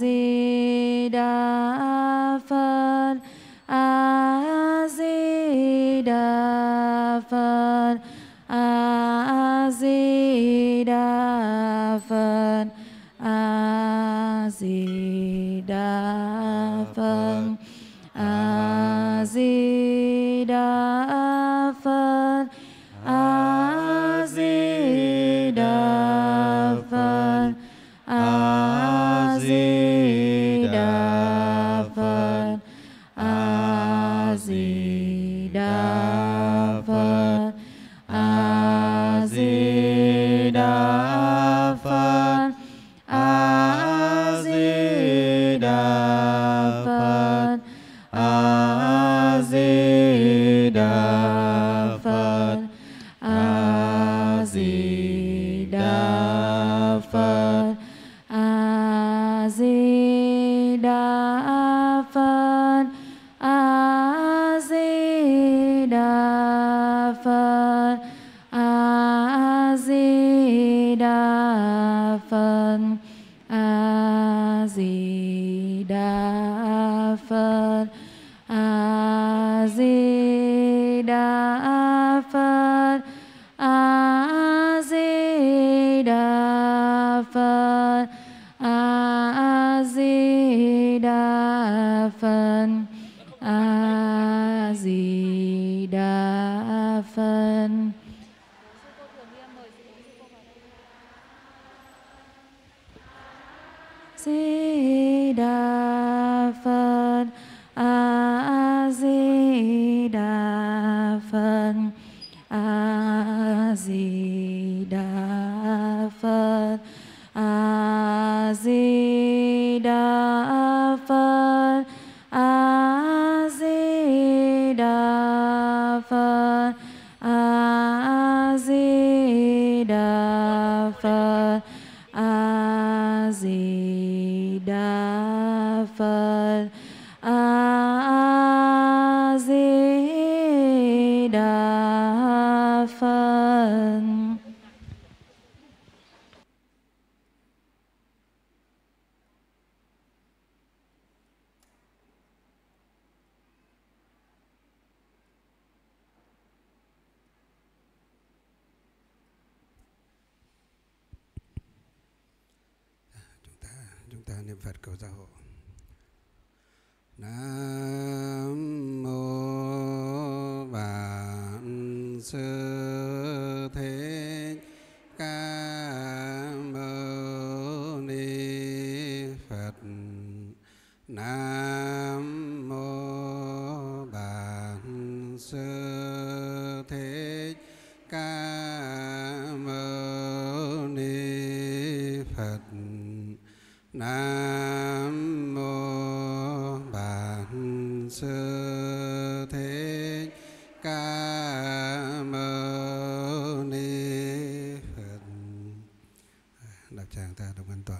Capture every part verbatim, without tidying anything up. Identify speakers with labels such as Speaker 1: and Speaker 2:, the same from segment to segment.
Speaker 1: Di Đà Phật. A Di Đà Phật. A Di Đà Phật. A Di Đà Phật. A Di Đà Phật. A Di Đà Phật. A Di Đà Phật. A Di Đà Phật. A Di Đà Phật. A Di Đà Phật. A Di Đà Phật. A Di Đà Phật. A Di Đà Phật. A Di Đà Phật. A Di Đà Phật. A Di Đà Phật. A Di Đà Phật. A Di Đà Phật. A Di Đà Phật. A Di Đà Phật. Di Đà Phật. A Di Đà Phật. A Di Đà Phật. A Di Đà Phật. A Di Đà Phật. A Di Đà Phật. A Di Đà Phật. A Di Đà Phật.
Speaker 2: Chúng ta niệm Phật cầu gia hộ. Nam mô Vạn Sư Thích Ca Mâu Ni Phật. Nam mô Vạn Sư Thích Ca Mâu Ni Phật. Nam mô Vạn Sư Thích Ca Mâu Ni Phật. Đọc tràng ta đồng an tọa.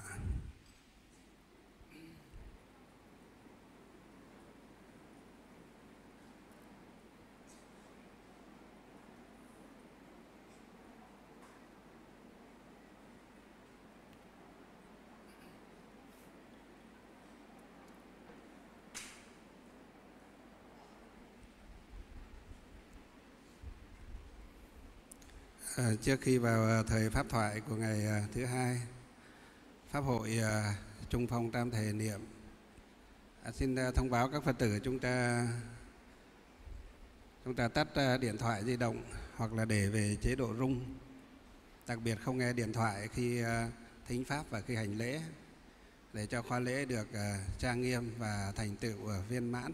Speaker 2: À, trước khi vào thời pháp thoại của ngày à, thứ hai, Pháp hội à, Trung Phong Tam Thể Niệm, à, xin à, thông báo các Phật tử chúng ta chúng ta tắt à, điện thoại di động hoặc là để về chế độ rung, đặc biệt không nghe điện thoại khi à, thính pháp và khi hành lễ, để cho khóa lễ được à, trang nghiêm và thành tựu à, viên mãn.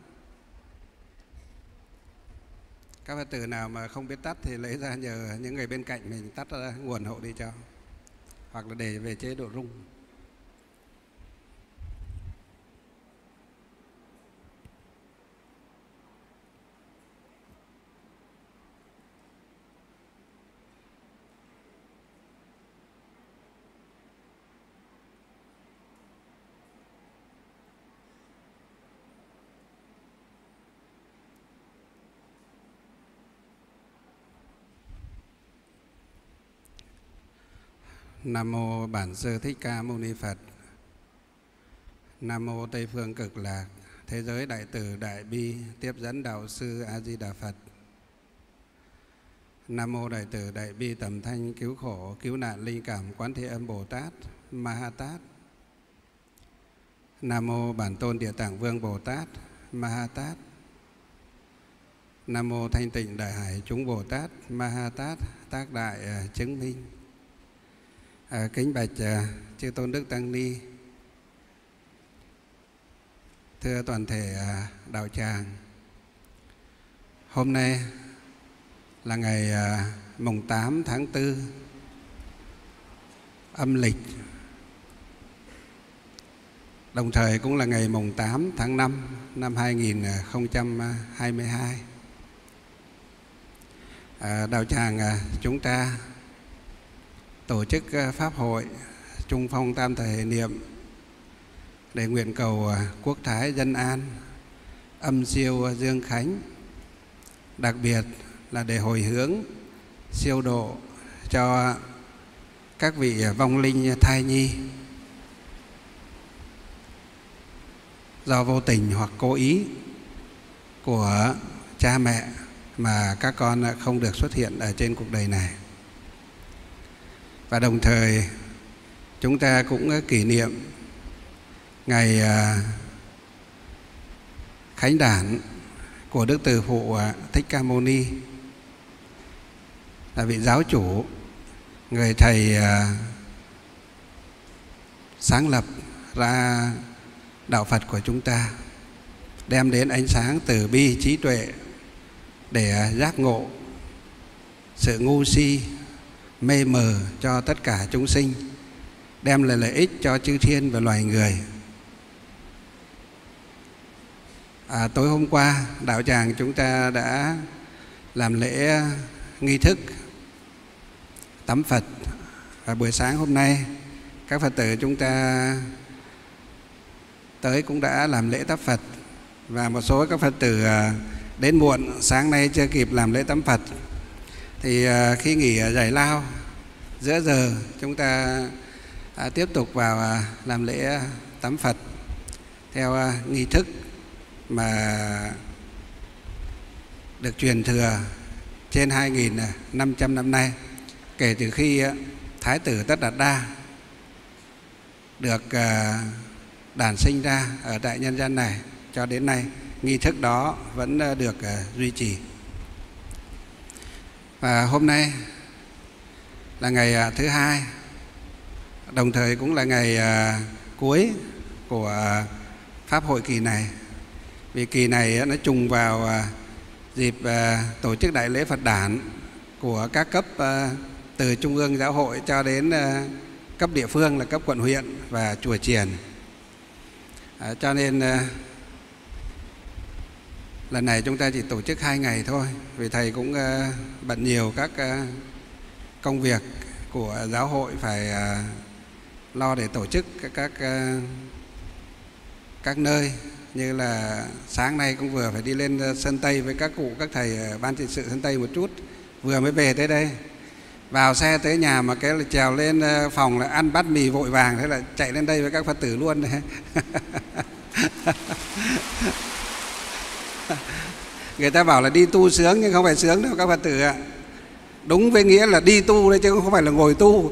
Speaker 2: Các Phật tử nào mà không biết tắt thì lấy ra nhờ những người bên cạnh mình tắt ra nguồn hộ đi cho, hoặc là để về chế độ rung. Nam mô Bản Sư Thích Ca Mâu Ni Phật. Nam mô Tây phương cực lạc thế giới đại từ đại bi tiếp dẫn đạo sư A Di Đà Phật. Nam mô đại từ đại bi tầm thanh cứu khổ cứu nạn linh cảm Quán Thế Âm Bồ Tát Ma Ha Tát. Nam mô Bản Tôn Địa Tạng Vương Bồ Tát Ma Ha Tát. Nam mô Thanh Tịnh Đại Hải chúng Bồ Tát Ma Ha Tát tác đại uh, chứng minh. À, kính bạch uh, chư tôn đức tăng ni, thưa toàn thể uh, đạo tràng, hôm nay là ngày uh, mùng tám tháng tư âm lịch, đồng thời cũng là ngày mùng tám tháng năm năm hai nghìn không trăm hai mươi hai. À, đạo tràng à, chúng ta tổ chức à, pháp hội Trung Phong Tam Thời Niệm để nguyện cầu à, quốc thái dân an, âm siêu à, dương khánh, đặc biệt là để hồi hướng siêu độ cho các vị vong linh thai nhi do vô tình hoặc cố ý của cha mẹ mà các con không được xuất hiện ở trên cuộc đời này. Và đồng thời chúng ta cũng kỷ niệm ngày khánh đản của Đức Từ Phụ Thích Ca Mâu Ni, là vị giáo chủ, người thầy sáng lập ra đạo Phật của chúng ta, đem đến ánh sáng từ bi trí tuệ để giác ngộ sự ngu si mê mờ cho tất cả chúng sinh, đem lại lợi ích cho chư thiên và loài người. À, tối hôm qua đạo tràng chúng ta đã làm lễ nghi thức tắm Phật, và buổi sáng hôm nay các Phật tử chúng ta tới cũng đã làm lễ tắm Phật, và một số các Phật tử đến muộn, sáng nay chưa kịp làm lễ tắm Phật, thì khi nghỉ giải lao giữa giờ chúng ta tiếp tục vào làm lễ tắm Phật theo nghi thức mà được truyền thừa trên hai nghìn năm trăm năm nay, kể từ khi Thái tử Tất Đạt Đa được đản sinh ra ở tại nhân gian này cho đến nay. Nghi thức đó vẫn được uh, duy trì. Và hôm nay là ngày uh, thứ hai, đồng thời cũng là ngày uh, cuối của uh, pháp hội kỳ này. Vì kỳ này uh, nó trùng vào uh, dịp uh, tổ chức đại lễ Phật đản của các cấp uh, từ Trung ương Giáo hội cho đến uh, cấp địa phương là cấp quận huyện và chùa chiền. Uh, cho nên uh, lần này chúng ta chỉ tổ chức hai ngày thôi, vì thầy cũng uh, bận nhiều các uh, công việc của giáo hội, phải uh, lo để tổ chức các các, uh, các nơi, như là sáng nay cũng vừa phải đi lên Sơn Tây với các cụ các thầy uh, ban trị sự Sơn Tây một chút, vừa mới về tới đây, vào xe tới nhà mà cái là trèo lên uh, phòng là ăn bát mì vội vàng, thế là chạy lên đây với các Phật tử luôn đấy. Người ta bảo là đi tu sướng, nhưng không phải sướng đâu các Phật tử ạ. Đúng với nghĩa là đi tu đấy, chứ không phải là ngồi tu.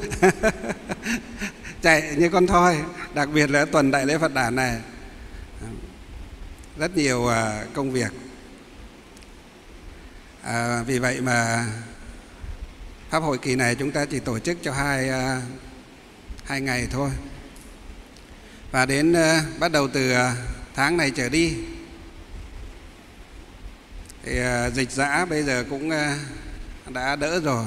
Speaker 2: Chạy như con thoi. Đặc biệt là tuần đại lễ Phật đản này, rất nhiều công việc. à, Vì vậy mà pháp hội kỳ này chúng ta chỉ tổ chức cho hai, hai ngày thôi. Và đến bắt đầu từ tháng này trở đi thì uh, dịch dã bây giờ cũng uh, đã đỡ rồi,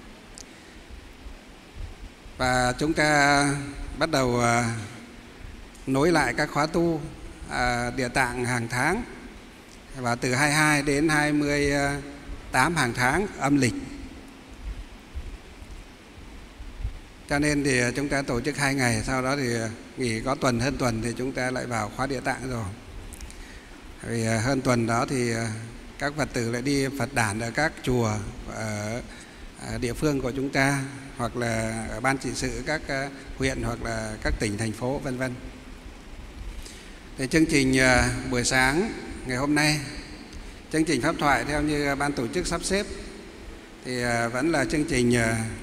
Speaker 2: và chúng ta bắt đầu uh, nối lại các khóa tu uh, Địa Tạng hàng tháng, và từ hai mươi hai đến hai mươi tám hàng tháng âm lịch. Cho nên thì chúng ta tổ chức hai ngày, sau đó thì nghỉ có tuần, hơn tuần thì chúng ta lại vào khóa Địa Tạng rồi. Vì uh, hơn tuần đó thì uh, các Phật tử lại đi Phật đản ở các chùa ở địa phương của chúng ta, hoặc là ở ban trị sự các huyện, hoặc là các tỉnh thành phố vân vân. Thì chương trình buổi sáng ngày hôm nay, chương trình pháp thoại theo như ban tổ chức sắp xếp thì vẫn là chương trình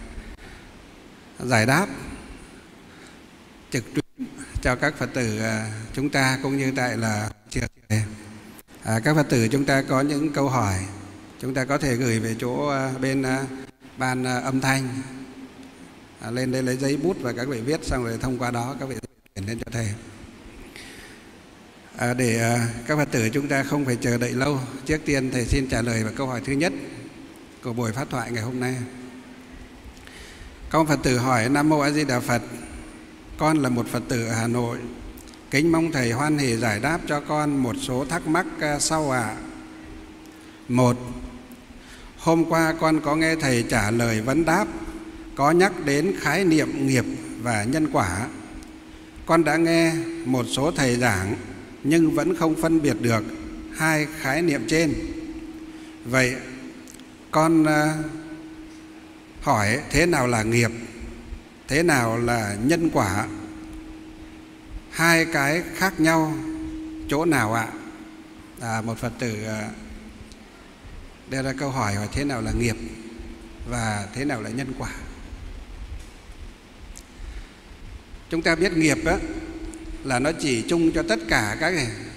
Speaker 2: giải đáp trực tuyến cho các Phật tử chúng ta, cũng như tại là trường. À, các Phật tử chúng ta có những câu hỏi, chúng ta có thể gửi về chỗ bên ban âm thanh, à, lên đây lấy giấy bút và các vị viết, xong rồi thông qua đó các vị chuyển lên cho thầy. À, để à, các Phật tử chúng ta không phải chờ đợi lâu, trước tiên thầy xin trả lời vào câu hỏi thứ nhất của buổi pháp thoại ngày hôm nay. Có Phật tử hỏi: Nam Mô A Di Đà Phật, con là một Phật tử ở Hà Nội, kính mong thầy hoan hỉ giải đáp cho con một số thắc mắc sau ạ. À. Một, hôm qua con có nghe thầy trả lời vấn đáp có nhắc đến khái niệm nghiệp và nhân quả. Con đã nghe một số thầy giảng nhưng vẫn không phân biệt được hai khái niệm trên. Vậy con uh, hỏi thế nào là nghiệp, thế nào là nhân quả? Hai cái khác nhau chỗ nào ạ? À, một Phật tử uh, đưa ra câu hỏi hỏi thế nào là nghiệp và thế nào là nhân quả. Chúng ta biết nghiệp á, là nó chỉ chung cho tất cả các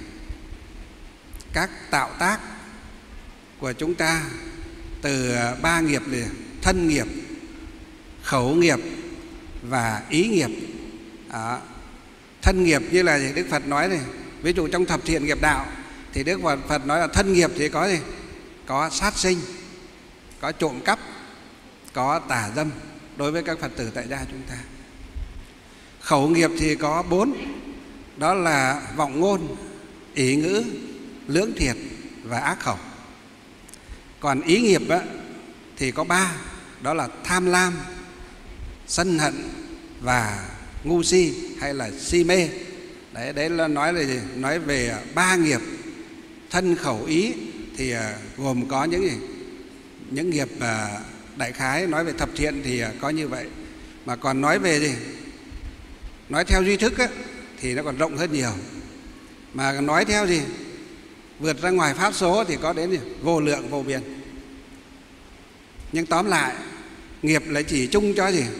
Speaker 2: các tạo tác của chúng ta, từ ba nghiệp là thân nghiệp, khẩu nghiệp và ý nghiệp. Đó. Thân nghiệp như là Đức Phật nói này, ví dụ trong thập thiện nghiệp đạo thì Đức Phật nói là thân nghiệp thì có gì? Có sát sinh, có trộm cắp, có tà dâm đối với các Phật tử tại gia chúng ta. Khẩu nghiệp thì có bốn, đó là vọng ngôn, ỷ ngữ, lưỡng thiệt và ác khẩu. Còn ý nghiệp á, thì có ba, đó là tham lam, sân hận và ngu si hay là si mê. Đấy, đấy là nói là gì? Nói về ba nghiệp. Thân khẩu ý thì gồm có những gì? Những nghiệp đại khái, nói về thập thiện thì có như vậy. Mà còn nói về gì? Nói theo duy thức á, thì nó còn rộng hơn nhiều. Mà nói theo gì? Vượt ra ngoài pháp số thì có đến gì? Vô lượng vô biên. Nhưng tóm lại, nghiệp là chỉ chung cho gì?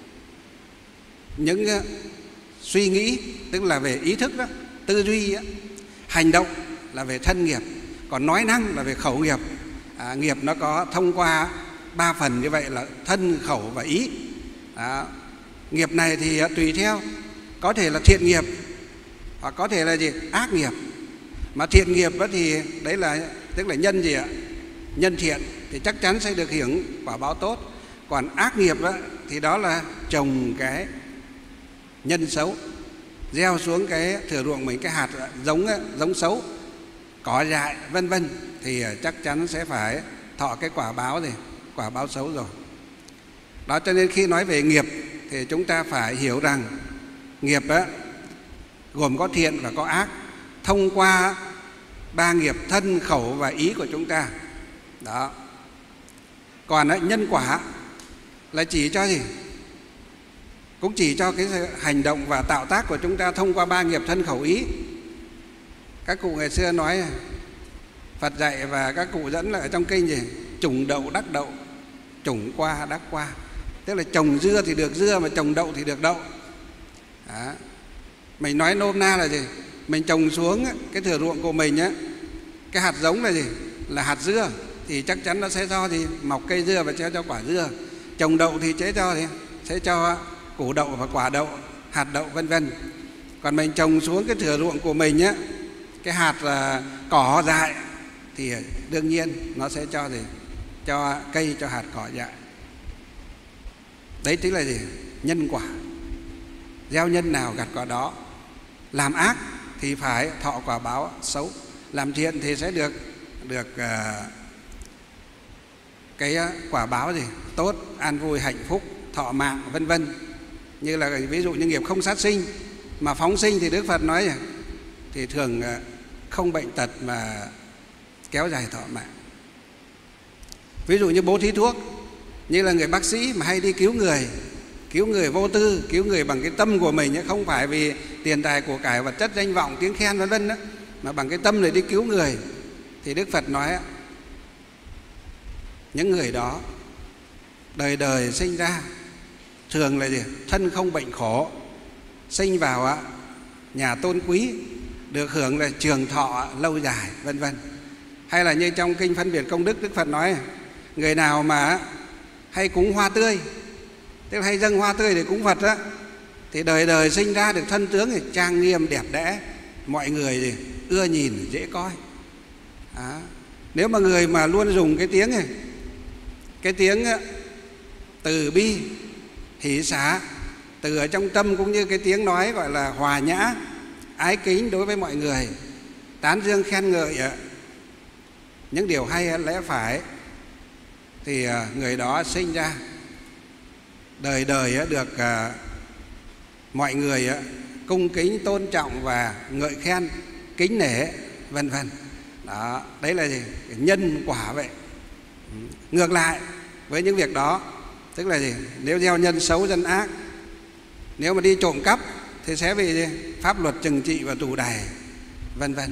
Speaker 2: Những uh, suy nghĩ, tức là về ý thức đó, tư duy đó. Hành động là về thân nghiệp, còn nói năng là về khẩu nghiệp. À, nghiệp nó có thông qua ba phần như vậy là thân, khẩu và ý. Đó. Nghiệp này thì uh, tùy theo, có thể là thiện nghiệp hoặc có thể là gì? Ác nghiệp. Mà thiện nghiệp đó thì đấy là tức là nhân gì ạ? Nhân thiện thì chắc chắn sẽ được hưởng quả báo tốt. Còn ác nghiệp đó, thì đó là trồng cái nhân xấu, gieo xuống cái thửa ruộng mình cái hạt giống giống xấu, cỏ dại vân vân, thì chắc chắn sẽ phải thọ cái quả báo gì? Quả báo xấu rồi. Đó, cho nên khi nói về nghiệp thì chúng ta phải hiểu rằng nghiệp đó, gồm có thiện và có ác, thông qua ba nghiệp thân, khẩu và ý của chúng ta. Đó. Còn đó, nhân quả là chỉ cho gì? Cũng chỉ cho cái hành động và tạo tác của chúng ta thông qua ba nghiệp thân, khẩu, ý. Các cụ ngày xưa nói, Phật dạy và các cụ dẫn là ở trong kinh gì? Trùng đậu đắc đậu, trùng qua đắc qua. Tức là trồng dưa thì được dưa, mà trồng đậu thì được đậu. Đó. Mình nói nôm na là gì? Mình trồng xuống cái thửa ruộng của mình á, cái hạt giống là gì? Là hạt dưa, thì chắc chắn nó sẽ cho thì mọc cây dưa và sẽ cho quả dưa. Trồng đậu thì sẽ cho thì sẽ cho củ đậu và quả đậu, hạt đậu vân vân. Còn mình trồng xuống cái thửa ruộng của mình á, cái hạt là cỏ dại thì đương nhiên nó sẽ cho gì? Cho cây, cho hạt cỏ dại. Đấy chính là gì? Nhân quả. Gieo nhân nào gặt quả đó. Làm ác thì phải thọ quả báo xấu, làm thiện thì sẽ được được uh, cái quả báo gì? Tốt, an vui, hạnh phúc, thọ mạng vân vân. Như là ví dụ như nghiệp không sát sinh, mà phóng sinh thì Đức Phật nói thì thường uh, không bệnh tật mà kéo dài thọ mạng. Ví dụ như bố thí thuốc, như là người bác sĩ mà hay đi cứu người cứu người vô tư, cứu người bằng cái tâm của mình, không phải vì tiền tài của cải vật chất, danh vọng, tiếng khen vân vân, mà bằng cái tâm này đi cứu người. Thì Đức Phật nói những người đó đời đời sinh ra thường là gì? Thân không bệnh khổ, sinh vào nhà tôn quý, được hưởng là trường thọ lâu dài vân vân. Hay là như trong kinh Phân biệt Công Đức, Đức Phật nói người nào mà hay cúng hoa tươi, tức là hay dâng hoa tươi để cúng Phật á, thì đời đời sinh ra được thân tướng thì trang nghiêm đẹp đẽ, mọi người thì ưa nhìn dễ coi. Đó. Nếu mà người mà luôn dùng cái tiếng này, cái tiếng từ bi, hỷ xả, từ ở trong tâm, cũng như cái tiếng nói gọi là hòa nhã, ái kính đối với mọi người, tán dương khen ngợi những điều hay lẽ phải, thì người đó sinh ra đời đời được mọi người cung kính, tôn trọng và ngợi khen, kính nể vân vân. Đó, đấy là gì? Nhân quả vậy. Ngược lại với những việc đó, tức là gì? Nếu gieo nhân xấu dân ác, nếu mà đi trộm cắp thì sẽ bị gì? Pháp luật trừng trị và tù đày vân vân.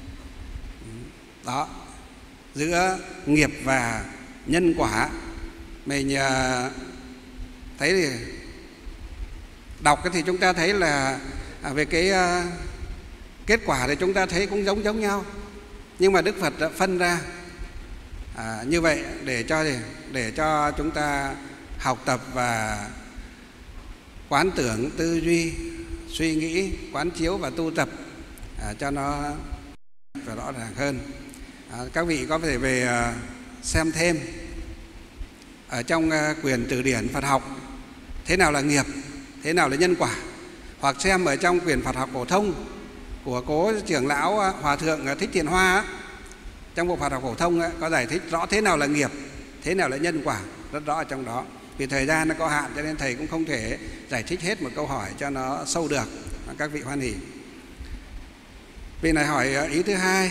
Speaker 2: Đó, giữa nghiệp và nhân quả mình thấy thì đọc thì chúng ta thấy là về cái kết quả thì chúng ta thấy cũng giống giống nhau, nhưng mà Đức Phật đã phân ra à, như vậy để cho để cho chúng ta học tập và quán tưởng, tư duy, suy nghĩ, quán chiếu và tu tập à, cho nó và rõ ràng hơn. À, các vị có thể về à, xem thêm ở trong à, quyển từ điển Phật học thế nào là nghiệp, thế nào là nhân quả, hoặc xem ở trong quyển Phật học phổ thông của cố trưởng lão Hòa thượng Thích Thiện Hoa. Trong bộ Phật học phổ thông có giải thích rõ thế nào là nghiệp, thế nào là nhân quả, rất rõ ở trong đó. Vì thời gian nó có hạn cho nên thầy cũng không thể giải thích hết một câu hỏi cho nó sâu được. Các vị hoan hỉ. Vị này hỏi ý thứ hai: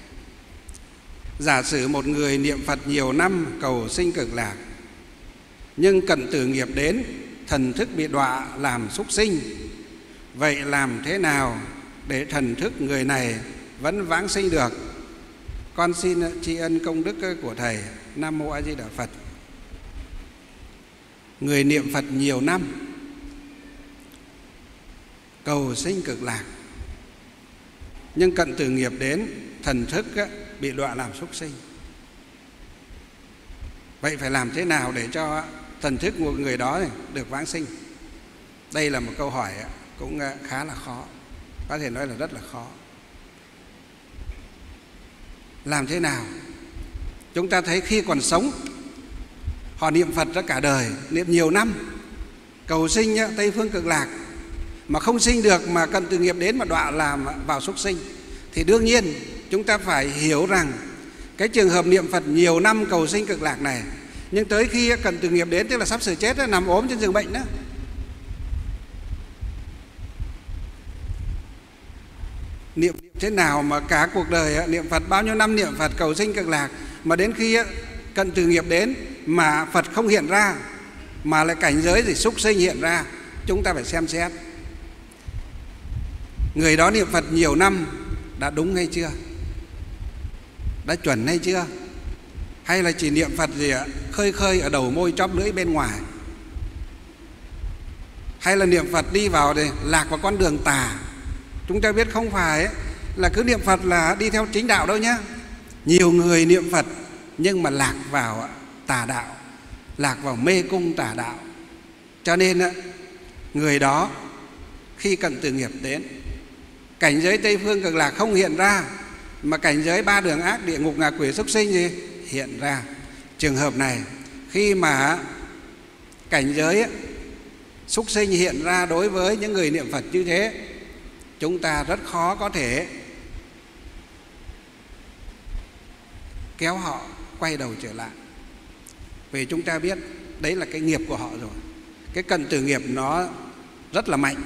Speaker 2: giả sử một người niệm Phật nhiều năm cầu sinh cực lạc, nhưng cận tử nghiệp đến, thần thức bị đọa làm súc sinh, vậy làm thế nào để thần thức người này vẫn vãng sinh được? Con xin tri ân công đức của thầy. Nam mô A Di Đà Phật. Người niệm Phật nhiều năm cầu sinh cực lạc, nhưng cận tử nghiệp đến, thần thức bị đọa làm súc sinh, vậy phải làm thế nào để cho thần thức của người đó được vãng sinh? Đây là một câu hỏi cũng khá là khó, có thể nói là rất là khó. Làm thế nào? Chúng ta thấy khi còn sống họ niệm Phật ra cả đời, niệm nhiều năm, cầu sinh Tây Phương Cực Lạc, mà không sinh được, mà cận tử nghiệp đến mà đọa làm vào súc sinh, thì đương nhiên chúng ta phải hiểu rằng cái trường hợp niệm Phật nhiều năm cầu sinh cực lạc này, nhưng tới khi cận tử nghiệp đến, tức là sắp sửa chết, nằm ốm trên giường bệnh đó, niệm thế nào mà cả cuộc đời niệm Phật, bao nhiêu năm niệm Phật cầu sinh cực lạc, mà đến khi cận tử nghiệp đến mà Phật không hiện ra, mà lại cảnh giới gì súc sinh hiện ra. Chúng ta phải xem xét người đó niệm Phật nhiều năm đã đúng hay chưa, đã chuẩn hay chưa, hay là chỉ niệm Phật gì ạ, khơi khơi ở đầu môi chóp lưỡi bên ngoài, hay là niệm Phật đi vào để lạc vào con đường tà. Chúng ta biết không phải là cứ niệm Phật là đi theo chính đạo đâu nhé. Nhiều người niệm Phật nhưng mà lạc vào tà đạo, lạc vào mê cung tà đạo. Cho nên người đó khi cận tử nghiệp đến, cảnh giới Tây Phương Cực Lạc không hiện ra, mà cảnh giới ba đường ác, địa ngục, ngạ quỷ, súc sinh gì hiện ra. Trường hợp này khi mà cảnh giới súc sinh hiện ra đối với những người niệm Phật như thế, chúng ta rất khó có thể kéo họ quay đầu trở lại, vì chúng ta biết đấy là cái nghiệp của họ rồi. Cái cận tử nghiệp nó rất là mạnh.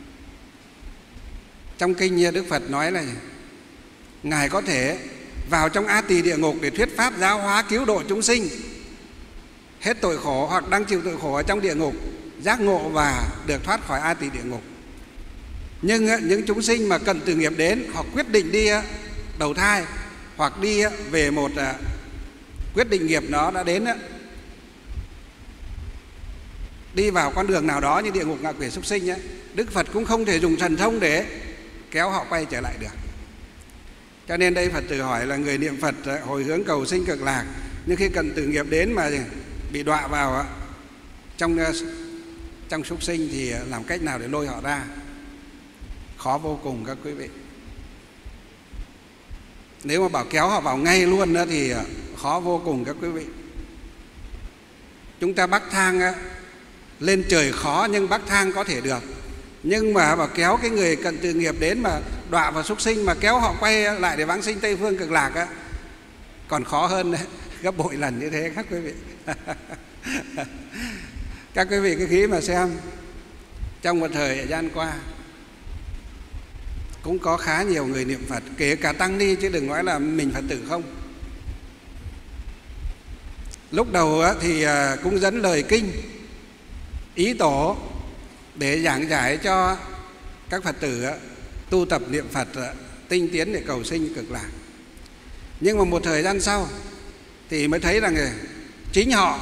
Speaker 2: Trong kinh Đức Phật nói là Ngài có thể vào trong A Tỳ địa ngục để thuyết pháp giáo hóa cứu độ chúng sinh hết tội khổ, hoặc đang chịu tội khổ ở trong địa ngục, giác ngộ và được thoát khỏi a tỳ địa ngục. Nhưng những chúng sinh mà cận tử nghiệp đến, họ quyết định đi đầu thai hoặc đi về một quyết định nghiệp nó đã đến, đi vào con đường nào đó như địa ngục, ngạ quỷ, súc sinh ấy, Đức Phật cũng không thể dùng thần thông để kéo họ quay trở lại được. Cho nên đây Phật tử hỏi là người niệm Phật hồi hướng cầu sinh cực lạc, nhưng khi cận tử nghiệp đến mà bị đọa vào trong trong súc sinh thì làm cách nào để lôi họ ra? Khó vô cùng các quý vị. Nếu mà bảo kéo họ vào ngay luôn đó thì khó vô cùng các quý vị. Chúng ta bắc thang lên trời khó, nhưng bắc thang có thể được. Nhưng mà bảo kéo cái người cận tử nghiệp đến mà đọa vào súc sinh, mà kéo họ quay lại để vãng sinh Tây Phương Cực Lạc á, còn khó hơn đấy, gấp bội lần như thế các quý vị. Các quý vị cứ nghĩ mà xem, trong một thời gian qua cũng có khá nhiều người niệm Phật, kể cả tăng ni chứ đừng nói là mình Phật tử không. Lúc đầu thì cũng dẫn lời kinh ý tổ để giảng giải cho các Phật tử tu tập niệm Phật tinh tiến để cầu sinh cực lạc. Nhưng mà một thời gian sau thì mới thấy rằng chính họ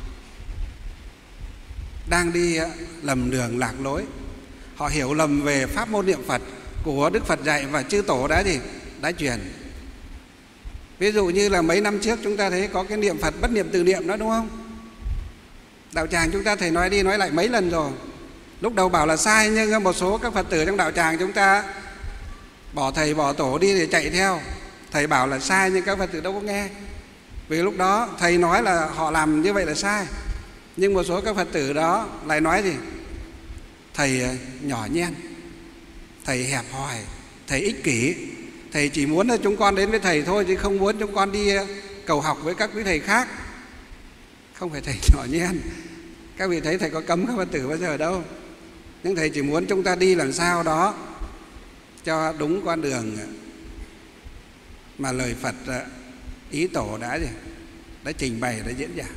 Speaker 2: đang đi lầm đường lạc lối. Họ hiểu lầm về pháp môn niệm Phật của Đức Phật dạy và chư tổ đã gì đã truyền. Ví dụ như là mấy năm trước chúng ta thấy có cái niệm Phật bất niệm từ niệm đó, đúng không? Đạo tràng chúng ta thầy nói đi nói lại mấy lần rồi. Lúc đầu bảo là sai, nhưng một số các Phật tử trong đạo tràng chúng ta bỏ thầy bỏ tổ đi để chạy theo. Thầy bảo là sai nhưng các Phật tử đâu có nghe. Vì lúc đó thầy nói là họ làm như vậy là sai, nhưng một số các Phật tử đó lại nói gì? Thầy nhỏ nhen, thầy hẹp hòi, thầy ích kỷ, thầy chỉ muốn là chúng con đến với thầy thôi, chứ không muốn chúng con đi cầu học với các quý thầy khác. Không phải thầy nhỏ nhen. Các vị thấy thầy có cấm các Phật tử bao giờ đâu. Nhưng thầy chỉ muốn chúng ta đi làm sao đó cho đúng con đường mà lời Phật ý tổ đã gì đã trình bày, đã diễn giảng.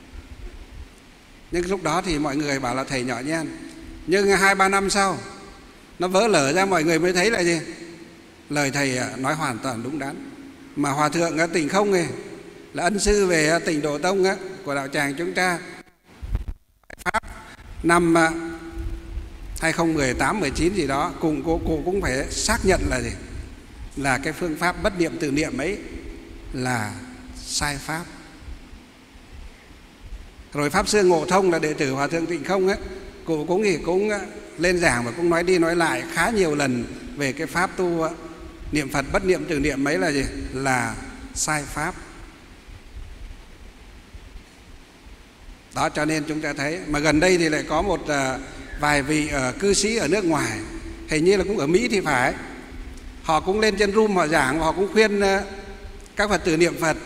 Speaker 2: Nhưng lúc đó thì mọi người bảo là thầy nhỏ nhen. Nhưng hai ba năm sau nó vỡ lở ra, mọi người mới thấy là gì? Lời thầy nói hoàn toàn đúng đắn. Mà Hòa Thượng Tịnh Không này là ân sư về Tịnh Độ Tông của đạo tràng chúng ta, Pháp năm hai không một tám mười chín gì đó, cùng cô, cô cũng phải xác nhận là gì? Là cái phương pháp bất niệm từ niệm ấy là sai pháp. Rồi Pháp Sư Ngộ Thông là đệ tử Hòa Thượng Tịnh Không ấy, cụ cũng thì cũng lên giảng và cũng nói đi nói lại khá nhiều lần về cái pháp tu niệm Phật bất niệm từ niệm ấy là gì? Là sai pháp. Đó, cho nên chúng ta thấy. Mà gần đây thì lại có một uh, vài vị uh, cư sĩ ở nước ngoài, hình như là cũng ở Mỹ thì phải, họ cũng lên trên room họ giảng và họ cũng khuyên uh, các Phật tử niệm Phật.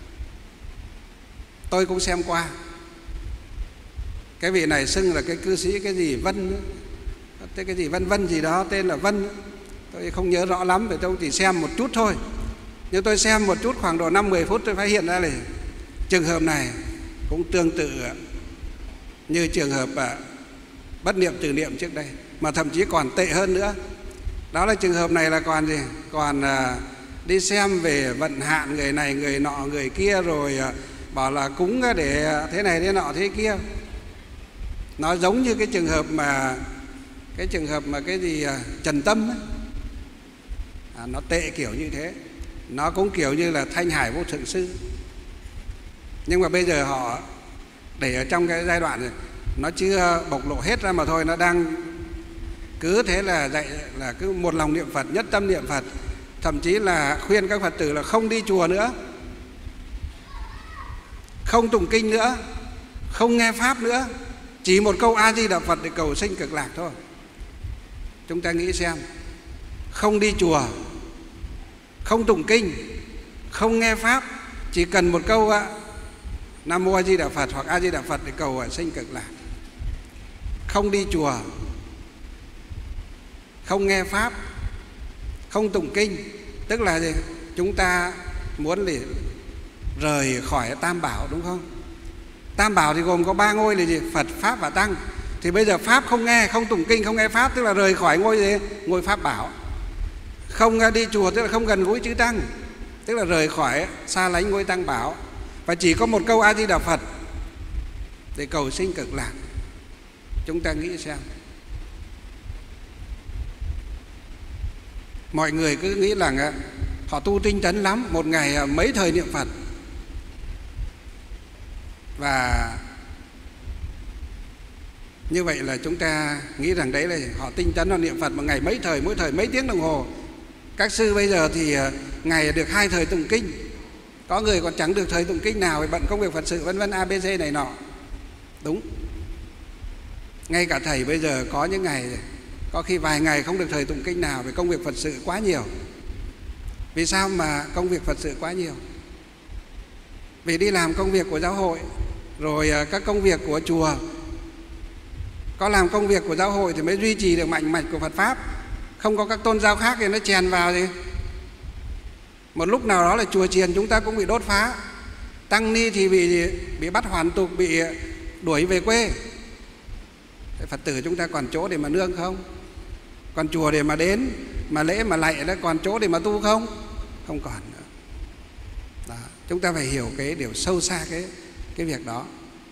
Speaker 2: Tôi cũng xem qua. Cái vị này xưng là cái cư sĩ cái gì Vân, cái gì Vân Vân gì đó, tên là Vân, tôi không nhớ rõ lắm, vì tôi chỉ xem một chút thôi. Nhưng tôi xem một chút khoảng độ năm mười phút tôi phát hiện ra là trường hợp này cũng tương tự như trường hợp bất niệm từ niệm trước đây, mà thậm chí còn tệ hơn nữa. Đó là trường hợp này là còn gì? Còn đi xem về vận hạn người này người nọ người kia, rồi bảo là cúng để thế này thế nọ thế kia. Nó giống như cái trường hợp mà cái trường hợp mà cái gì Trần Tâm ấy. À, nó tệ kiểu như thế. Nó cũng kiểu như là Thanh Hải Vô Thượng Sư. Nhưng mà bây giờ họ để ở trong cái giai đoạn này, nó chưa bộc lộ hết ra mà thôi. Nó đang cứ thế là dạy là cứ một lòng niệm Phật, nhất tâm niệm Phật. Thậm chí là khuyên các Phật tử là không đi chùa nữa, không tụng kinh nữa, không nghe Pháp nữa, chỉ một câu A Di Đà Phật để cầu sinh cực lạc thôi. Chúng ta nghĩ xem, không đi chùa, không tụng kinh, không nghe Pháp, chỉ cần một câu Nam Mô A Di Đà Phật hoặc A Di Đà Phật để cầu sinh cực lạc. Không đi chùa, không nghe Pháp, không tụng kinh, tức là gì? Chúng ta muốn để rời khỏi Tam Bảo, đúng không? Tam Bảo thì gồm có ba ngôi là gì? Phật, Pháp và Tăng. Thì bây giờ pháp không nghe, không tụng kinh, không nghe pháp, tức là rời khỏi ngôi gì? Ngôi pháp bảo. Không đi chùa tức là không gần gũi chư tăng, tức là rời khỏi, xa lánh ngôi tăng bảo, và chỉ có một câu A Di Đà Phật để cầu sinh cực lạc. Chúng ta nghĩ xem, mọi người cứ nghĩ là họ tu tinh tấn lắm, một ngày mấy thời niệm Phật, và như vậy là chúng ta nghĩ rằng đấy là họ tinh tấn, họ niệm Phật một ngày mấy thời, mỗi thời mấy tiếng đồng hồ. Các sư bây giờ thì ngày được hai thời tụng kinh, có người còn chẳng được thời tụng kinh nào, bận công việc Phật sự vân vân a bê xê này nọ. Đúng, ngay cả thầy bây giờ có những ngày có khi vài ngày không được thời tụng kinh nào vì công việc Phật sự quá nhiều. Vì sao mà công việc Phật sự quá nhiều? Vì đi làm công việc của giáo hội, rồi các công việc của chùa. Có làm công việc của giáo hội thì mới duy trì được mạnh mạch của Phật Pháp. Không có các tôn giáo khác thì nó chèn vào thì một lúc nào đó là chùa chiền chúng ta cũng bị đốt phá, tăng ni thì bị bị bắt hoàn tục, bị đuổi về quê. Phật tử chúng ta còn chỗ để mà nương không? Còn chùa để mà đến, mà lễ mà lạy, đó còn chỗ để mà tu không? Không còn nữa. Đó. Chúng ta phải hiểu cái điều sâu xa cái, cái việc đó.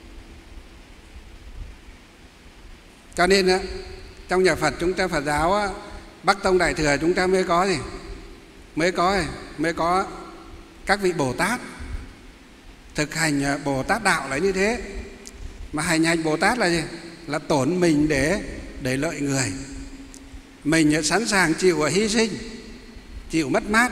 Speaker 2: Cho nên trong nhà Phật chúng ta Phật giáo Bắc Tông Đại Thừa chúng ta mới có gì? Mới có mới có các vị Bồ Tát. Thực hành Bồ Tát đạo là như thế. Mà hành hành Bồ Tát là gì? Là tổn mình để để lợi người. Mình sẵn sàng chịu hy sinh, chịu mất mát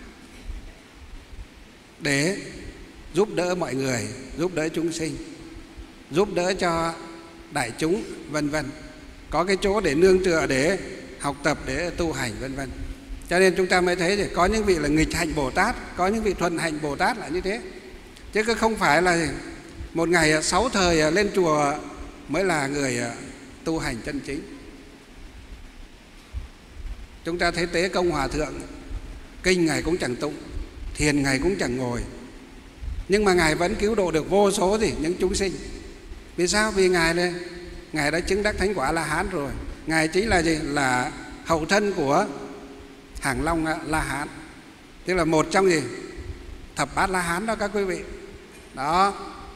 Speaker 2: để giúp đỡ mọi người, giúp đỡ chúng sinh, giúp đỡ cho đại chúng vân vân. Có cái chỗ để nương tựa, để học tập, để tu hành vân vân. Cho nên chúng ta mới thấy thì có những vị là nghịch hành Bồ Tát, có những vị thuần hành Bồ Tát là như thế. Chứ không phải là một ngày sáu thời lên chùa mới là người tu hành chân chính. Chúng ta thấy Tế Công Hòa Thượng, kinh Ngài cũng chẳng tụng, thiền Ngài cũng chẳng ngồi, nhưng mà Ngài vẫn cứu độ được vô số gì những chúng sinh. Vì sao? Vì Ngài này, Ngài đã chứng đắc thánh quả La Hán rồi. Ngài chính là gì? Là hậu thân của Hàng Long La Hán, tức là một trong gì? Thập bát La Hán đó các quý vị. Đó.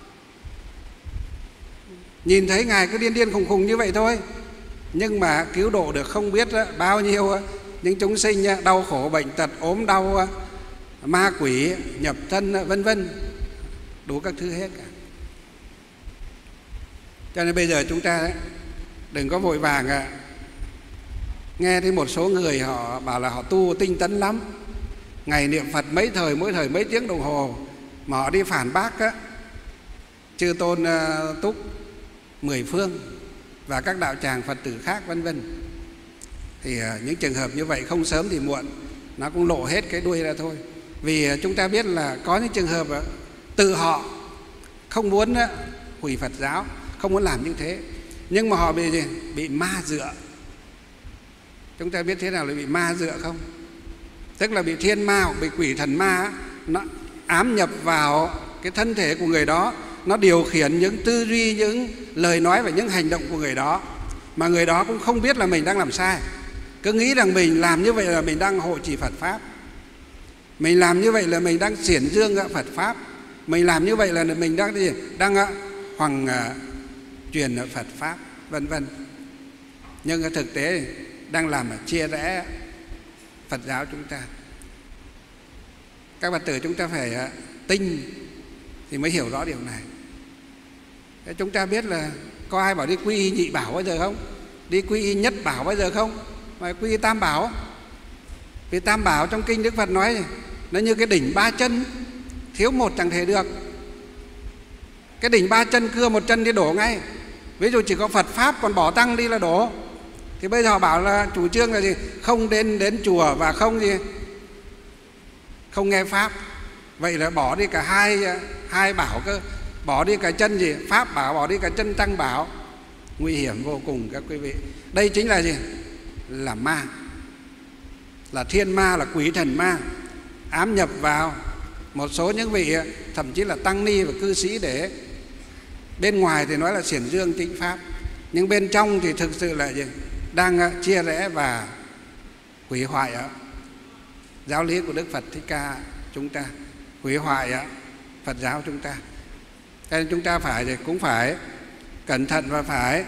Speaker 2: Nhìn thấy Ngài cứ điên điên khùng khùng như vậy thôi, nhưng mà cứu độ được không biết bao nhiêu những chúng sinh đau khổ, bệnh tật, ốm đau, ma quỷ, nhập thân vân vân, đủ các thứ hết cả. Cho nên bây giờ chúng ta đừng có vội vàng. Nghe thấy một số người họ bảo là họ tu tinh tấn lắm, ngày niệm Phật mấy thời, mỗi thời mấy tiếng đồng hồ, mà họ đi phản bác á, chư tôn uh, Túc Mười Phương và các đạo tràng Phật tử khác vân vân. Thì uh, những trường hợp như vậy không sớm thì muộn nó cũng lộ hết cái đuôi ra thôi. Vì uh, chúng ta biết là có những trường hợp uh, tự họ không muốn uh, hủy Phật giáo, không muốn làm như thế, nhưng mà họ bị gì? Bị ma dựa. Chúng ta biết thế nào là bị ma dựa không? Tức là bị thiên ma hoặc bị quỷ thần ma, nó ám nhập vào cái thân thể của người đó, nó điều khiển những tư duy, những lời nói và những hành động của người đó, mà người đó cũng không biết là mình đang làm sai, cứ nghĩ rằng mình làm như vậy là mình đang hộ trì Phật Pháp, mình làm như vậy là mình đang xiển dương Phật Pháp, mình làm như vậy là mình đang gì? Đang hoằng uh, truyền Phật Pháp vân vân. Nhưng thực tế đang làm chia rẽ Phật giáo chúng ta. Các Phật tử chúng ta phải tinh thì mới hiểu rõ điều này. Chúng ta biết là có ai bảo đi quy y nhị bảo bao giờ không? Đi quy y nhất bảo bao giờ không? Mà quy y tam bảo. Vì tam bảo trong kinh Đức Phật nói nó như cái đỉnh ba chân, thiếu một chẳng thể được. Cái đỉnh ba chân cưa một chân đi đổ ngay. Ví dụ chỉ có Phật Pháp còn bỏ tăng đi là đổ. Thì bây giờ họ bảo là chủ trương là gì? Không đến đến chùa và không gì? Không nghe Pháp. Vậy là bỏ đi cả hai hai bảo cơ. Bỏ đi cả chân gì? Pháp bảo, bỏ đi cả chân tăng bảo. Nguy hiểm vô cùng các quý vị. Đây chính là gì? Là ma. Là thiên ma, là quỷ thần ma, ám nhập vào một số những vị thậm chí là tăng ni và cư sĩ, để bên ngoài thì nói là xiển dương chính Pháp, Nhưng bên trong thì thực sự là gì? Đang chia rẽ và hủy hoại á. Giáo lý của Đức Phật Thích Ca chúng ta hủy hoại á, Phật giáo chúng ta. Cho nên chúng ta phải thì cũng phải cẩn thận và phải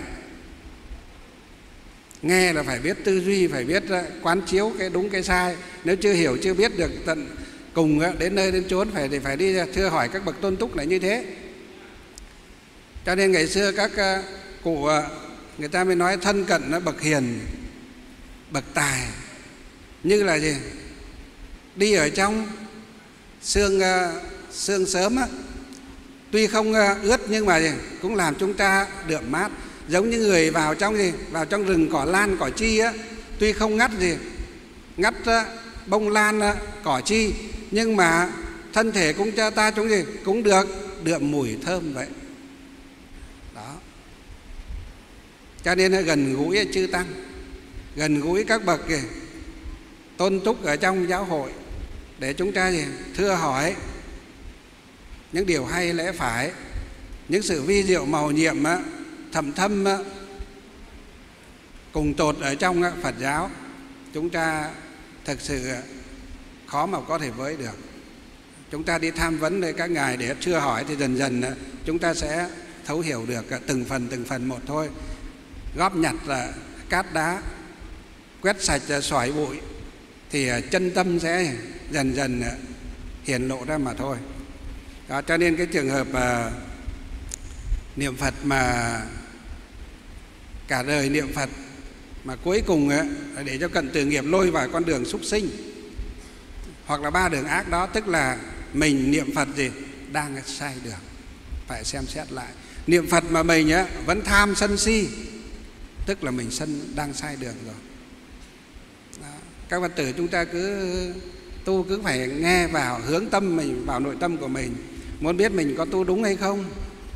Speaker 2: nghe là phải biết tư duy, phải biết quán chiếu cái đúng cái sai. Nếu chưa hiểu, chưa biết được tận cùng đến nơi đến chốn phải thì phải đi thưa hỏi các bậc tôn túc là như thế. Cho nên ngày xưa các cụ người ta mới nói thân cận nó bậc hiền, bậc tài, như là gì? Đi ở trong sương sương sớm á, tuy không ướt nhưng mà gì? Cũng làm chúng ta đượm mát. Giống như người vào trong gì? Vào trong rừng cỏ lan cỏ chi á, tuy không ngắt gì? Ngắt bông lan cỏ chi, nhưng mà thân thể cũng cho ta chúng gì? Cũng được đượm mùi thơm vậy. Đó. Cho nên là gần gũi chư tăng, gần gũi các bậc kìa, tôn túc ở trong giáo hội, để chúng ta gì? Thưa hỏi những điều hay lẽ phải, những sự vi diệu màu nhiệm á, thầm thâm á, cùng tột ở trong á, Phật giáo. Chúng ta thực sự khó mà có thể với được. Chúng ta đi tham vấn nơi các ngài để thưa hỏi thì dần dần á, chúng ta sẽ thấu hiểu được từng phần từng phần một thôi. Góp nhặt là cát đá, quét sạch sỏi bụi, thì chân tâm sẽ dần dần hiển lộ ra mà thôi. Đó, cho nên cái trường hợp uh, niệm Phật mà cả đời niệm Phật mà cuối cùng uh, để cho cận tử nghiệp lôi vào con đường súc sinh hoặc là ba đường ác đó, tức là mình niệm Phật gì đang sai đường, phải xem xét lại. Niệm Phật mà mình uh, vẫn tham sân si, tức là mình sân đang sai đường rồi. Đó. Các Phật tử chúng ta cứ tu cứ phải nghe vào, hướng tâm mình vào nội tâm của mình, muốn biết mình có tu đúng hay không.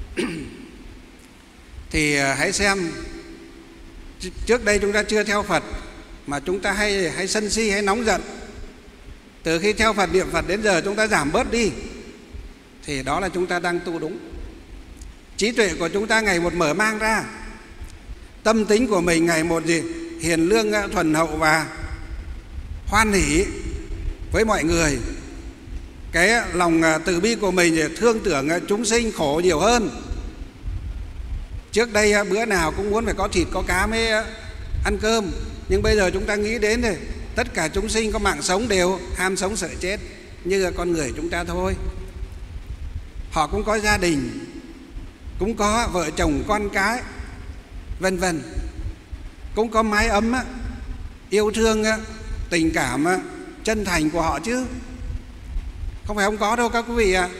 Speaker 2: Thì hãy xem, trước đây chúng ta chưa theo Phật mà chúng ta hay hay sân si hay nóng giận. Từ khi theo Phật, niệm Phật đến giờ chúng ta giảm bớt đi, thì đó là chúng ta đang tu đúng. Trí tuệ của chúng ta ngày một mở mang ra, tâm tính của mình ngày một gì hiền lương, thuần hậu và hoan hỷ với mọi người. Cái lòng từ bi của mình thương tưởng chúng sinh khổ nhiều hơn. Trước đây bữa nào cũng muốn phải có thịt có cá mới ăn cơm, nhưng bây giờ chúng ta nghĩ đến rồi, tất cả chúng sinh có mạng sống đều ham sống sợ chết như con người chúng ta thôi. Họ cũng có gia đình, cũng có vợ chồng con cái, vân vân, cũng có mái ấm, yêu thương, tình cảm chân thành của họ chứ, không phải không có đâu các quý vị ạ.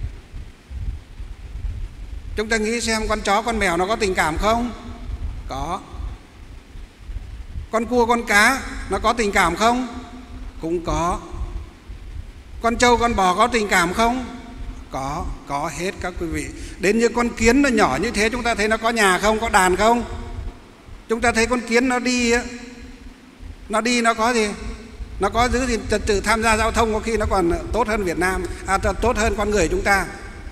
Speaker 2: Chúng ta nghĩ xem, con chó con mèo nó có tình cảm không? Có. Con cua con cá nó có tình cảm không? Cũng có. Con trâu con bò có tình cảm không? Có, có hết các quý vị. Đến như con kiến nó nhỏ như thế, chúng ta thấy nó có nhà không? Có đàn không? Chúng ta thấy con kiến nó đi, nó đi nó có gì? Nó có giữ gìn trật tự tham gia giao thông, có khi nó còn tốt hơn Việt Nam, à, tốt hơn con người chúng ta.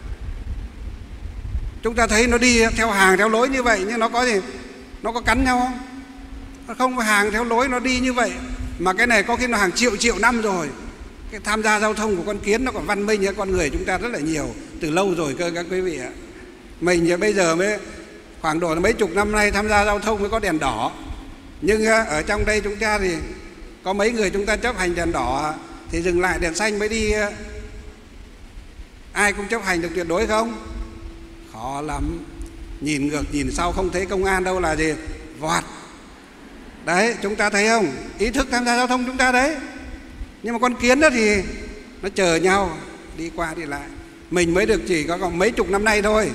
Speaker 2: Chúng ta thấy nó đi theo hàng theo lối như vậy, nhưng nó có gì? Nó có cắn nhau không? Nó không có hàng theo lối, nó đi như vậy. Mà cái này có khi nó hàng triệu triệu năm rồi. Cái tham gia giao thông của con kiến nó còn văn minh hơn con người chúng ta rất là nhiều, từ lâu rồi cơ các quý vị ạ. Mình bây giờ mới khoảng độ mấy chục năm nay tham gia giao thông mới có đèn đỏ. Nhưng ở trong đây chúng ta thì có mấy người chúng ta chấp hành đèn đỏ thì dừng lại đèn xanh mới đi. Ai cũng chấp hành được tuyệt đối không? Khó lắm. Nhìn ngược nhìn sau không thấy công an đâu là gì? Vọt. Đấy, chúng ta thấy không? Ý thức tham gia giao thông chúng ta đấy. Nhưng mà con kiến đó thì nó chờ nhau đi qua đi lại. Mình mới được chỉ có mấy chục năm nay thôi,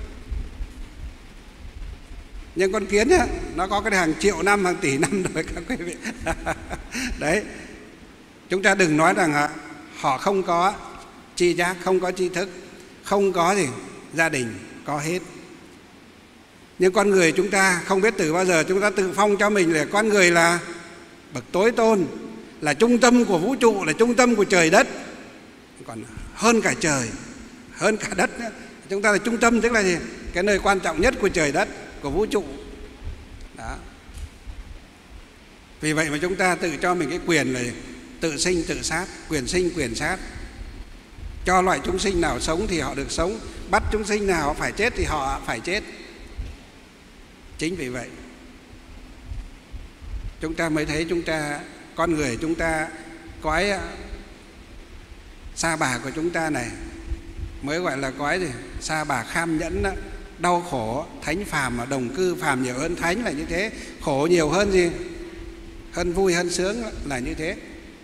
Speaker 2: nhưng con kiến á, nó có cái hàng triệu năm, hàng tỷ năm rồi các quý vị. Đấy, chúng ta đừng nói rằng họ không có tri giác, không có tri thức, không có gì gia đình, có hết. Nhưng con người chúng ta không biết từ bao giờ chúng ta tự phong cho mình là con người là bậc tối tôn, là trung tâm của vũ trụ, là trung tâm của trời đất, còn hơn cả trời, hơn cả đất nữa. Chúng ta là trung tâm, tức là gì? Cái nơi quan trọng nhất của trời đất, của vũ trụ. Vì vậy mà chúng ta tự cho mình cái quyền là tự sinh tự sát, quyền sinh quyền sát. Cho loại chúng sinh nào sống thì họ được sống, bắt chúng sinh nào phải chết thì họ phải chết. Chính vì vậy chúng ta mới thấy chúng ta, con người chúng ta, cõi sa bà của chúng ta này mới gọi là cõi gì? Sa bà kham nhẫn đó. Đau khổ, thánh phàm mà đồng cư, phàm nhiều hơn thánh là như thế, khổ nhiều hơn gì? Hơn vui, hơn sướng là như thế.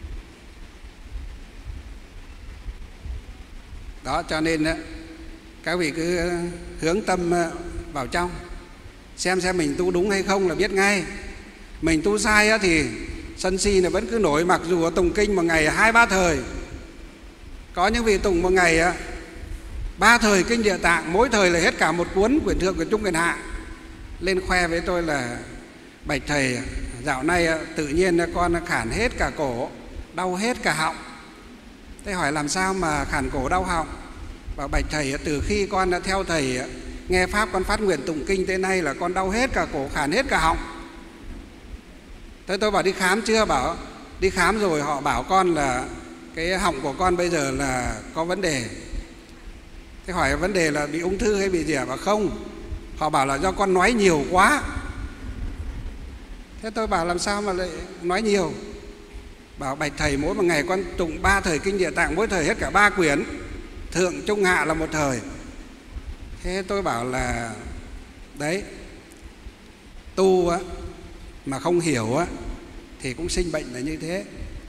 Speaker 2: Đó, cho nên đó, các vị cứ hướng tâm vào trong, xem xem mình tu đúng hay không là biết ngay. Mình tu sai thì sân si là vẫn cứ nổi, mặc dù tụng kinh một ngày hai ba thời. Có những vị tụng một ngày ba thời kinh Địa Tạng, mỗi thời là hết cả một cuốn quyển thượng, quyển trung, quyển hạ. Lên khoe với tôi là bạch thầy, dạo này tự nhiên con khản hết cả cổ, đau hết cả họng. Thế hỏi làm sao mà khản cổ đau họng? Bảo bạch thầy, từ khi con đã theo thầy nghe pháp, con phát nguyện tụng kinh tới nay là con đau hết cả cổ, khản hết cả họng. Thế tôi bảo đi khám chưa? Bảo đi khám rồi, họ bảo con là cái họng của con bây giờ là có vấn đề. Thế hỏi vấn đề là bị ung thư hay bị gì à? Bảo không, họ bảo là do con nói nhiều quá. Thế tôi bảo làm sao mà lại nói nhiều? Bảo bạch thầy, mỗi một ngày con tụng ba thời kinh Địa Tạng, mỗi thời hết cả ba quyển, thượng trung hạ là một thời. Thế tôi bảo là đấy, tu á mà không hiểu á thì cũng sinh bệnh là như thế.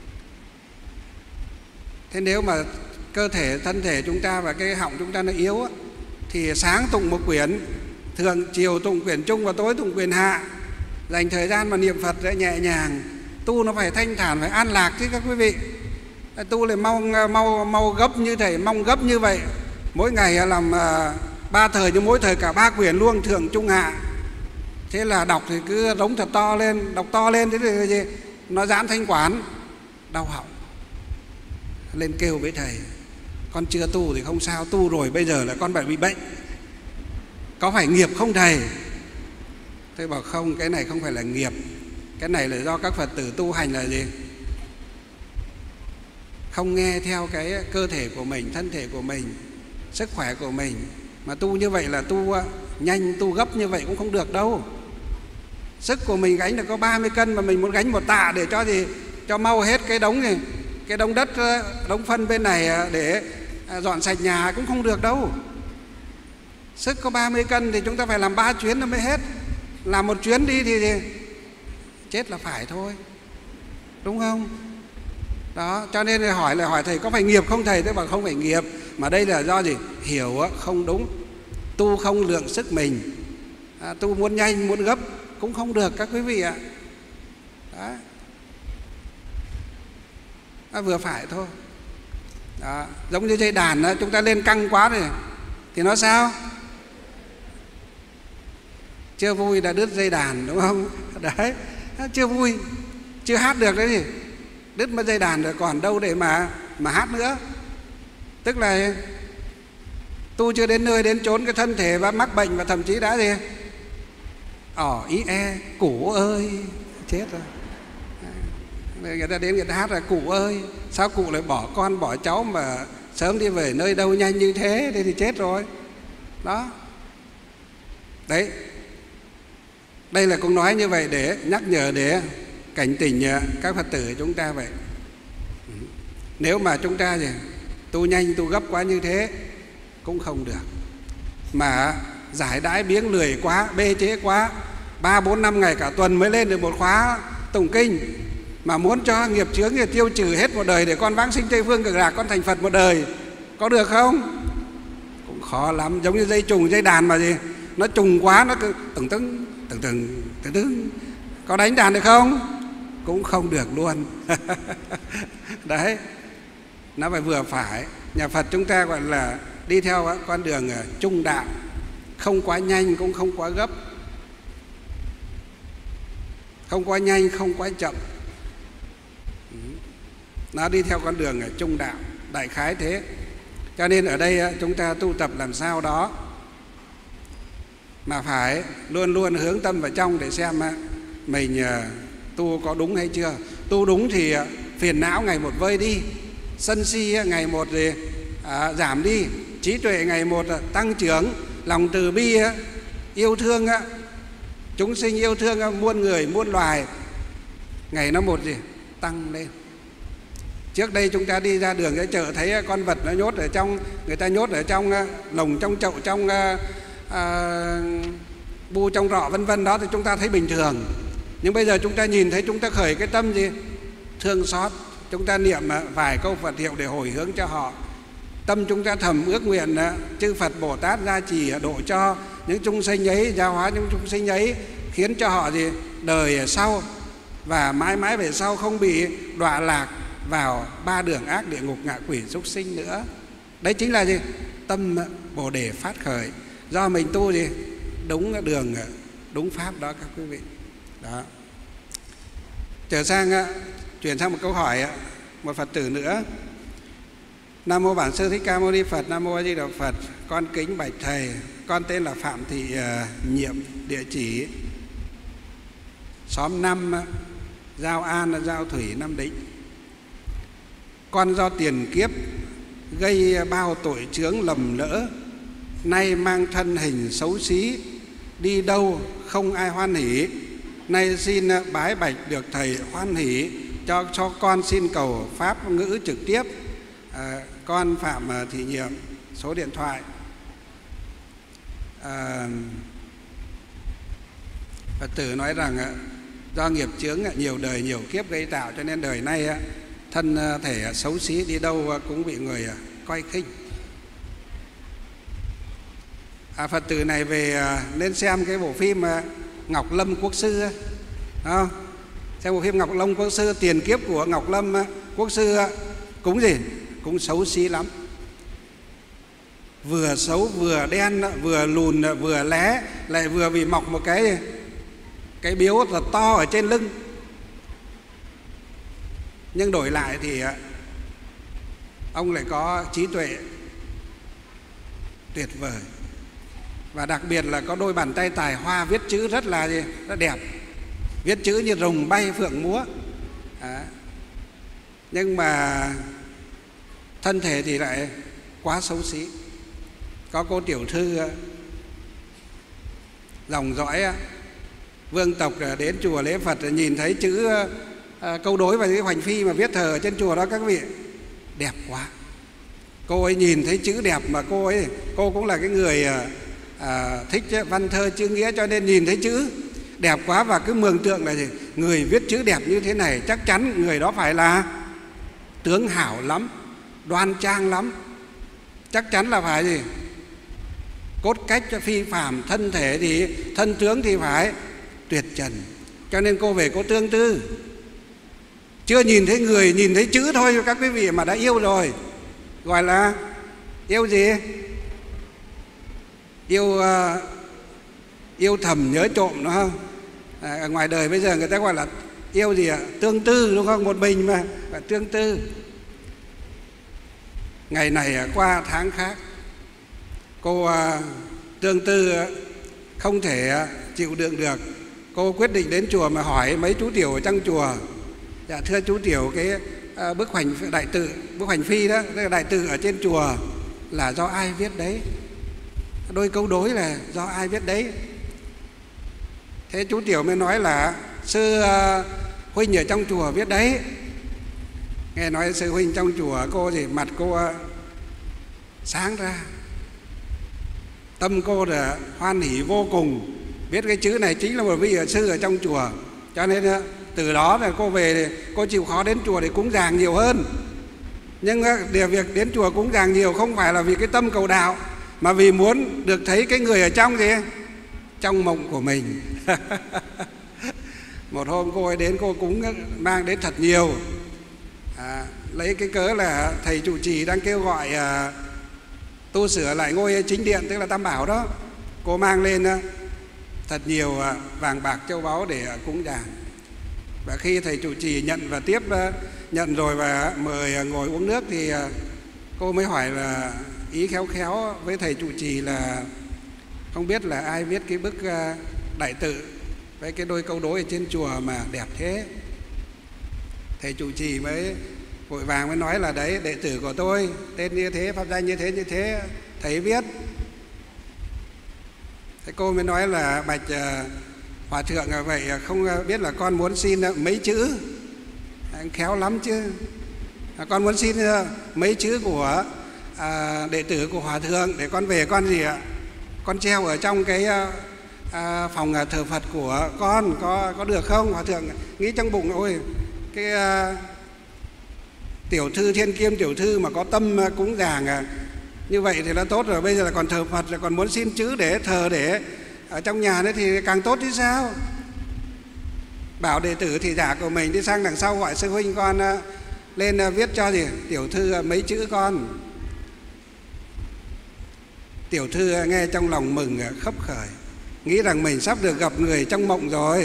Speaker 2: Thế nếu mà cơ thể, thân thể chúng ta và cái họng chúng ta nó yếu á, thì sáng tụng một quyển thượng, chiều tụng quyển trung và tối tụng quyển hạ. Dành thời gian mà niệm Phật để nhẹ nhàng. Tu nó phải thanh thản, phải an lạc chứ các quý vị. Tu lại mau mau mau gấp như thầy, mong gấp như vậy. Mỗi ngày làm uh, ba thời, nhưng mỗi thời cả ba quyển luôn, thượng trung hạ. Thế là đọc thì cứ rống thật to lên, đọc to lên thế thì gì? Nó giãn thanh quản, đau họng. Lên kêu với thầy, con chưa tu thì không sao, tu rồi bây giờ là con phải bị bệnh, có phải nghiệp không thầy? Tôi bảo không, cái này không phải là nghiệp, cái này là do các Phật tử tu hành là gì? Không nghe theo cái cơ thể của mình, thân thể của mình, sức khỏe của mình. Mà tu như vậy là tu nhanh, tu gấp như vậy cũng không được đâu. Sức của mình gánh được có ba mươi cân mà mình muốn gánh một tạ để cho gì? Cho mau hết cái đống này, cái đống đất, đống phân bên này để dọn sạch nhà cũng không được đâu. Sức có ba mươi cân thì chúng ta phải làm ba chuyến nó mới hết. Làm một chuyến đi thì, thì chết là phải thôi, đúng không? Đó, cho nên hỏi là hỏi thầy có phải nghiệp không thầy? Tôi bảo không phải nghiệp, mà đây là do gì? Hiểu không đúng, tu không lượng sức mình, à, tu muốn nhanh, muốn gấp cũng không được các quý vị ạ. Đó, à, vừa phải thôi. Đó, giống như dây đàn đó, chúng ta lên căng quá rồi thì nó sao? Chưa vui đã đứt dây đàn, đúng không? Đấy, chưa vui, chưa hát được đấy gì, đứt mất dây đàn rồi còn đâu để mà mà hát nữa. Tức là tu chưa đến nơi đến chốn, cái thân thể và mắc bệnh và thậm chí đã gì ỏ ý e, cụ ơi, chết rồi. Người ta đến người ta hát là cụ ơi, sao cụ lại bỏ con bỏ cháu mà sớm đi về nơi đâu nhanh như thế, thế thì chết rồi. Đó, đấy, đây là cũng nói như vậy để nhắc nhở, để cảnh tỉnh các Phật tử chúng ta vậy. Nếu mà chúng ta gì tu nhanh, tu gấp quá như thế cũng không được. Mà giải đãi biếng lười quá, bê chế quá, ba bốn năm ngày cả tuần mới lên được một khóa tụng kinh, mà muốn cho nghiệp chướng thì tiêu trừ hết một đời để con vãng sinh Tây Phương Cực Lạc, con thành Phật một đời, có được không? Cũng khó lắm. Giống như dây trùng, dây đàn mà gì, nó trùng quá, nó cứ từng từng từng từng từng từng, có đánh đàn được không? Cũng không được luôn. Đấy, nó phải vừa phải. Nhà Phật chúng ta gọi là đi theo con đường trung đạo, không quá nhanh cũng không quá gấp, không quá nhanh không quá chậm. Nó đi theo con đường trung đạo, đại khái thế. Cho nên ở đây chúng ta tu tập làm sao đó mà phải luôn luôn hướng tâm vào trong để xem mình tu có đúng hay chưa. Tu đúng thì phiền não ngày một vơi đi, sân si ngày một thì à, giảm đi, trí tuệ ngày một tăng trưởng, lòng từ bi yêu thương chúng sinh, yêu thương muôn người muôn loài ngày nó một gì tăng lên. Trước đây chúng ta đi ra đường cái chợ thấy con vật nó nhốt ở trong, người ta nhốt ở trong lồng, trong chậu, trong à, bu, trong rọ vân vân đó thì chúng ta thấy bình thường. Nhưng bây giờ chúng ta nhìn thấy, chúng ta khởi cái tâm gì thương xót, chúng ta niệm vài câu Phật hiệu để hồi hướng cho họ. Tâm chúng ta thầm ước nguyện chư Phật Bồ Tát gia trì độ cho những chúng sinh ấy, giáo hóa những chúng sinh ấy, khiến cho họ gì đời sau và mãi mãi về sau không bị đọa lạc vào ba đường ác, địa ngục, ngạ quỷ, súc sinh nữa. Đấy chính là gì tâm Bồ Đề phát khởi do mình tu gì đúng đường, đúng pháp đó các quý vị. Đó. Trở sang chuyển sang một câu hỏi, một Phật tử nữa. Nam mô Bản Sư Thích Ca Mâu Ni Phật. Nam mô A Di Đà Phật. Con kính bạch thầy, con tên là Phạm Thị uh, Nhiệm, địa chỉ xóm năm, Giao An, Giao Thủy, Nam Định. Con do tiền kiếp gây bao tội chướng lầm lỡ, nay mang thân hình xấu xí, đi đâu không ai hoan hỷ. Nay xin bái bạch được thầy hoan hỷ cho cho con xin cầu pháp ngữ trực tiếp. À, con Phạm Thị Nhiệm, số điện thoại à, Phật tử nói rằng do nghiệp chướng nhiều đời nhiều kiếp gây tạo, cho nên đời nay thân thể xấu xí, đi đâu cũng bị người coi khinh. À, Phật tử này về nên xem cái bộ phim Ngọc Lâm Quốc Sư, không? Xem bộ phim Ngọc Lâm Quốc Sư, tiền kiếp của Ngọc Lâm Quốc Sư cũng gì cũng xấu xí lắm, vừa xấu vừa đen, vừa lùn vừa lé, lại vừa bị mọc một cái cái biếu thật to ở trên lưng. Nhưng đổi lại thì ông lại có trí tuệ tuyệt vời, và đặc biệt là có đôi bàn tay tài hoa, viết chữ rất là gì rất đẹp, viết chữ như rồng bay phượng múa. À, nhưng mà thân thể thì lại quá xấu xí. Có cô tiểu thư dòng dõi vương tộc đến chùa lễ Phật, nhìn thấy chữ câu đối và chữ hoành phi mà viết thờ ở trên chùa đó các vị, đẹp quá. Cô ấy nhìn thấy chữ đẹp mà cô ấy cô cũng là cái người à, thích văn thơ chữ nghĩa, cho nên nhìn thấy chữ đẹp quá và cứ mường tượng là gì, người viết chữ đẹp như thế này chắc chắn người đó phải là tướng hảo lắm, đoan trang lắm, chắc chắn là phải gì cốt cách phi phàm, thân thể thì thân tướng thì phải tuyệt trần. Cho nên cô về cô tương tư, chưa nhìn thấy người, nhìn thấy chữ thôi các quý vị mà đã yêu rồi. Gọi là yêu gì? Yêu uh, yêu thầm nhớ trộm, đúng không? À, ngoài đời bây giờ người ta gọi là yêu gì ạ? Tương tư, đúng không? Một mình mà phải tương tư. Ngày này qua tháng khác, cô uh, tương tư không thể chịu đựng được, cô quyết định đến chùa mà hỏi mấy chú tiểu ở trong chùa. Dạ thưa chú tiểu, cái uh, bức hoành đại tự, bức hoành phi đó, cái đại tự ở trên chùa là do ai viết đấy? Đôi câu đối là do ai viết đấy? Thế chú tiểu mới nói là sư uh, huynh ở trong chùa viết đấy. Nghe nói sư huynh trong chùa, cô thì mặt cô uh, sáng ra, tâm cô là hoan hỷ vô cùng, biết cái chữ này chính là một vị sư ở trong chùa. Cho nên uh, từ đó là cô về thì cô chịu khó đến chùa để cúng dường nhiều hơn. Nhưng uh, để việc đến chùa cúng dường nhiều không phải là vì cái tâm cầu đạo, mà vì muốn được thấy cái người ở trong gì trong mộng của mình. Một hôm cô ấy đến, cô cúng mang đến thật nhiều, à, lấy cái cớ là thầy trụ trì đang kêu gọi à, tu sửa lại ngôi chính điện, tức là Tam Bảo đó. Cô mang lên à, thật nhiều à, vàng bạc châu báu để à, cúng dường. Và khi thầy trụ trì nhận và tiếp à, nhận rồi và mời à, ngồi uống nước thì à, cô mới hỏi là ý khéo khéo với thầy trụ trì là không biết là ai viết cái bức uh, đại tự với cái đôi câu đối ở trên chùa mà đẹp thế. Thầy trụ trì mới vội vàng mới nói là đấy, đệ tử của tôi tên như thế, pháp danh như thế như thế, thầy biết. Thế cô mới nói là bạch uh, hòa thượng à, vậy không biết là con muốn xin mấy chữ. Anh khéo lắm chứ. À, con muốn xin uh, mấy chữ của uh, đệ tử của hòa thượng để con về con gì ạ? Con treo ở trong cái uh, uh, phòng uh, thờ Phật của con, có có được không? Hòa thượng nghĩ trong bụng, ôi cái uh, tiểu thư thiên kiêm tiểu thư mà có tâm uh, cúng dường uh, như vậy thì là tốt rồi. Bây giờ là còn thờ Phật, là còn muốn xin chữ để thờ để ở trong nhà nữa thì càng tốt chứ sao. Bảo đệ tử thì giả của mình đi sang đằng sau gọi sư huynh con uh, lên uh, viết cho gì tiểu thư uh, mấy chữ con. Tiểu thư uh, nghe trong lòng mừng uh, khấp khởi, nghĩ rằng mình sắp được gặp người trong mộng rồi.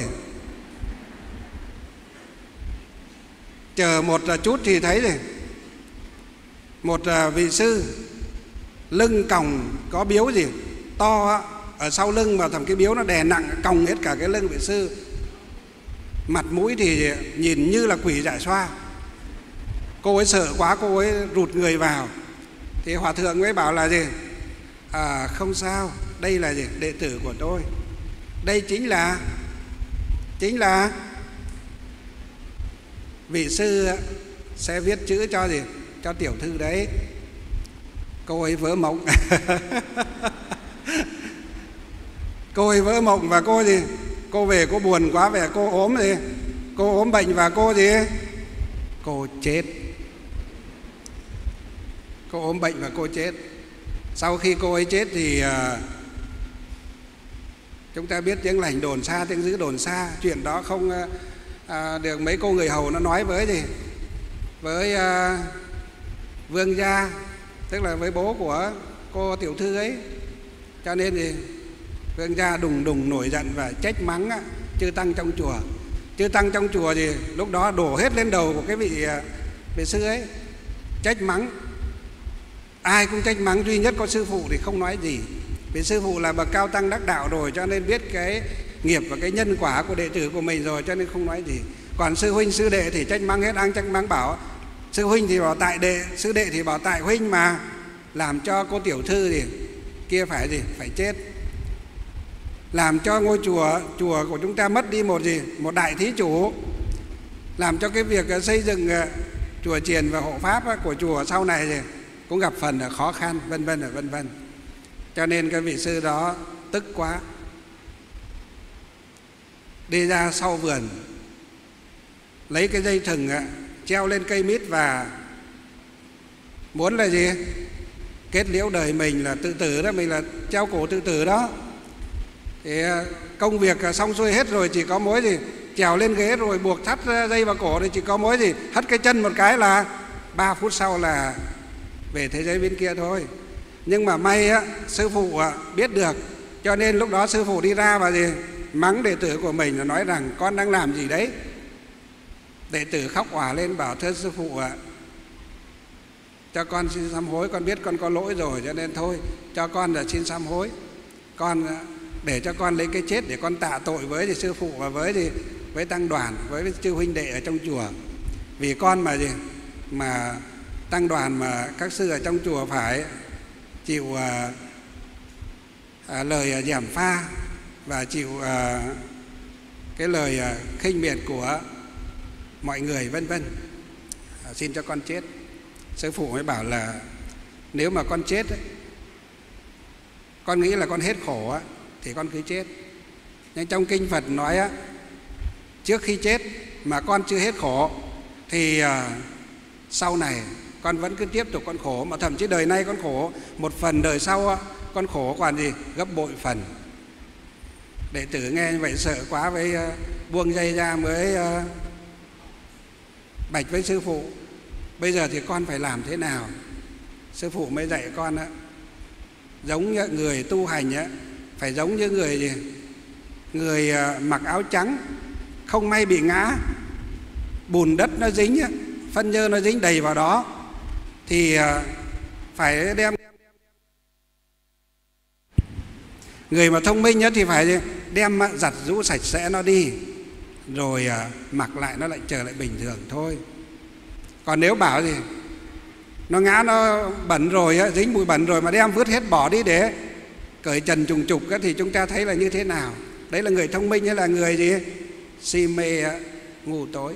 Speaker 2: Chờ một uh, chút thì thấy gì một uh, vị sư lưng còng có biếu gì to ở sau lưng, mà thầm cái biếu nó đè nặng còng hết cả cái lưng vị sư. Mặt mũi thì nhìn như là quỷ dại xoa. Cô ấy sợ quá, cô ấy rụt người vào. Thì hòa thượng mới bảo là gì? À không sao, đây là gì? Đệ tử của tôi. Đây chính là Chính là vị sư sẽ viết chữ cho gì? Cho tiểu thư đấy. Cô ấy vỡ mộng. Cô ấy vỡ mộng và cô gì? Cô về cô buồn quá, về cô ốm gì? Cô ốm bệnh và cô gì? Cô chết. Cô ốm bệnh và cô chết. Sau khi cô ấy chết thì uh, chúng ta biết tiếng lành đồn xa, tiếng dữ đồn xa. Chuyện đó không uh, uh, được mấy cô người hầu nó nói với gì? Với uh, vương gia, tức là với bố của cô tiểu thư ấy. Cho nên thì vương gia đùng đùng nổi giận và trách mắng chư tăng trong chùa. Chư tăng trong chùa thì lúc đó đổ hết lên đầu của cái vị vị sư ấy, trách mắng. Ai cũng trách mắng, duy nhất có sư phụ thì không nói gì. Vì sư phụ là bậc cao tăng đắc đạo rồi, cho nên biết cái nghiệp và cái nhân quả của đệ tử của mình rồi, cho nên không nói gì. Còn sư huynh sư đệ thì trách mắng hết, ăn trách mắng bảo sư huynh thì bảo tại đệ, sư đệ thì bảo tại huynh mà làm cho cô tiểu thư thì kia phải gì? Phải chết. Làm cho ngôi chùa chùa của chúng ta mất đi một gì? Một đại thí chủ. Làm cho cái việc xây dựng chùa chiền và hộ pháp của chùa sau này thì cũng gặp phần khó khăn, vân vân vân vân. Cho nên cái vị sư đó tức quá, đi ra sau vườn, lấy cái dây thừng treo lên cây mít và muốn là gì? Kết liễu đời mình là tự tử đó, mình là treo cổ tự tử đó. Thì công việc xong xuôi hết rồi, chỉ có mối gì? Trèo lên ghế rồi buộc thắt dây vào cổ, thì chỉ có mối gì? Hất cái chân một cái là ba phút sau là về thế giới bên kia thôi. Nhưng mà may á, sư phụ biết được, cho nên lúc đó sư phụ đi ra và gì? Mắng đệ tử của mình, là nói rằng con đang làm gì đấy? Đệ tử khóc òa lên bảo thưa sư phụ ạ, cho con xin sám hối, con biết con có lỗi rồi, cho nên thôi cho con là xin sám hối. Con để cho con lấy cái chết để con tạ tội với thì sư phụ và với thì với tăng đoàn, với chư huynh đệ ở trong chùa. Vì con mà gì mà tăng đoàn mà các sư ở trong chùa phải chịu à, à, lời gièm pha và chịu à, cái lời à, khinh miệt của mọi người vân vân, à, xin cho con chết. Sư phụ mới bảo là nếu mà con chết ấy, con nghĩ là con hết khổ á, thì con cứ chết. Nhưng trong kinh Phật nói á, trước khi chết mà con chưa hết khổ thì à, sau này con vẫn cứ tiếp tục con khổ, mà thậm chí đời nay con khổ một phần, đời sau á, con khổ còn gì gấp bội phần. Đệ tử nghe như vậy sợ quá, với uh, buông dây ra mới uh, bạch với sư phụ, bây giờ thì con phải làm thế nào? Sư phụ mới dạy con á, giống như người tu hành á, phải giống như người gì? Người uh, mặc áo trắng, không may bị ngã, bùn đất nó dính á, phân nhơ nó dính đầy vào đó, thì uh, phải đem Người mà thông minh nhất thì phải đem giặt rũ sạch sẽ nó đi, rồi mặc lại nó lại trở lại bình thường thôi. Còn nếu bảo gì nó ngã nó bẩn rồi, dính bụi bẩn rồi mà đem vứt hết bỏ đi để cởi trần trùng trục thì chúng ta thấy là như thế nào? Đấy là người thông minh hay là người gì si mê ngu tối?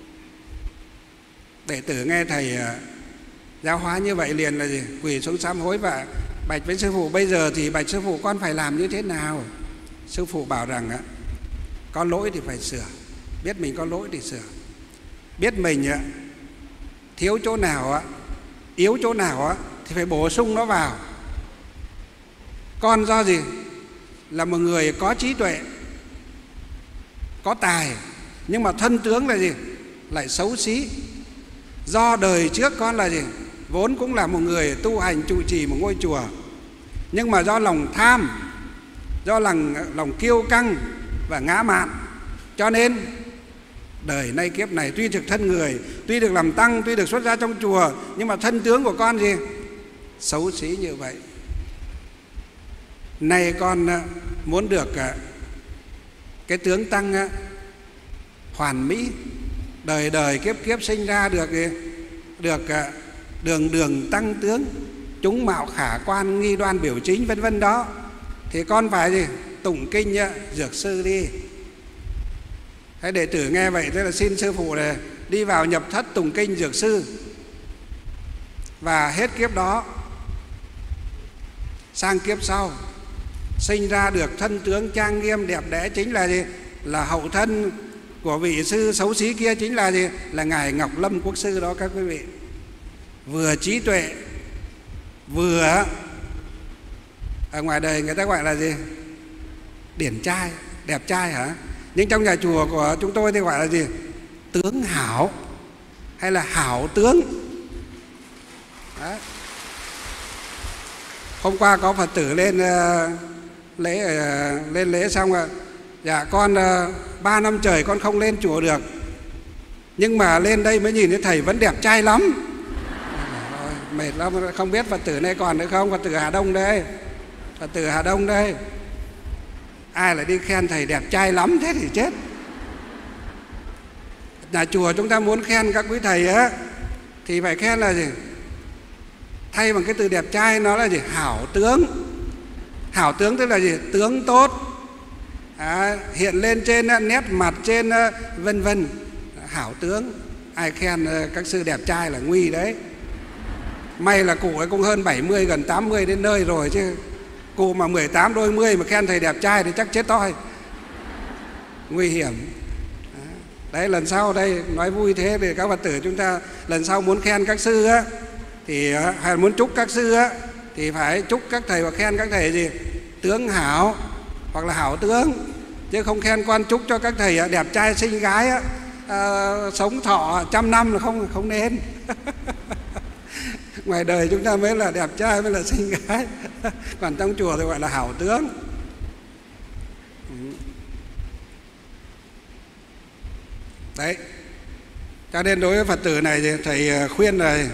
Speaker 2: Đệ tử nghe thầy giáo hóa như vậy liền là gì? Quỳ xuống sám hối và bạch với sư phụ: bây giờ thì bạch sư phụ, con phải làm như thế nào? Sư phụ bảo rằng có lỗi thì phải sửa, biết mình có lỗi thì sửa, biết mình thiếu chỗ nào, yếu chỗ nào thì phải bổ sung nó vào. Con do gì? Là một người có trí tuệ, có tài, nhưng mà thân tướng là gì? Lại xấu xí. Do đời trước con là gì? Vốn cũng là một người tu hành trụ trì một ngôi chùa, nhưng mà do lòng tham, do lòng, lòng kiêu căng và ngã mạn, cho nên đời nay kiếp này tuy thực thân người, tuy được làm tăng, tuy được xuất gia trong chùa, nhưng mà thân tướng của con gì? Xấu xí như vậy. Nay con muốn được cái tướng tăng hoàn mỹ, đời đời kiếp kiếp sinh ra được được đường đường tăng tướng, chúng mạo khả quan, nghi đoan biểu chính, vân vân đó, thì con phải gì? Tụng kinh Dược Sư đi. Thế đệ tử nghe vậy thế là xin sư phụ này đi vào nhập thất tụng kinh Dược Sư. Và hết kiếp đó sang kiếp sau sinh ra được thân tướng trang nghiêm đẹp đẽ, chính là gì? Là hậu thân của vị sư xấu xí kia, chính là gì? Là ngài Ngọc Lâm Quốc sư đó các quý vị. Vừa trí tuệ, vừa ở ngoài đời người ta gọi là gì? Điển trai, đẹp trai hả? Nhưng trong nhà chùa của chúng tôi thì gọi là gì? Tướng hảo, hay là hảo tướng. Đấy. Hôm qua có Phật tử lên uh, lễ uh, lên lễ xong rồi, dạ con uh, ba năm trời con không lên chùa được, nhưng mà lên đây mới nhìn thấy thầy vẫn đẹp trai lắm. Rồi, mệt lắm, không biết Phật tử này còn nữa không? Phật tử Hà Đông đây, Phật tử Hà Đông đây. Ai lại đi khen thầy đẹp trai lắm thế thì chết. Nhà chùa chúng ta muốn khen các quý thầy á thì phải khen là gì? Thay bằng cái từ đẹp trai nó là gì? Hảo tướng. Hảo tướng tức là gì? Tướng tốt, à, hiện lên trên nét mặt, trên vân vân. Hảo tướng. Ai khen các sư đẹp trai là nguy đấy. May là cụ ấy cũng hơn bảy mươi, gần tám mươi đến nơi rồi chứ. Cụ mà mười tám đôi mươi mà khen thầy đẹp trai thì chắc chết toi. Nguy hiểm. Đấy, lần sau đây nói vui thế thì các Phật tử chúng ta lần sau muốn khen các sư á, thì hay muốn chúc các sư á, thì phải chúc các thầy và khen các thầy gì? Tướng hảo hoặc là hảo tướng, chứ không khen quan chúc cho các thầy đẹp trai xinh gái á, à, sống thọ trăm năm là không không nên. Ngoài đời chúng ta mới là đẹp trai, mới là xinh gái, còn trong chùa thì gọi là hảo tướng. Đấy, cho nên đối với Phật tử này thì thầy khuyên là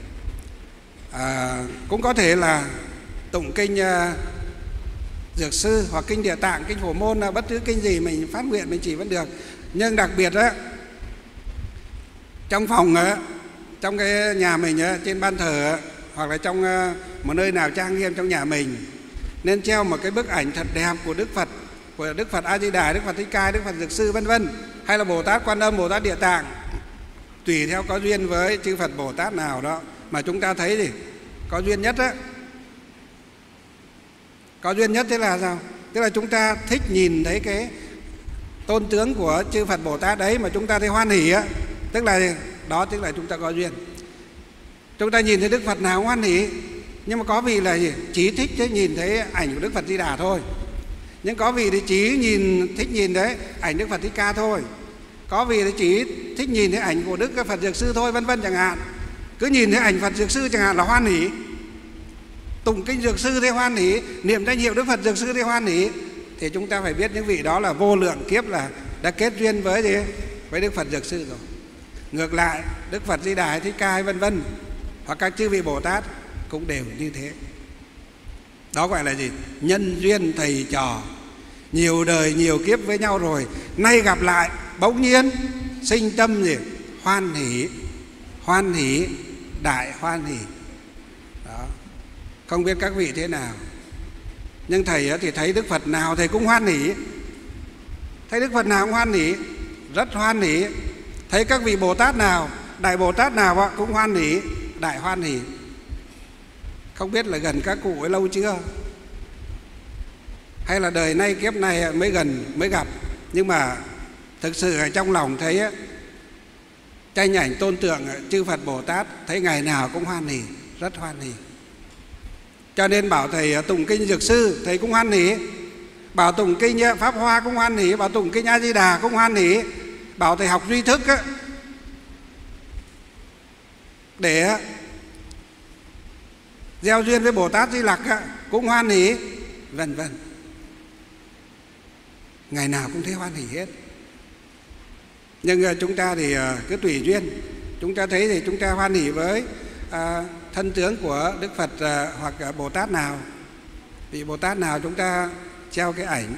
Speaker 2: à, cũng có thể là tụng kinh uh, Dược Sư hoặc kinh Địa Tạng, kinh Phổ Môn, bất cứ kinh gì mình phát nguyện mình chỉ vẫn được. Nhưng đặc biệt á, trong phòng á, trong cái nhà mình á, trên ban thờ á, hoặc là trong uh, một nơi nào trang nghiêm trong nhà mình, nên treo một cái bức ảnh thật đẹp của Đức Phật, của Đức Phật A Di Đà, Đức Phật Thích Ca, Đức Phật Dược Sư vân vân, hay là Bồ Tát Quan Âm, Bồ Tát Địa Tạng, tùy theo có duyên với chư Phật Bồ Tát nào đó mà chúng ta thấy gì có duyên nhất á. Có duyên nhất thế là sao? Tức là chúng ta thích nhìn thấy cái tôn tướng của chư Phật Bồ Tát đấy mà chúng ta thấy hoan hỉ á, tức là đó, tức là chúng ta có duyên. Chúng ta nhìn thấy Đức Phật nào hoan hỉ, nhưng mà có vị là gì? Chỉ thích chứ nhìn thấy ảnh của Đức Phật Di Đà thôi. Nhưng có vị thì chỉ nhìn thích nhìn thấy ảnh Đức Phật Thích Ca thôi. Có vị thì chỉ thích nhìn thấy ảnh của Đức Phật Dược Sư thôi, vân vân chẳng hạn. Cứ nhìn thấy ảnh Phật Dược Sư chẳng hạn là hoan hỉ. Tụng kinh Dược Sư thì hoan hỉ, niệm danh hiệu Đức Phật Dược Sư thì hoan hỉ. Thì chúng ta phải biết những vị đó là vô lượng kiếp là đã kết duyên với gì? Với Đức Phật Dược Sư rồi. Ngược lại, Đức Phật Di Đà, Thích Ca vân vân, hoặc các chư vị Bồ Tát cũng đều như thế. Đó gọi là gì? Nhân duyên thầy trò, nhiều đời nhiều kiếp với nhau rồi, nay gặp lại bỗng nhiên sinh tâm gì? Hoan hỷ, hoan hỷ, đại hoan hỷ. Đó. Không biết các vị thế nào, nhưng thầy thì thấy Đức Phật nào thầy cũng hoan hỷ, thấy Đức Phật nào cũng hoan hỷ, rất hoan hỷ. Thấy các vị Bồ Tát nào, Đại Bồ Tát nào cũng hoan hỷ, đại hoan hỷ. Không biết là gần các cụ ấy lâu chưa, hay là đời nay kiếp này mới gần mới gặp. Nhưng mà thực sự ở trong lòng thấy ấy, tranh ảnh tôn tượng chư Phật Bồ Tát, thấy ngày nào cũng hoan hỷ, rất hoan hỷ. Cho nên bảo thầy tụng kinh Dược Sư, thầy cũng hoan hỷ. Bảo tụng kinh Pháp Hoa cũng hoan hỷ, bảo tụng kinh A Di Đà cũng hoan hỷ. Bảo thầy học duy thức ấy, để gieo duyên với Bồ Tát Di Lặc cũng hoan hỷ, vân vân. Ngày nào cũng thấy hoan hỷ hết. Nhưng chúng ta thì cứ tùy duyên. Chúng ta thấy thì chúng ta hoan hỷ với à, thân tướng của Đức Phật à, hoặc Bồ Tát nào. Vị Bồ Tát nào chúng ta treo cái ảnh,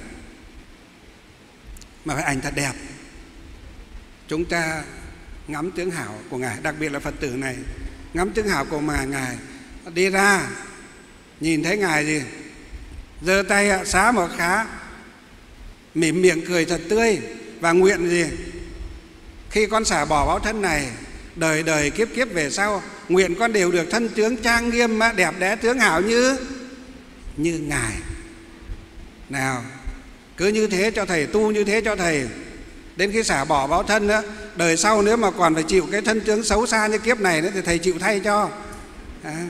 Speaker 2: mà phải ảnh thật đẹp. Chúng ta ngắm tướng hảo của Ngài, đặc biệt là Phật tử này, ngắm tướng hảo của mà Ngài. Đi ra nhìn thấy Ngài gì, giơ tay xá một khá, mỉm miệng cười thật tươi, và nguyện gì? Khi con xả bỏ báo thân này, đời đời kiếp kiếp về sau, nguyện con đều được thân tướng trang nghiêm, đẹp đẽ tướng hảo như như Ngài. Nào, cứ như thế cho thầy, tu như thế cho thầy. Đến khi xả bỏ báo thân đó, đời sau nếu mà còn phải chịu cái thân tướng xấu xa như kiếp này nữa, thì thầy chịu thay cho. À.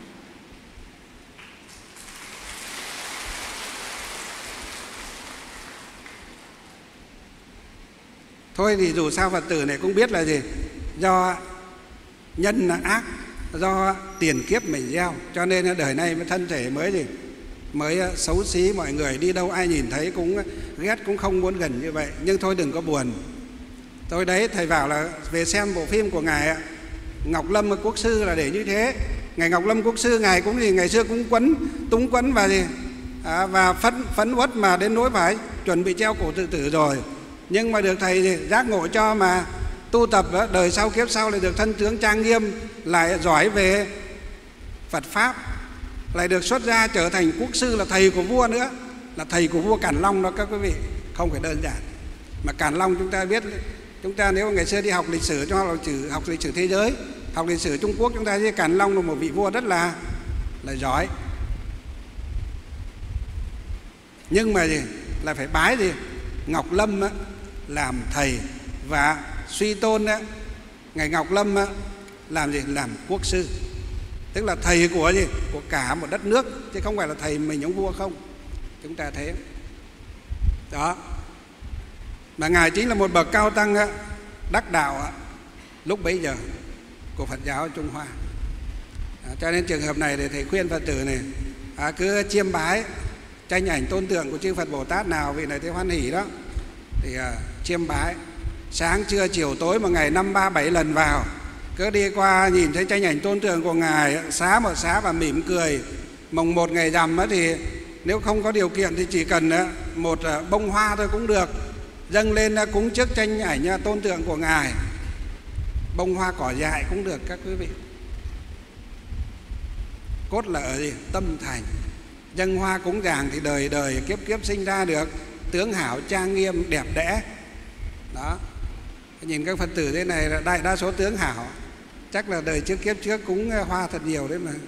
Speaker 2: Thôi thì dù sao Phật tử này cũng biết là gì? Do nhân là ác, do tiền kiếp mình gieo, cho nên đời này mới thân thể mới gì? Mới xấu xí, mọi người đi đâu ai nhìn thấy cũng ghét, cũng không muốn gần như vậy. Nhưng thôi đừng có buồn. Tôi đấy, thầy bảo là về xem bộ phim của Ngài Ngọc Lâm Quốc Sư là để như thế. Ngài Ngọc Lâm Quốc Sư, Ngài cũng gì, ngày xưa cũng quấn, túng quấn và gì à, và phấn, phấn uất mà đến nỗi phải chuẩn bị treo cổ tự tử rồi. Nhưng mà được thầy gì, giác ngộ cho mà tu tập đó, đời sau kiếp sau lại được thân tướng trang nghiêm, lại giỏi về Phật Pháp, lại được xuất gia trở thành quốc sư, là thầy của vua nữa, là thầy của vua Càn Long đó các quý vị. Không phải đơn giản. Mà Càn Long chúng ta biết, chúng ta nếu ngày xưa đi học lịch sử, cho học, học lịch sử thế giới, học lịch sử Trung Quốc, chúng ta thấy Càn Long là một vị vua rất là là giỏi. Nhưng mà gì? Là phải bái gì? Ngọc Lâm á, làm thầy, và suy tôn á, Ngài Ngọc Lâm á, làm gì? Làm quốc sư. Tức là thầy của gì? Của cả một đất nước, chứ không phải là thầy mình ông vua không. Chúng ta thấy đó. Mà Ngài chính là một bậc cao tăng á, đắc đạo á, lúc bấy giờ của Phật giáo Trung Hoa. À, cho nên trường hợp này thì thầy khuyên Phật tử này à, cứ chiêm bái tranh ảnh tôn tượng của chư Phật Bồ Tát nào vị này thấy hoan hỷ đó thì à, chiêm bái sáng trưa chiều tối, một ngày năm ba bảy lần vào, cứ đi qua nhìn thấy tranh ảnh tôn tượng của Ngài, xá một xá và mỉm cười. Mồng một ngày rằm thì nếu không có điều kiện thì chỉ cần một bông hoa thôi cũng được, dâng lên cúng trước tranh ảnh tôn tượng của Ngài. Bông hoa cỏ dại cũng được các quý vị. Cốt là ở gì? Tâm thành. Dâng hoa cúng dường thì đời đời kiếp kiếp sinh ra được tướng hảo trang nghiêm đẹp đẽ. Đó. Nhìn các Phật tử thế này là đại đa số tướng hảo. Chắc là đời trước kiếp trước cúng hoa thật nhiều đấy mà.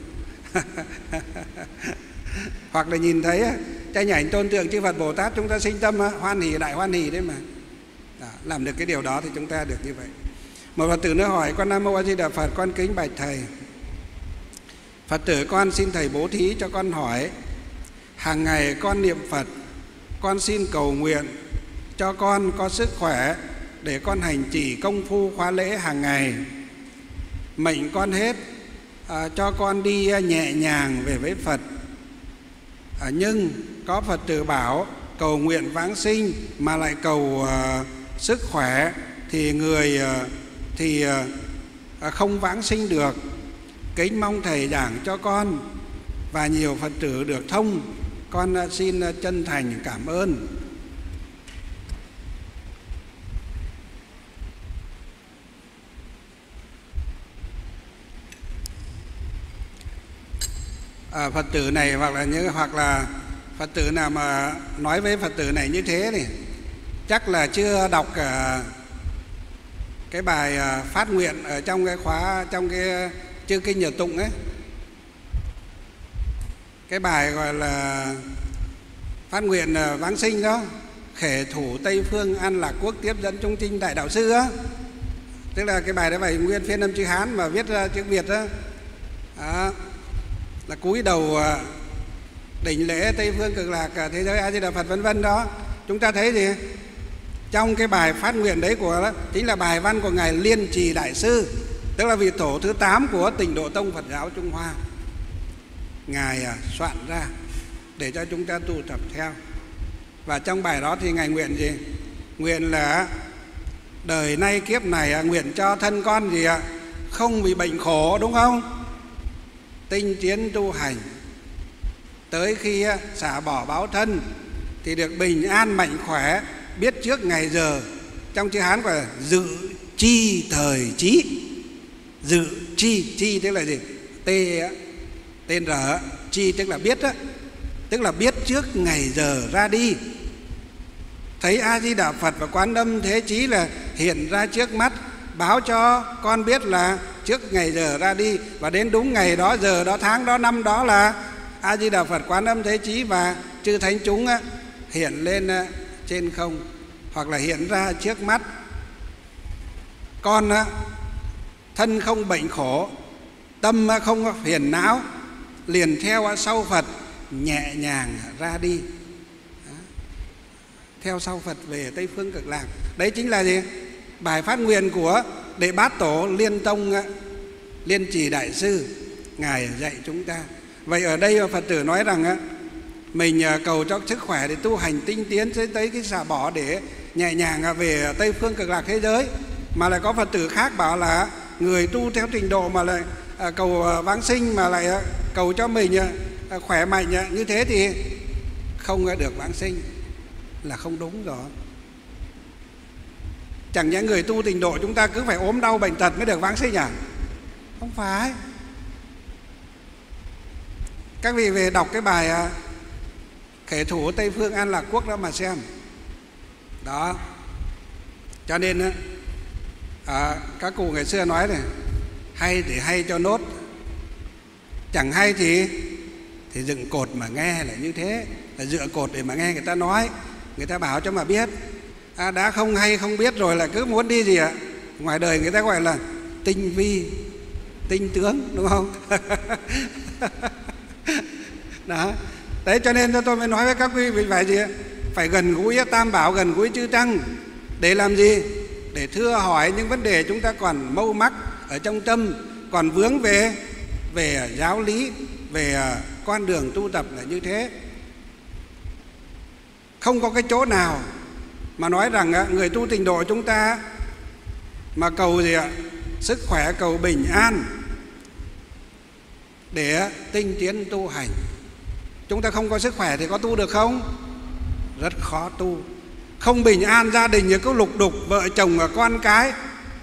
Speaker 2: Hoặc là nhìn thấy tranh ảnh tôn tượng chư Phật Bồ Tát, chúng ta sinh tâm hoan hỷ, đại hoan hỷ đấy mà. Đó, làm được cái điều đó thì chúng ta được như vậy. Một Phật tử nữa hỏi: con Nam Mô A Di Đà Phật, con kính bạch thầy, Phật tử con xin thầy bố thí cho con hỏi. Hàng ngày con niệm Phật, con xin cầu nguyện cho con có sức khỏe để con hành trì công phu khóa lễ hàng ngày. Mệnh con hết, à, cho con đi nhẹ nhàng về với Phật. À, nhưng có Phật tử bảo cầu nguyện vãng sinh mà lại cầu à, sức khỏe thì người à, thì à, không vãng sinh được. Kính mong thầy giảng cho con và nhiều Phật tử được thông. Con xin chân thành cảm ơn. À, Phật tử này hoặc là những hoặc là Phật tử nào mà nói với Phật tử này như thế thì chắc là chưa đọc cả cái bài phát nguyện ở trong cái khóa, trong cái chư kinh nhật tụng ấy, cái bài gọi là phát nguyện vãng sinh đó, khể thủ Tây Phương an lạc quốc tiếp dẫn chúng sinh đại đạo sư á, tức là cái bài đó bài nguyên phiên âm chữ Hán mà viết ra chữ Việt đó, đó là cúi đầu đỉnh lễ Tây Phương cực lạc thế giới A Di Đà Phật vân vân đó. Chúng ta thấy gì trong cái bài phát nguyện đấy của đó chính là bài văn của ngài Liên Trì Đại Sư, tức là vị tổ thứ tám của Tịnh Độ Tông Phật giáo Trung Hoa. Ngài soạn ra để cho chúng ta tu tập theo. Và trong bài đó thì ngài nguyện gì? Nguyện là đời nay kiếp này nguyện cho thân con gì ạ? Không bị bệnh khổ, đúng không? Tinh tiến tu hành, tới khi xả bỏ báo thân thì được bình an mạnh khỏe, biết trước ngày giờ. Trong chữ Hán gọi là dự chi thời trí. Dự chi, chi tức là gì? Tê tên R, chi tức là biết á, tức là biết trước ngày giờ ra đi. Thấy A Di Đà Phật và Quán Âm Thế Chí là hiện ra trước mắt, báo cho con biết là trước ngày giờ ra đi, và đến đúng ngày đó, giờ đó, tháng đó, năm đó là A Di Đà Phật Quán Âm Thế Chí và chư thánh chúng á, hiện lên trên không hoặc là hiện ra trước mắt. Con á, thân không bệnh khổ, tâm không phiền não, liền theo sau Phật nhẹ nhàng ra đi. Đó. Theo sau Phật về Tây Phương Cực Lạc. Đấy chính là gì? Bài phát nguyện của Đệ Bát Tổ Liên Tông Liên Trì Đại Sư, ngài dạy chúng ta. Vậy ở đây Phật tử nói rằng á, mình cầu cho sức khỏe để tu hành tinh tiến tới cái xả bỏ để nhẹ nhàng về Tây Phương Cực Lạc thế giới, mà lại có Phật tử khác bảo là người tu theo trình độ mà lại cầu vãng sinh mà lại cầu cho mình khỏe mạnh như thế thì không được vãng sinh, là không đúng rồi. Chẳng nhẽ người tu trình độ chúng ta cứ phải ốm đau bệnh tật mới được vãng sinh à? Không phải. Các vị về đọc cái bài khể thủ Tây Phương an lạc quốc đó mà xem. Đó. Cho nên à, các cụ ngày xưa nói này, hay thì hay cho nốt, chẳng hay thì thì dựng cột mà nghe là như thế, là dựa cột để mà nghe người ta nói, người ta bảo cho mà biết. À, đã không hay không biết rồi là cứ muốn đi gì ạ? Ngoài đời người ta gọi là tinh vi, tinh tướng, đúng không? Đó. Đấy, cho nên tôi mới nói với các quý vị phải gì? Phải gần gũi Tam Bảo, gần gũi chư Tăng. Để làm gì? Để thưa hỏi những vấn đề chúng ta còn mâu mắc ở trong tâm, còn vướng về về giáo lý, về con đường tu tập là như thế. Không có cái chỗ nào mà nói rằng người tu tịnh độ chúng ta mà cầu gì ạ? Sức khỏe, cầu bình an để tinh tiến tu hành. Chúng ta không có sức khỏe thì có tu được không? Rất khó tu. Không bình an, gia đình thì cứ lục đục, vợ chồng và con cái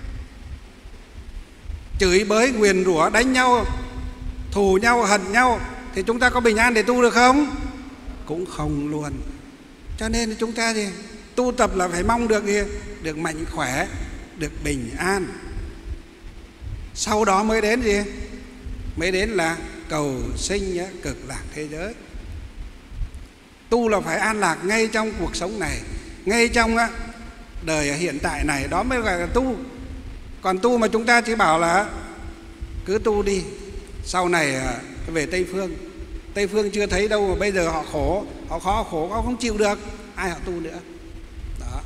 Speaker 2: chửi bới, nguyền rủa, đánh nhau, thù nhau, hận nhau, thì chúng ta có bình an để tu được không? Cũng không luôn. Cho nên chúng ta thì tu tập là phải mong được gì? Được mạnh khỏe, được bình an. Sau đó mới đến gì? Mới đến là cầu sinh cực lạc thế giới. Tu là phải an lạc ngay trong cuộc sống này, ngay trong đời hiện tại này, đó mới gọi là tu. Còn tu mà chúng ta chỉ bảo là cứ tu đi, sau này về Tây Phương. Tây Phương chưa thấy đâu mà bây giờ họ khổ, họ khó khổ, họ không chịu được, ai họ tu nữa. Đó.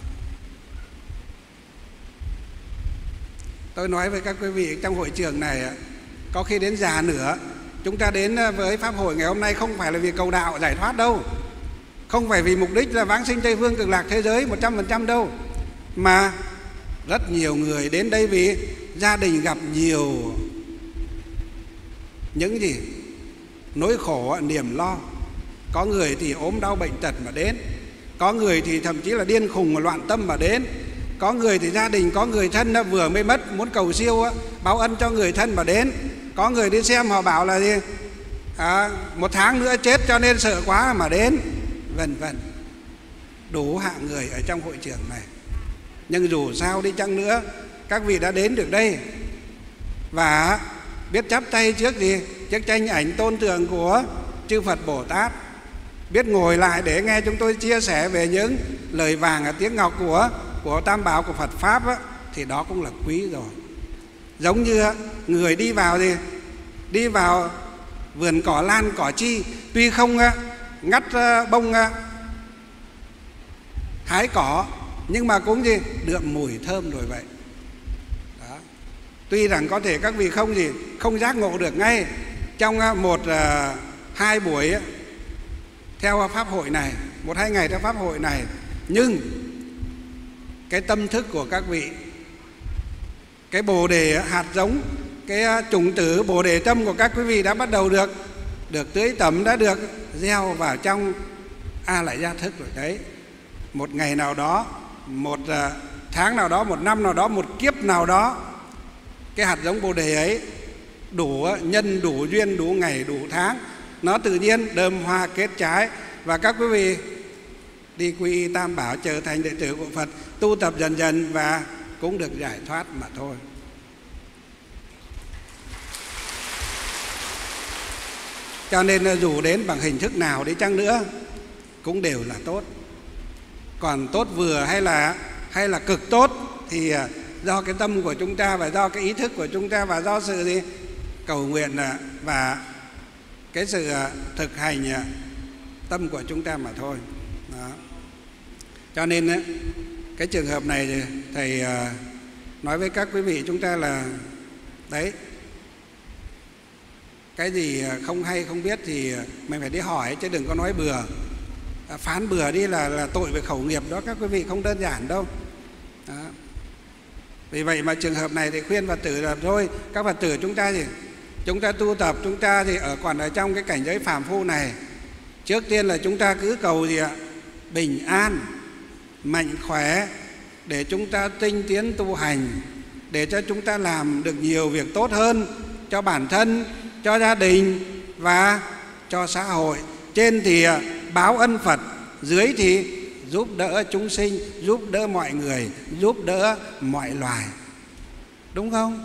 Speaker 2: Tôi nói với các quý vị trong hội trường này, có khi đến già nữa, chúng ta đến với Pháp hội ngày hôm nay không phải là vì cầu đạo giải thoát đâu, không phải vì mục đích là vãng sinh Tây Phương Cực Lạc thế giới một trăm phần trăm đâu, mà rất nhiều người đến đây vì gia đình gặp nhiều những gì? nỗi khổ, niềm lo. Có người thì ốm đau bệnh tật mà đến, có người thì thậm chí là điên khùng loạn tâm mà đến, có người thì gia đình có người thân đã vừa mới mất, muốn cầu siêu báo ân cho người thân mà đến, có người đi xem họ bảo là gì à, một tháng nữa chết cho nên sợ quá mà đến, vân vân. Đủ hạng người ở trong hội trường này. Nhưng dù sao đi chăng nữa, các vị đã đến được đây và biết chắp tay trước gì, trước tranh ảnh tôn tượng của chư Phật Bồ Tát, biết ngồi lại để nghe chúng tôi chia sẻ về những lời vàng ở tiếng ngọc của của Tam Bảo, của Phật Pháp á, thì đó cũng là quý rồi. Giống như người đi vào thì đi vào vườn cỏ lan cỏ chi, tuy không ngắt bông hái cỏ, nhưng mà cũng gì đượm mùi thơm rồi vậy. Đó. Tuy rằng có thể các vị không gì không giác ngộ được ngay trong một hai buổi theo pháp hội này, một hai ngày theo pháp hội này, nhưng cái tâm thức của các vị, cái bồ đề hạt giống, cái chủng tử bồ đề tâm của các quý vị đã bắt đầu được được tưới tẩm, đã được gieo vào trong A Lại Gia thức rồi đấy. Một ngày nào đó, một tháng nào đó, một năm nào đó, một kiếp nào đó, cái hạt giống bồ đề ấy đủ nhân, đủ duyên, đủ ngày, đủ tháng, nó tự nhiên đơm hoa kết trái, và các quý vị đi quy y Tam Bảo, trở thành đệ tử của Phật, tu tập dần dần và cũng được giải thoát mà thôi. Cho nên dù đến bằng hình thức nào đi chăng nữa cũng đều là tốt. Còn tốt vừa hay là hay là cực tốt thì do cái tâm của chúng ta và do cái ý thức của chúng ta và do sự gì cầu nguyện và cái sự thực hành tâm của chúng ta mà thôi. Đó. Cho nên cái trường hợp này thầy nói với các quý vị chúng ta là đấy, cái gì không hay không biết thì mình phải đi hỏi, chứ đừng có nói bừa. Phán bừa đi là, là tội về khẩu nghiệp đó các quý vị, không đơn giản đâu. Đó. Vì vậy mà trường hợp này thì khuyên Phật tử là thôi, các Phật tử chúng ta thì chúng ta tu tập, chúng ta thì ở còn ở trong cái cảnh giới phàm phu này, trước tiên là chúng ta cứ cầu gì ạ? Bình an, mạnh khỏe, để chúng ta tinh tiến tu hành, để cho chúng ta làm được nhiều việc tốt hơn cho bản thân, cho gia đình và cho xã hội. Trên thì báo ân Phật, dưới thì giúp đỡ chúng sinh, giúp đỡ mọi người, giúp đỡ mọi loài. Đúng không?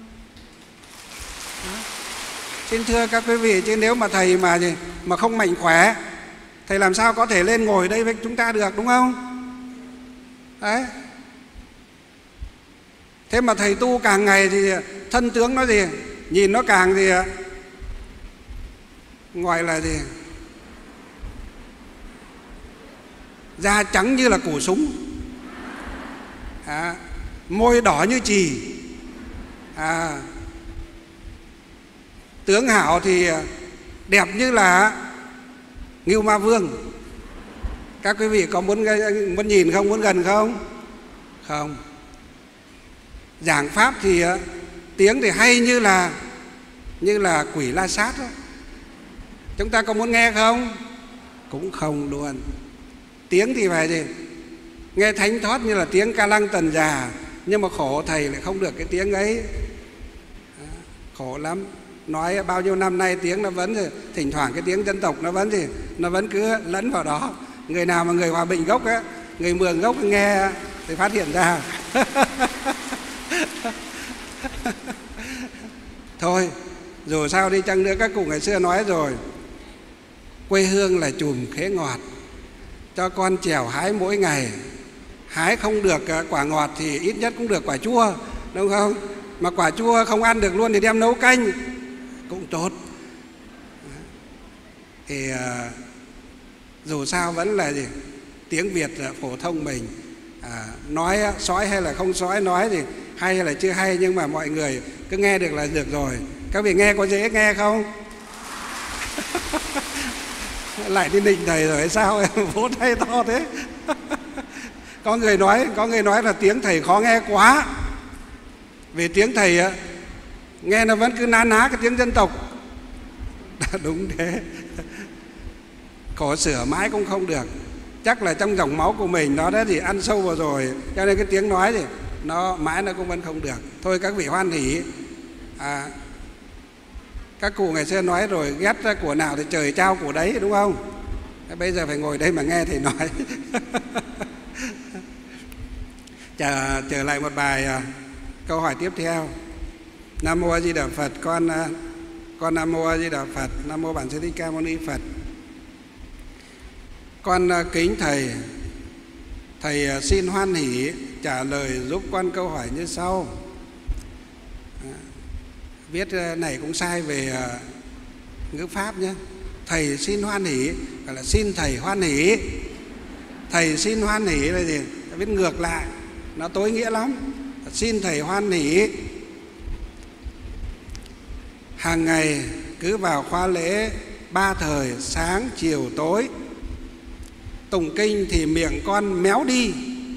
Speaker 2: Đó. Xin thưa các quý vị, chứ nếu mà thầy mà gì mà không mạnh khỏe, thầy làm sao có thể lên ngồi đây với chúng ta được, đúng không? Đấy. Thế mà thầy tu càng ngày thì thân tướng nó gì, nhìn nó càng gì gọi là gì, da trắng như là củ súng, à, môi đỏ như chì, à, tướng hảo thì đẹp như là Ngưu Ma Vương. Các quý vị có muốn muốn nhìn không, muốn gần không? Không. Giảng pháp thì tiếng thì hay như là như là quỷ La Sát đó. Chúng ta có muốn nghe không? Cũng không luôn. Tiếng thì phải gì? Nghe thánh thoát như là tiếng Ca Lăng Tần Già, nhưng mà khổ thầy lại không được cái tiếng ấy. À, khổ lắm. Nói bao nhiêu năm nay tiếng nó vẫn thỉnh thoảng cái tiếng dân tộc nó vẫn gì, nó vẫn cứ lẫn vào đó. Người nào mà người Hòa Bình gốc á, người Mường gốc nghe thì phát hiện ra. Thôi, dù sao đi chăng nữa, các cụ ngày xưa nói rồi, quê hương là chùm khế ngọt, cho con trèo hái mỗi ngày. Hái không được quả ngọt thì ít nhất cũng được quả chua, đúng không? Mà quả chua không ăn được luôn thì đem nấu canh cũng tốt. Thì uh, dù sao vẫn là gì? Tiếng Việt phổ thông mình, à, nói sói hay là không sói, nói thì hay hay là chưa hay, nhưng mà mọi người cứ nghe được là được rồi. Các vị nghe có dễ nghe không? Lại đi nịnh thầy rồi hay sao? Vỗ tay to thế. Có người nói, có người nói là tiếng thầy khó nghe quá. Vì tiếng thầy nghe nó vẫn cứ ná ná cái tiếng dân tộc. Đúng thế. Khổ sửa mãi cũng không được. Chắc là trong dòng máu của mình nó đã thì ăn sâu vào rồi, cho nên cái tiếng nói thì nó mãi nó cũng vẫn không được. Thôi các vị hoan hỷ. À, các cụ ngày xưa nói rồi, ghét ra của nào thì trời trao của đấy, đúng không? Bây giờ phải ngồi đây mà nghe thầy nói. Trở, trở lại một bài uh, câu hỏi tiếp theo. Nam mô A Di Đà Phật. Con uh, con Nam mô A Di Đà Phật. Nam mô Bản Sư Thích Ca Mâu Ni Phật. Con uh, kính thầy, thầy uh, xin hoan hỷ trả lời giúp con câu hỏi như sau. uh, Viết uh, này cũng sai về uh, ngữ pháp nhé. Thầy xin hoan hỷ, gọi là xin thầy hoan hỷ. Thầy xin hoan hỷ là gì? Viết ngược lại, nó tối nghĩa lắm. Xin thầy hoan hỷ. Hàng ngày cứ vào khóa lễ ba thời sáng, chiều, tối, tụng kinh thì miệng con méo đi,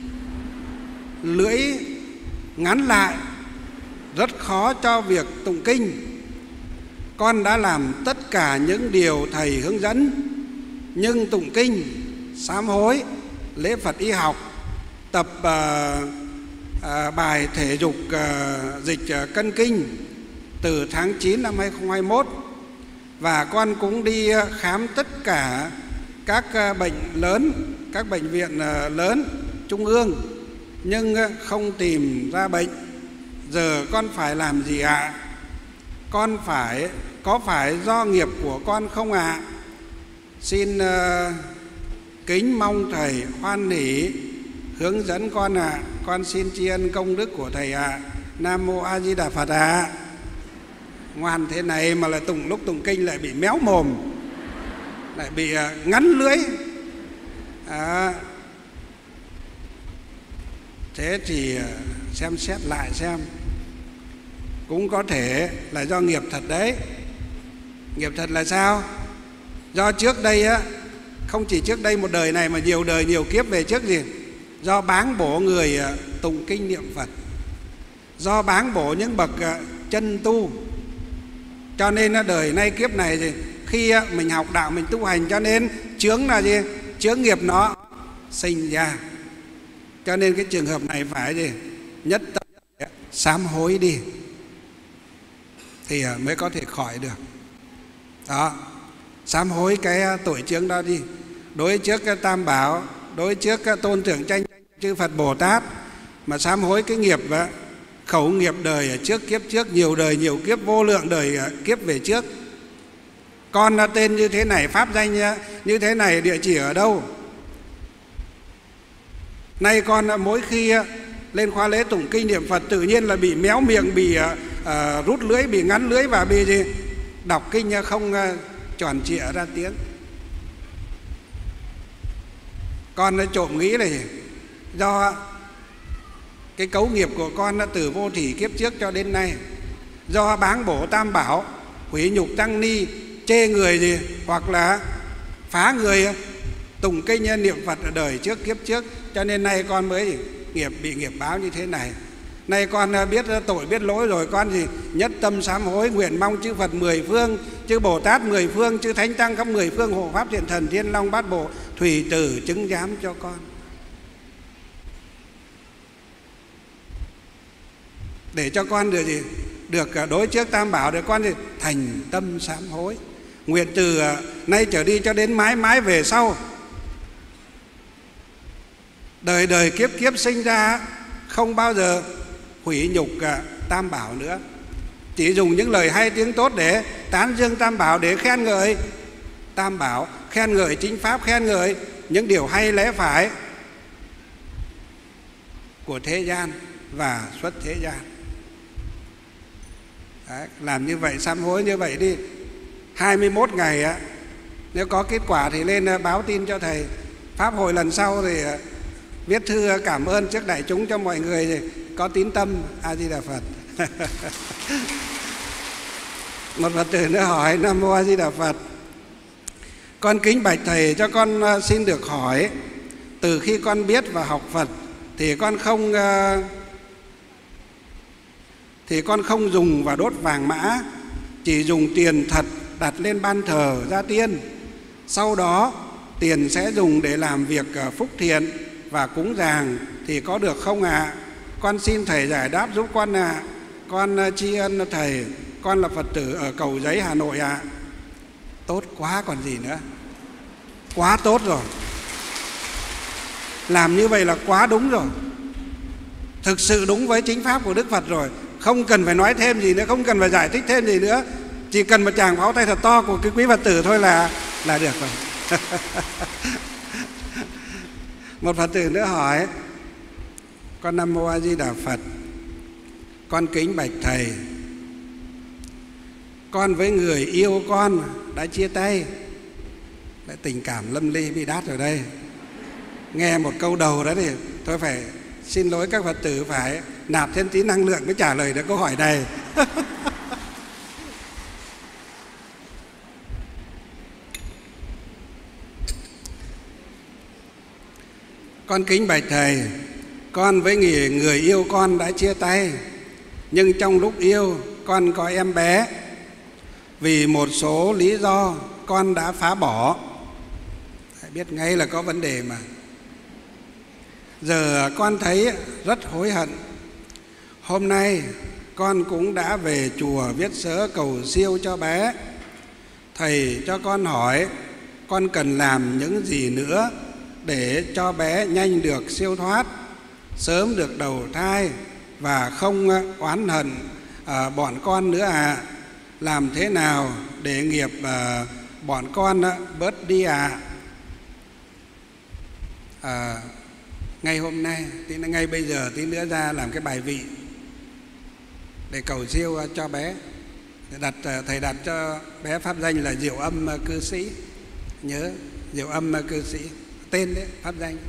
Speaker 2: lưỡi ngắn lại, rất khó cho việc tụng kinh. Con đã làm tất cả những điều thầy hướng dẫn, nhưng tụng kinh, sám hối, lễ Phật y học, tập uh, uh, bài thể dục uh, dịch uh, cân kinh từ tháng chín năm hai không hai mốt. Và con cũng đi uh, khám tất cả các uh, bệnh lớn, các bệnh viện uh, lớn, trung ương, nhưng uh, không tìm ra bệnh. Giờ con phải làm gì ạ? À? Con phải, có phải do nghiệp của con không ạ? À? Xin uh, kính mong thầy hoan hỷ hướng dẫn con ạ. À. Con xin tri ân công đức của thầy ạ. À. Nam mô A Di Đà Phật ạ. À. Ngoan thế này mà lại tụng lúc tụng kinh lại bị méo mồm, lại bị uh, ngắn lưỡi. À, thế thì uh, xem xét lại xem. Cũng có thể là do nghiệp thật đấy. Nghiệp thật là sao? Do trước đây á, không chỉ trước đây một đời này mà nhiều đời nhiều kiếp về trước gì? Do báng bổ người tụng kinh niệm Phật, do báng bổ những bậc chân tu, cho nên đời nay kiếp này gì? Khi mình học đạo mình tu hành, cho nên chướng là gì? Chướng nghiệp nó sinh ra. Cho nên cái trường hợp này phải gì? Nhất tâm sám hối đi thì mới có thể khỏi được. Đó, sám hối cái tội chướng đó đi. Đối trước cái Tam Bảo, đối trước cái tôn trưởng tranh chư Phật Bồ Tát, mà sám hối cái nghiệp khẩu nghiệp đời ở trước kiếp trước, nhiều đời nhiều kiếp, vô lượng đời kiếp về trước. Con tên như thế này, pháp danh như thế này, địa chỉ ở đâu? Nay con mỗi khi lên khóa lễ tụng kinh niệm Phật tự nhiên là bị méo miệng, bị uh, rút lưỡi, bị ngắn lưỡi và bị gì? Đọc kinh không uh, tròn trịa ra tiếng. Con trộm nghĩ này do cái cấu nghiệp của con từ vô thỉ kiếp trước cho đến nay, do báng bổ Tam Bảo, hủy nhục tăng ni, chê người gì, hoặc là phá người tụng kinh niệm Phật ở đời trước kiếp trước, cho nên nay con mới gì? Nghiệp bị nghiệp báo như thế này. Nay con biết tội biết lỗi rồi, con gì? Nhất tâm sám hối, nguyện mong chư Phật mười phương, chư Bồ Tát mười phương, chư Thánh Tăng khắp mười phương, hộ pháp thiện thần Thiên Long Bát Bộ thủy tử chứng giám cho con, để cho con được gì? Được đối trước Tam Bảo, để con gì? Thành tâm sám hối, nguyện từ nay trở đi cho đến mãi mãi về sau, đời đời kiếp kiếp sinh ra không bao giờ hủy nhục Tam Bảo nữa. Chỉ dùng những lời hay tiếng tốt để tán dương Tam Bảo, để khen ngợi Tam Bảo, khen ngợi chính pháp, khen ngợi những điều hay lẽ phải của thế gian và xuất thế gian. Đấy, làm như vậy, sám hối như vậy đi. Hai mươi mốt ngày á, nếu có kết quả thì lên báo tin cho thầy. Pháp hội lần sau thì viết thư cảm ơn trước đại chúng cho mọi người có tín tâm. A Di Đà Phật. Một Phật tử nữa hỏi: Nam mô A Di Đà Phật. Con kính bạch thầy, cho con xin được hỏi, từ khi con biết và học Phật thì con không thì con không dùng và đốt vàng mã, chỉ dùng tiền thật đặt lên ban thờ gia tiên. Sau đó tiền sẽ dùng để làm việc phúc thiện và cúng dường thì có được không ạ? À? Con xin thầy giải đáp giúp con ạ. À. Con tri ân thầy, con là Phật tử ở Cầu Giấy, Hà Nội ạ. À. Tốt quá còn gì nữa. Quá tốt rồi. Làm như vậy là quá đúng rồi. Thực sự đúng với chính pháp của Đức Phật rồi. Không cần phải nói thêm gì nữa, không cần phải giải thích thêm gì nữa. Chỉ cần một tràng pháo tay thật to của cái quý Phật tử thôi là là được rồi. Một Phật tử nữa hỏi: con Nam Mô A Di Đà Phật, con kính bạch thầy, con với người yêu con đã chia tay. Lại tình cảm lâm ly bi đát rồi đây. Nghe một câu đầu đó thì tôi phải xin lỗi các Phật tử, phải nạp thêm tí năng lượng mới trả lời được câu hỏi này. Con kính bạch thầy, con với người, người yêu con đã chia tay. Nhưng trong lúc yêu con có em bé. Vì một số lý do con đã phá bỏ. Biết ngay là có vấn đề mà. Giờ con thấy rất hối hận. Hôm nay con cũng đã về chùa viết sớ cầu siêu cho bé. Thầy cho con hỏi con cần làm những gì nữa để cho bé nhanh được siêu thoát, sớm được đầu thai và không oán hận à, bọn con nữa à? Làm thế nào để nghiệp à, bọn con à, bớt đi à? à Ngay hôm nay, tí ngay bây giờ tí nữa ra làm cái bài vị để cầu siêu cho bé. Đặt thầy đặt cho bé pháp danh là Diệu Âm Cư Sĩ. Nhớ Diệu Âm Cư Sĩ, tên đấy, pháp danh.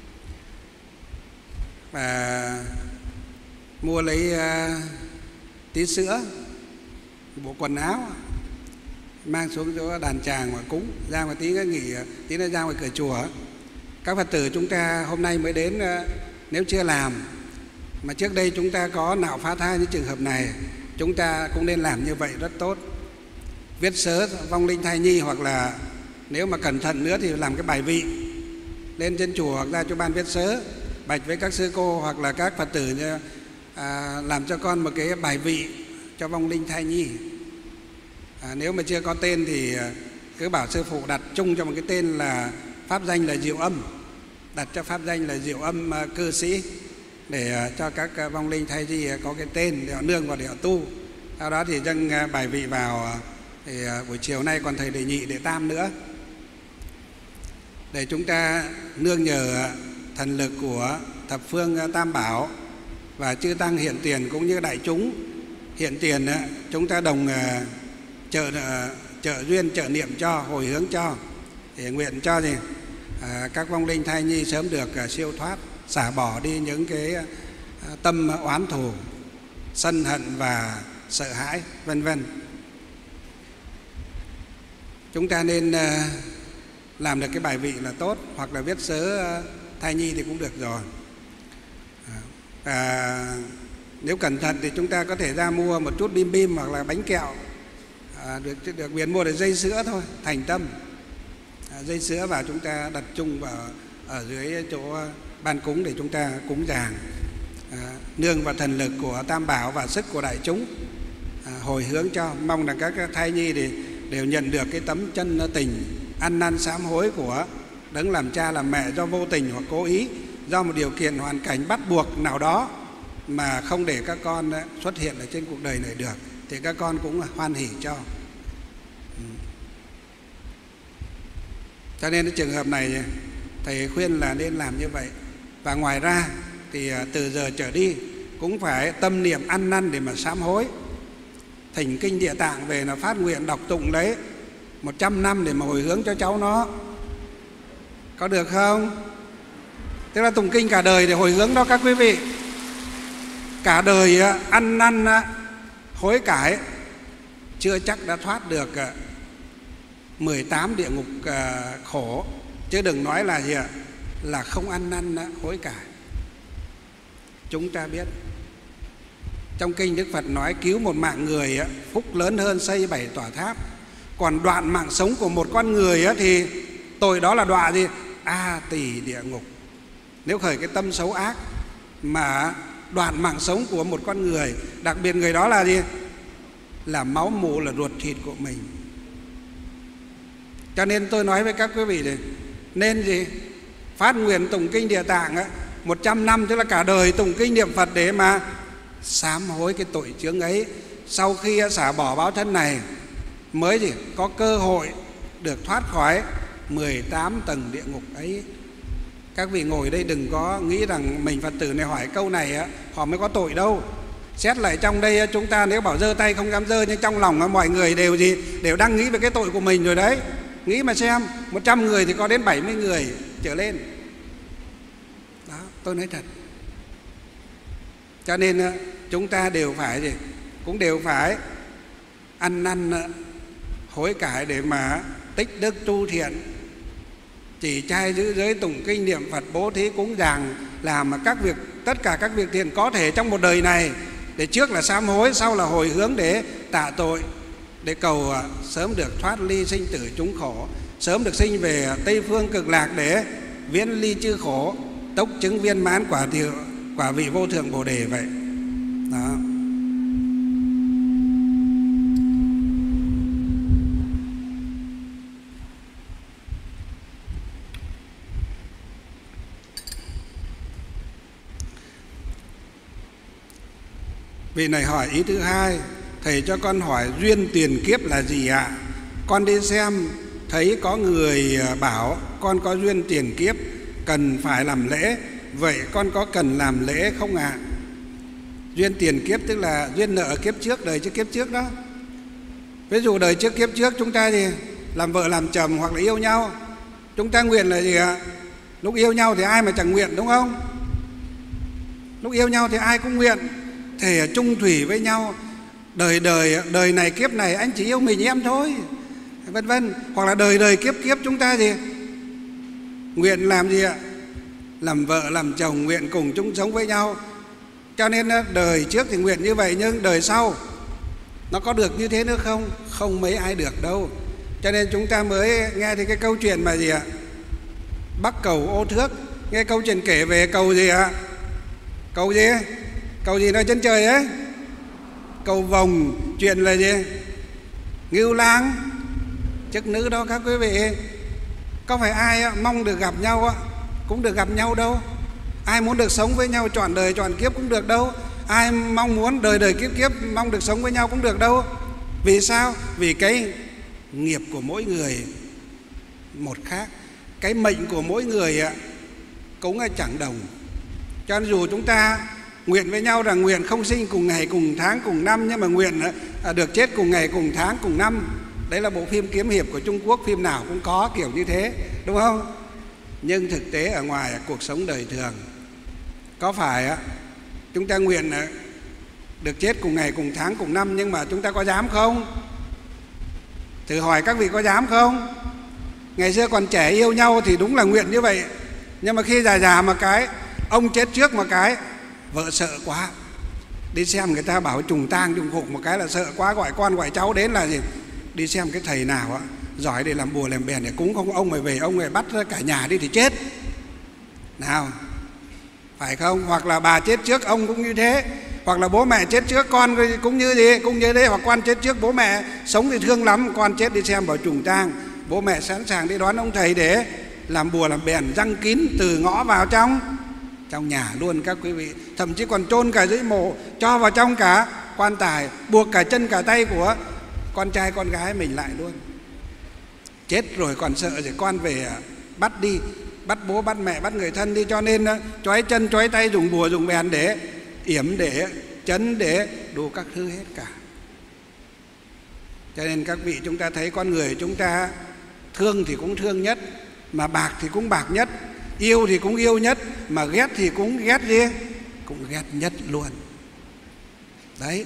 Speaker 2: Và mua lấy uh, tí sữa, bộ quần áo, mang xuống chỗ đàn tràng mà cúng. Ra một tí nghỉ, tí nữa ra ngoài cửa chùa. Các Phật tử chúng ta hôm nay mới đến, uh, nếu chưa làm mà trước đây chúng ta có nạo phá thai như trường hợp này, chúng ta cũng nên làm như vậy, rất tốt. Viết sớ vong linh thai nhi, hoặc là nếu mà cẩn thận nữa thì làm cái bài vị lên trên chùa hoặc ra cho ban viết sớ, bạch với các sư cô hoặc là các Phật tử như, à, làm cho con một cái bài vị cho vong linh thai nhi. à, Nếu mà chưa có tên thì cứ bảo sư phụ đặt chung cho một cái tên là pháp danh là Diệu Âm, đặt cho pháp danh là Diệu Âm Cư Sĩ, để cho các vong linh thai nhi có cái tên để họ nương vào để họ tu. Sau đó thì dâng bài vị vào. Thì buổi chiều nay còn thầy đệ nhị, đệ tam nữa, để chúng ta nương nhờ thần lực của thập phương Tam Bảo và chư tăng hiện tiền cũng như đại chúng hiện tiền, chúng ta đồng trợ trợ duyên, trợ niệm cho, hồi hướng cho, để nguyện cho gì à, các vong linh thai nhi sớm được siêu thoát, xả bỏ đi những cái tâm oán thù, sân hận và sợ hãi, vân vân. Chúng ta nên làm được cái bài vị là tốt, hoặc là viết sớ thai nhi thì cũng được rồi. À, nếu cẩn thận thì chúng ta có thể ra mua một chút bim bim hoặc là bánh kẹo, à, được được quyền mua được dây sữa thôi, thành tâm. À, dây sữa vào chúng ta đặt chung vào ở dưới chỗ ban cúng để chúng ta cúng dường, à, nương vào thần lực của Tam Bảo và sức của đại chúng, à, hồi hướng cho. Mong là các thai nhi thì đều nhận được cái tấm chân tình ăn năn sám hối của đấng làm cha làm mẹ, do vô tình hoặc cố ý, do một điều kiện hoàn cảnh bắt buộc nào đó mà không để các con xuất hiện ở trên cuộc đời này được, thì các con cũng hoan hỉ cho. Cho nên cái trường hợp này thầy khuyên là nên làm như vậy. Và ngoài ra thì từ giờ trở đi cũng phải tâm niệm ăn năn để mà sám hối. Thỉnh kinh Địa Tạng về là phát nguyện đọc tụng lấy một trăm năm để mà hồi hướng cho cháu nó. Có được không? Tức là tụng kinh cả đời để hồi hướng đó các quý vị. Cả đời ăn năn hối cải chưa chắc đã thoát được mười tám địa ngục khổ, chứ đừng nói là gì ạ, là không ăn năn hối cải. Chúng ta biết trong kinh Đức Phật nói cứu một mạng người phúc lớn hơn xây bảy tòa tháp. Còn đoạn mạng sống của một con người á, thì tội đó là đọa gì? A tỳ địa ngục. Nếu khởi cái tâm xấu ác mà đoạn mạng sống của một con người, đặc biệt người đó là gì? Là máu mủ, là ruột thịt của mình. Cho nên tôi nói với các quý vị này, nên gì? Phát nguyện tụng kinh Địa Tạng á, một trăm năm, tức là cả đời tụng kinh niệm Phật để mà sám hối cái tội chướng ấy. Sau khi xả bỏ báo thân này mới gì có cơ hội được thoát khỏi mười tám tầng địa ngục ấy. Các vị ngồi đây đừng có nghĩ rằng mình Phật tử này hỏi câu này á, họ mới có tội đâu. Xét lại trong đây chúng ta nếu bảo giơ tay không dám giơ, nhưng trong lòng mọi người đều gì đều đang nghĩ về cái tội của mình rồi đấy. Nghĩ mà xem, một trăm người thì có đến bảy mươi người trở lên. Đó, tôi nói thật. Cho nên chúng ta đều phải gì cũng đều phải ăn năn hối cải để mà tích đức tu thiện, chỉ trai giữ giới, tụng kinh niệm Phật, bố thí cúng dường, làm các việc, tất cả các việc thiện có thể trong một đời này, để trước là sám hối, sau là hồi hướng để tạ tội, để cầu sớm được thoát ly sinh tử chúng khổ, sớm được sinh về Tây Phương Cực Lạc để viễn ly chư khổ, tốc chứng viên mãn quả thiệu, quả vị vô thượng Bồ Đề vậy. Đó. Vị này hỏi ý thứ hai: thầy cho con hỏi duyên tiền kiếp là gì ạ? Con đi xem thấy có người bảo con có duyên tiền kiếp cần phải làm lễ, vậy con có cần làm lễ không ạ? Duyên tiền kiếp tức là duyên nợ kiếp trước, đời trước kiếp trước đó. Ví dụ đời trước kiếp trước chúng ta thì làm vợ làm chồng hoặc là yêu nhau, chúng ta nguyện là gì ạ? Lúc yêu nhau thì ai mà chẳng nguyện, đúng không? Lúc yêu nhau thì ai cũng nguyện thể chung thủy với nhau, đời đời đời này kiếp này anh chỉ yêu mình em thôi, vân vân. Hoặc là đời đời kiếp kiếp chúng ta gì nguyện làm gì ạ? Làm vợ làm chồng, nguyện cùng chung sống với nhau. Cho nên đời trước thì nguyện như vậy, nhưng đời sau nó có được như thế nữa không? Không mấy ai được đâu. Cho nên chúng ta mới nghe thì cái câu chuyện mà gì ạ? Bắc cầu ô thước. Nghe câu chuyện kể về cầu gì ạ? Cầu gì? Cầu gì nói trên trời ấy? Cầu vồng. Chuyện là gì? Ngưu lang chức nữ đó các quý vị. Có phải ai mong được gặp nhau cũng được gặp nhau đâu. Ai muốn được sống với nhau trọn đời trọn kiếp cũng được đâu. Ai mong muốn đời đời kiếp kiếp mong được sống với nhau cũng được đâu. Vì sao? Vì cái nghiệp của mỗi người một khác, cái mệnh của mỗi người cũng chẳng đồng. Cho nên dù chúng ta nguyện với nhau rằng nguyện không sinh cùng ngày cùng tháng cùng năm, nhưng mà nguyện được chết cùng ngày cùng tháng cùng năm. Đấy là bộ phim kiếm hiệp của Trung Quốc, phim nào cũng có kiểu như thế, đúng không? Nhưng thực tế ở ngoài cuộc sống đời thường, có phải chúng ta nguyện được chết cùng ngày cùng tháng cùng năm, nhưng mà chúng ta có dám không? Thử hỏi các vị có dám không? Ngày xưa còn trẻ yêu nhau thì đúng là nguyện như vậy, nhưng mà khi già già mà cái ông chết trước mà cái vợ sợ quá, đi xem người ta bảo trùng tang trùng phục một cái là sợ quá, gọi con gọi cháu đến là gì? Đi xem cái thầy nào á giỏi để làm bùa làm bèn để cúng không, ông mày về ông mày bắt cả nhà đi thì chết nào, phải không? Hoặc là bà chết trước ông cũng như thế, hoặc là bố mẹ chết trước con cũng như gì cũng như thế, hoặc con chết trước bố mẹ sống thì thương lắm, con chết đi xem bảo trùng tang, bố mẹ sẵn sàng đi đón ông thầy để làm bùa làm bèn, răng kín từ ngõ vào trong trong nhà luôn các quý vị. Thậm chí còn chôn cả dưới mộ, cho vào trong cả quan tài, buộc cả chân cả tay của con trai con gái mình lại luôn. Chết rồi còn sợ rồi con về bắt đi, bắt bố bắt mẹ bắt người thân đi, cho nên trói chân trói tay, dùng bùa dùng bèn để yểm, để chấn, để đủ các thứ hết cả. Cho nên các vị chúng ta thấy con người chúng ta thương thì cũng thương nhất, mà bạc thì cũng bạc nhất, yêu thì cũng yêu nhất, mà ghét thì cũng ghét gì? Cũng ghét nhất luôn. Đấy.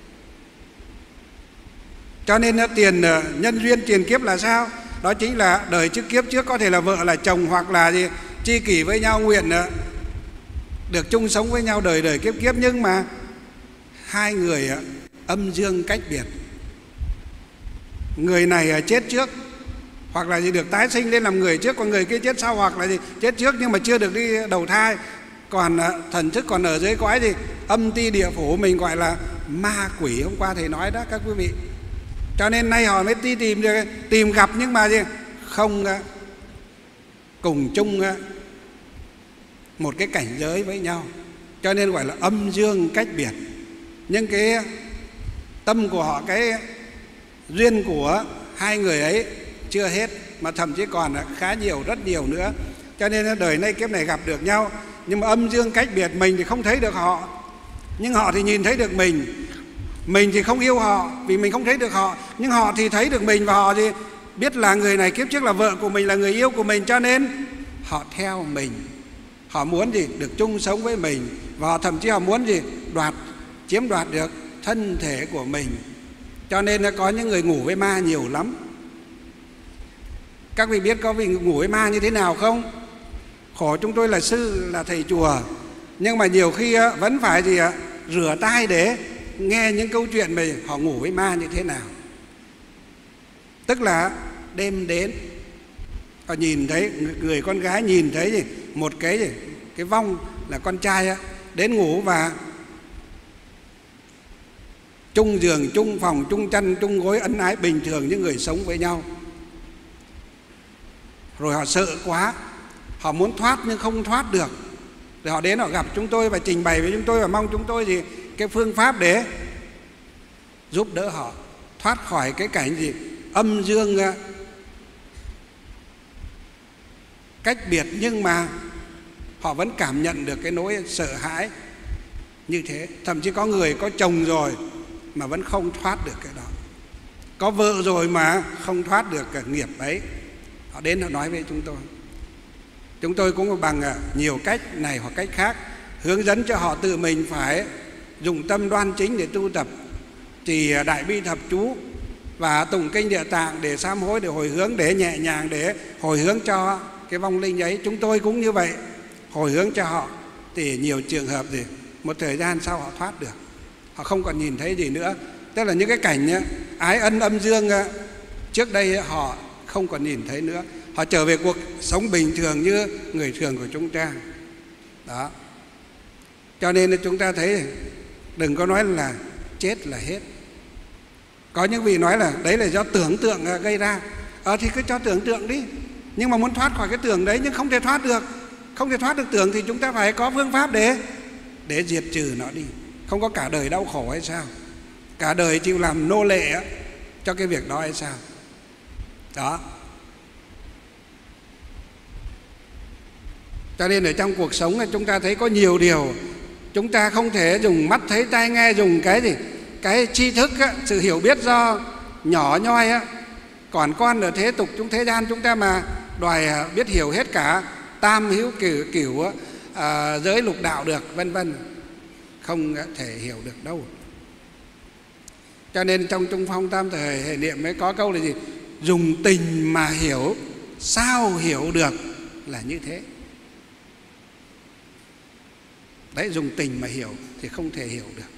Speaker 2: Cho nên tiền nhân duyên tiền kiếp là sao? Đó chính là đời trước kiếp trước có thể là vợ là chồng, hoặc là gì tri kỷ với nhau, nguyện được chung sống với nhau đời đời kiếp kiếp, nhưng mà hai người âm dương cách biệt. người này chết trước, hoặc là gì được tái sinh lên làm người trước, còn người kia chết sau, hoặc là gì chết trước nhưng mà chưa được đi đầu thai, còn thần thức còn ở dưới cõi gì âm ti địa phủ, mình gọi là ma quỷ. Hôm qua thầy nói đó các quý vị. Cho nên nay họ mới đi tìm tìm gặp, nhưng mà gì không cùng chung một cái cảnh giới với nhau, cho nên gọi là âm dương cách biệt. Nhưng cái tâm của họ, cái duyên của hai người ấy chưa hết, mà thậm chí còn khá nhiều, rất nhiều nữa. Cho nên đời nay kiếp này gặp được nhau, nhưng mà âm dương cách biệt. Mình thì không thấy được họ, nhưng họ thì nhìn thấy được mình. Mình thì không yêu họ vì mình không thấy được họ, nhưng họ thì thấy được mình, và họ thì biết là người này kiếp trước là vợ của mình, là người yêu của mình, cho nên họ theo mình. Họ muốn gì được chung sống với mình, và họ thậm chí họ muốn gì đoạt, chiếm đoạt được thân thể của mình. Cho nên có những người ngủ với ma nhiều lắm. Các vị biết có vị ngủ với ma như thế nào không? Khổ chúng tôi là sư, là thầy chùa, nhưng mà nhiều khi vẫn phải gì ạ, rửa tai để nghe những câu chuyện về họ ngủ với ma như thế nào. Tức là đêm đến, họ nhìn thấy người con gái, nhìn thấy gì một cái gì cái vong là con trai á, đến ngủ và chung giường, chung phòng, chung chăn, chung gối, ân ái bình thường như người sống với nhau. Rồi họ sợ quá, họ muốn thoát nhưng không thoát được. Rồi họ đến họ gặp chúng tôi và trình bày với chúng tôi, và mong chúng tôi gì cái phương pháp để giúp đỡ họ thoát khỏi cái cảnh gì âm dương cách biệt, nhưng mà họ vẫn cảm nhận được cái nỗi sợ hãi như thế. Thậm chí có người có chồng rồi mà vẫn không thoát được cái đó, có vợ rồi mà không thoát được cái nghiệp ấy. Họ đến họ nói với chúng tôi. Chúng tôi cũng bằng nhiều cách này hoặc cách khác hướng dẫn cho họ tự mình phải dùng tâm đoan chính để tu tập, trì đại bi thập chú và tụng kinh Địa Tạng để sám hối, để hồi hướng, để nhẹ nhàng, để hồi hướng cho cái vong linh ấy. Chúng tôi cũng như vậy, hồi hướng cho họ. Thì nhiều trường hợp gì một thời gian sau họ thoát được, họ không còn nhìn thấy gì nữa. Tức là những cái cảnh ái ân âm dương trước đây họ không còn nhìn thấy nữa. Họ trở về cuộc sống bình thường như người thường của chúng ta. Đó. Cho nên chúng ta thấy đừng có nói là chết là hết. Có những vị nói là đấy là do tưởng tượng gây ra. Ờ thì cứ cho tưởng tượng đi, nhưng mà muốn thoát khỏi cái tưởng đấy nhưng không thể thoát được. Không thể thoát được tưởng thì chúng ta phải có phương pháp để để diệt trừ nó đi. Không có cả đời đau khổ hay sao? Cả đời chịu làm nô lệ cho cái việc đó hay sao? Đó. Cho nên ở trong cuộc sống này chúng ta thấy có nhiều điều chúng ta không thể dùng mắt thấy, tai nghe, dùng cái gì cái tri thức á, sự hiểu biết do nhỏ nhoi á. Còn con ở thế tục chúng thế gian chúng ta mà đòi biết hiểu hết cả tam hữu cửu cửu à, giới lục đạo được, vân vân, không thể hiểu được đâu. Cho nên trong Trung Phong Tam Thời Hệ Niệm mới có câu là gì? Dùng tình mà hiểu, sao hiểu được, là như thế. Đấy, dùng tình mà hiểu thì không thể hiểu được.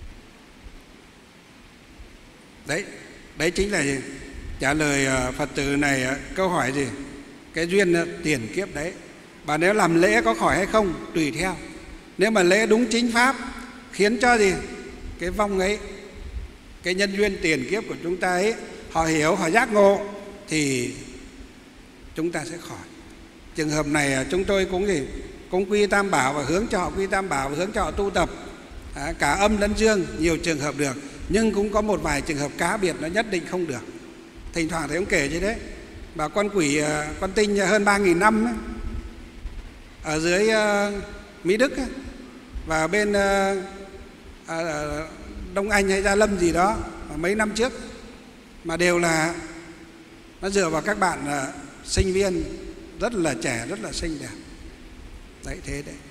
Speaker 2: Đấy, đấy chính là gì? Trả lời Phật tử này câu hỏi gì? Cái duyên tiền kiếp đấy. Và nếu làm lễ có khỏi hay không? Tùy theo. Nếu mà lễ đúng chính pháp khiến cho gì? Cái vong ấy, cái nhân duyên tiền kiếp của chúng ta ấy, họ hiểu, họ giác ngộ thì chúng ta sẽ khỏi. Trường hợp này chúng tôi cũng gì? Cũng quy tam bảo và hướng cho họ quy tam bảo và hướng cho họ tu tập. À, cả âm lẫn dương, nhiều trường hợp được. Nhưng cũng có một vài trường hợp cá biệt nó nhất định không được. Thỉnh thoảng thầy cũng kể như thế. Và con quỷ, con tinh hơn ba nghìn năm ấy, ở dưới uh, Mỹ Đức ấy, và bên uh, uh, Đông Anh hay Gia Lâm gì đó mấy năm trước, mà đều là nó dựa vào các bạn uh, sinh viên rất là trẻ, rất là xinh đẹp. Đấy, thế đấy.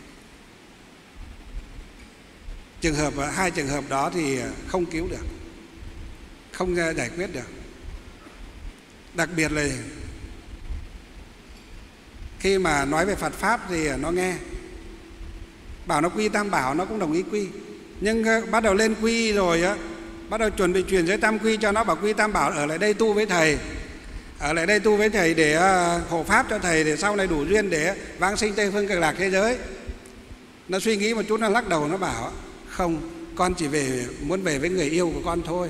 Speaker 2: Trường hợp hai trường hợp đó thì không cứu được, không giải quyết được. Đặc biệt là khi mà nói về Phật pháp thì nó nghe, bảo nó quy tam bảo nó cũng đồng ý quy, nhưng bắt đầu lên quy rồi á bắt đầu chuẩn bị chuyển giới tam quy cho nó, bảo quy tam bảo ở lại đây tu với thầy, ở lại đây tu với thầy để hộ pháp cho thầy, để sau này đủ duyên để vãng sinh Tây phương Cực Lạc thế giới. Nó suy nghĩ một chút, nó lắc đầu, nó bảo không, con chỉ về muốn về với người yêu của con thôi.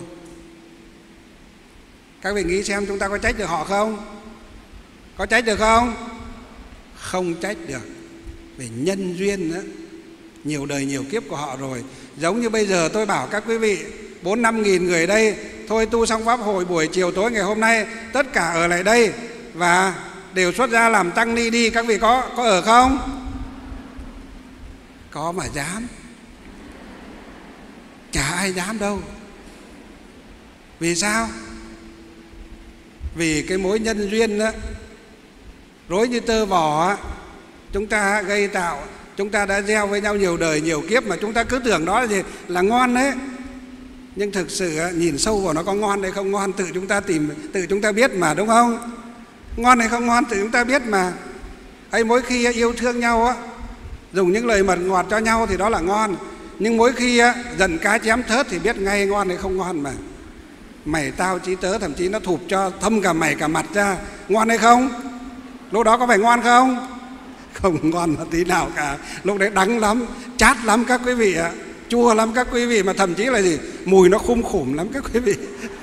Speaker 2: Các vị nghĩ xem chúng ta có trách được họ không? Có trách được không? Không trách được. Về nhân duyên đó, nhiều đời nhiều kiếp của họ rồi. Giống như bây giờ tôi bảo các quý vị bốn năm nghìn người đây, thôi tu xong pháp hội buổi chiều tối ngày hôm nay, tất cả ở lại đây và đều xuất gia làm tăng ni đi. Các vị có có ở không? Có mà dám? Chả ai dám đâu. Vì sao? Vì cái mối nhân duyên đó, rối như tơ vò, chúng ta gây tạo, chúng ta đã gieo với nhau nhiều đời nhiều kiếp, mà chúng ta cứ tưởng đó là gì? Là ngon đấy. Nhưng thực sự nhìn sâu vào nó có ngon hay không ngon, tự chúng ta tìm, tự chúng ta biết mà, đúng không? Ngon hay không ngon tự chúng ta biết mà. Ấy, mỗi khi yêu thương nhau á, dùng những lời mật ngọt cho nhau thì đó là ngon. Nhưng mỗi khi á, giận cá chém thớt thì biết ngay ngon hay không ngon mà. Mày tao chí tớ, thậm chí nó thụp cho thâm cả mày cả mặt ra. Ngon hay không? Lúc đó có phải ngon không? Không ngon một tí nào cả. Lúc đấy đắng lắm, chát lắm các quý vị ạ, chua lắm các quý vị, mà thậm chí là gì? Mùi nó khum khủm lắm các quý vị.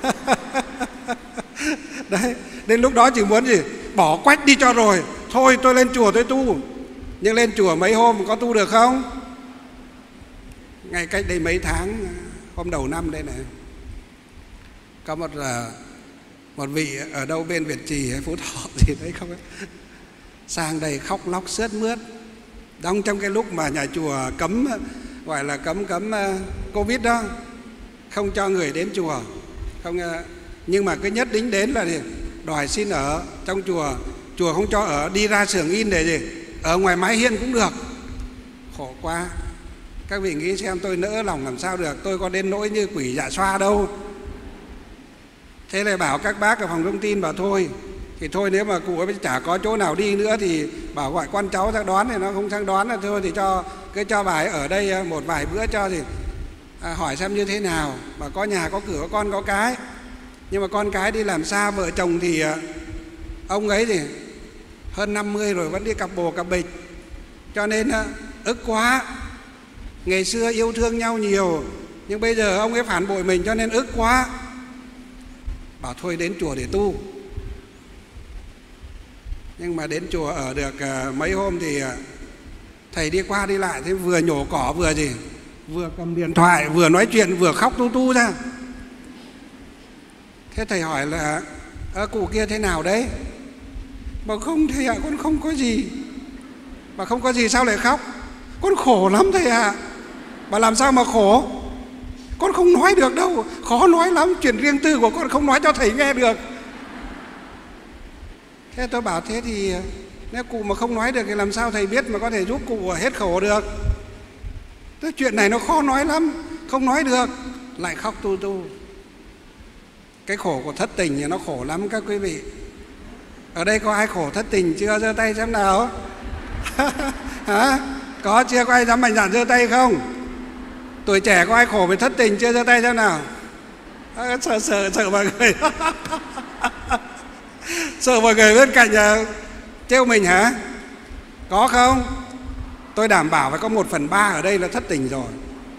Speaker 2: Đấy, đến lúc đó chỉ muốn gì? Bỏ quách đi cho rồi. Thôi tôi lên chùa tôi tu. Nhưng lên chùa mấy hôm có tu được không? Ngay cách đây mấy tháng, hôm đầu năm đây này, có một một vị ở đâu bên Việt Trì hay Phú Thọ gì đấy không ấy, sang đây khóc lóc sướt mướt. Đóng trong cái lúc mà nhà chùa cấm, gọi là cấm cấm Covid đó, không cho người đến chùa, không, nhưng mà cứ nhất định đến là gì? Đòi xin ở trong chùa, chùa không cho ở, đi ra xưởng in để gì? Ở ngoài mái hiên cũng được. Khổ quá. Các vị nghĩ xem tôi nỡ lòng làm sao được. Tôi có đến nỗi như quỷ dạ xoa đâu. Thế lại bảo các bác ở phòng thông tin bảo thôi, thì thôi nếu mà cụ ấy chả có chỗ nào đi nữa thì bảo gọi con cháu sang đón, thì nó không sang đón là thôi thì cho cứ cho bà ấy ở đây một vài bữa cho thì à, hỏi xem như thế nào. Mà có nhà có cửa có con có cái, nhưng mà con cái đi làm xa, vợ chồng thì ông ấy thì hơn năm mươi rồi vẫn đi cặp bồ cặp bịch, cho nên ức quá. Ngày xưa yêu thương nhau nhiều, nhưng bây giờ ông ấy phản bội mình cho nên ức quá. Bảo thôi đến chùa để tu. Nhưng mà đến chùa ở được uh, mấy hôm thì uh, thầy đi qua đi lại, thế vừa nhổ cỏ vừa gì, vừa cầm điện thoại, vừa nói chuyện, vừa khóc tu tu ra. Thế thầy hỏi là ơ cụ kia thế nào đấy? Bảo không thầy ạ, à, con không có gì. Bảo không có gì sao lại khóc? Con khổ lắm thầy ạ. À. Bảo làm sao mà khổ? Con không nói được đâu, khó nói lắm, chuyện riêng tư của con không nói cho thầy nghe được. Thế tôi bảo thế thì nếu cụ mà không nói được thì làm sao thầy biết mà có thể giúp cụ hết khổ được? Thế chuyện này nó khó nói lắm, không nói được, lại khóc tu tu. Cái khổ của thất tình thì nó khổ lắm các quý vị. Ở đây có ai khổ thất tình chưa? Giơ tay xem nào. Hả? Có chưa? Có ai dám mạnh dạn giơ tay không? Tuổi trẻ có ai khổ về thất tình chưa? Giơ tay xem nào. À, sợ sợ sợ mọi người. Sợ mọi người bên cạnh uh, trêu mình hả? Có không? Tôi đảm bảo phải có một phần ba ở đây là thất tình rồi.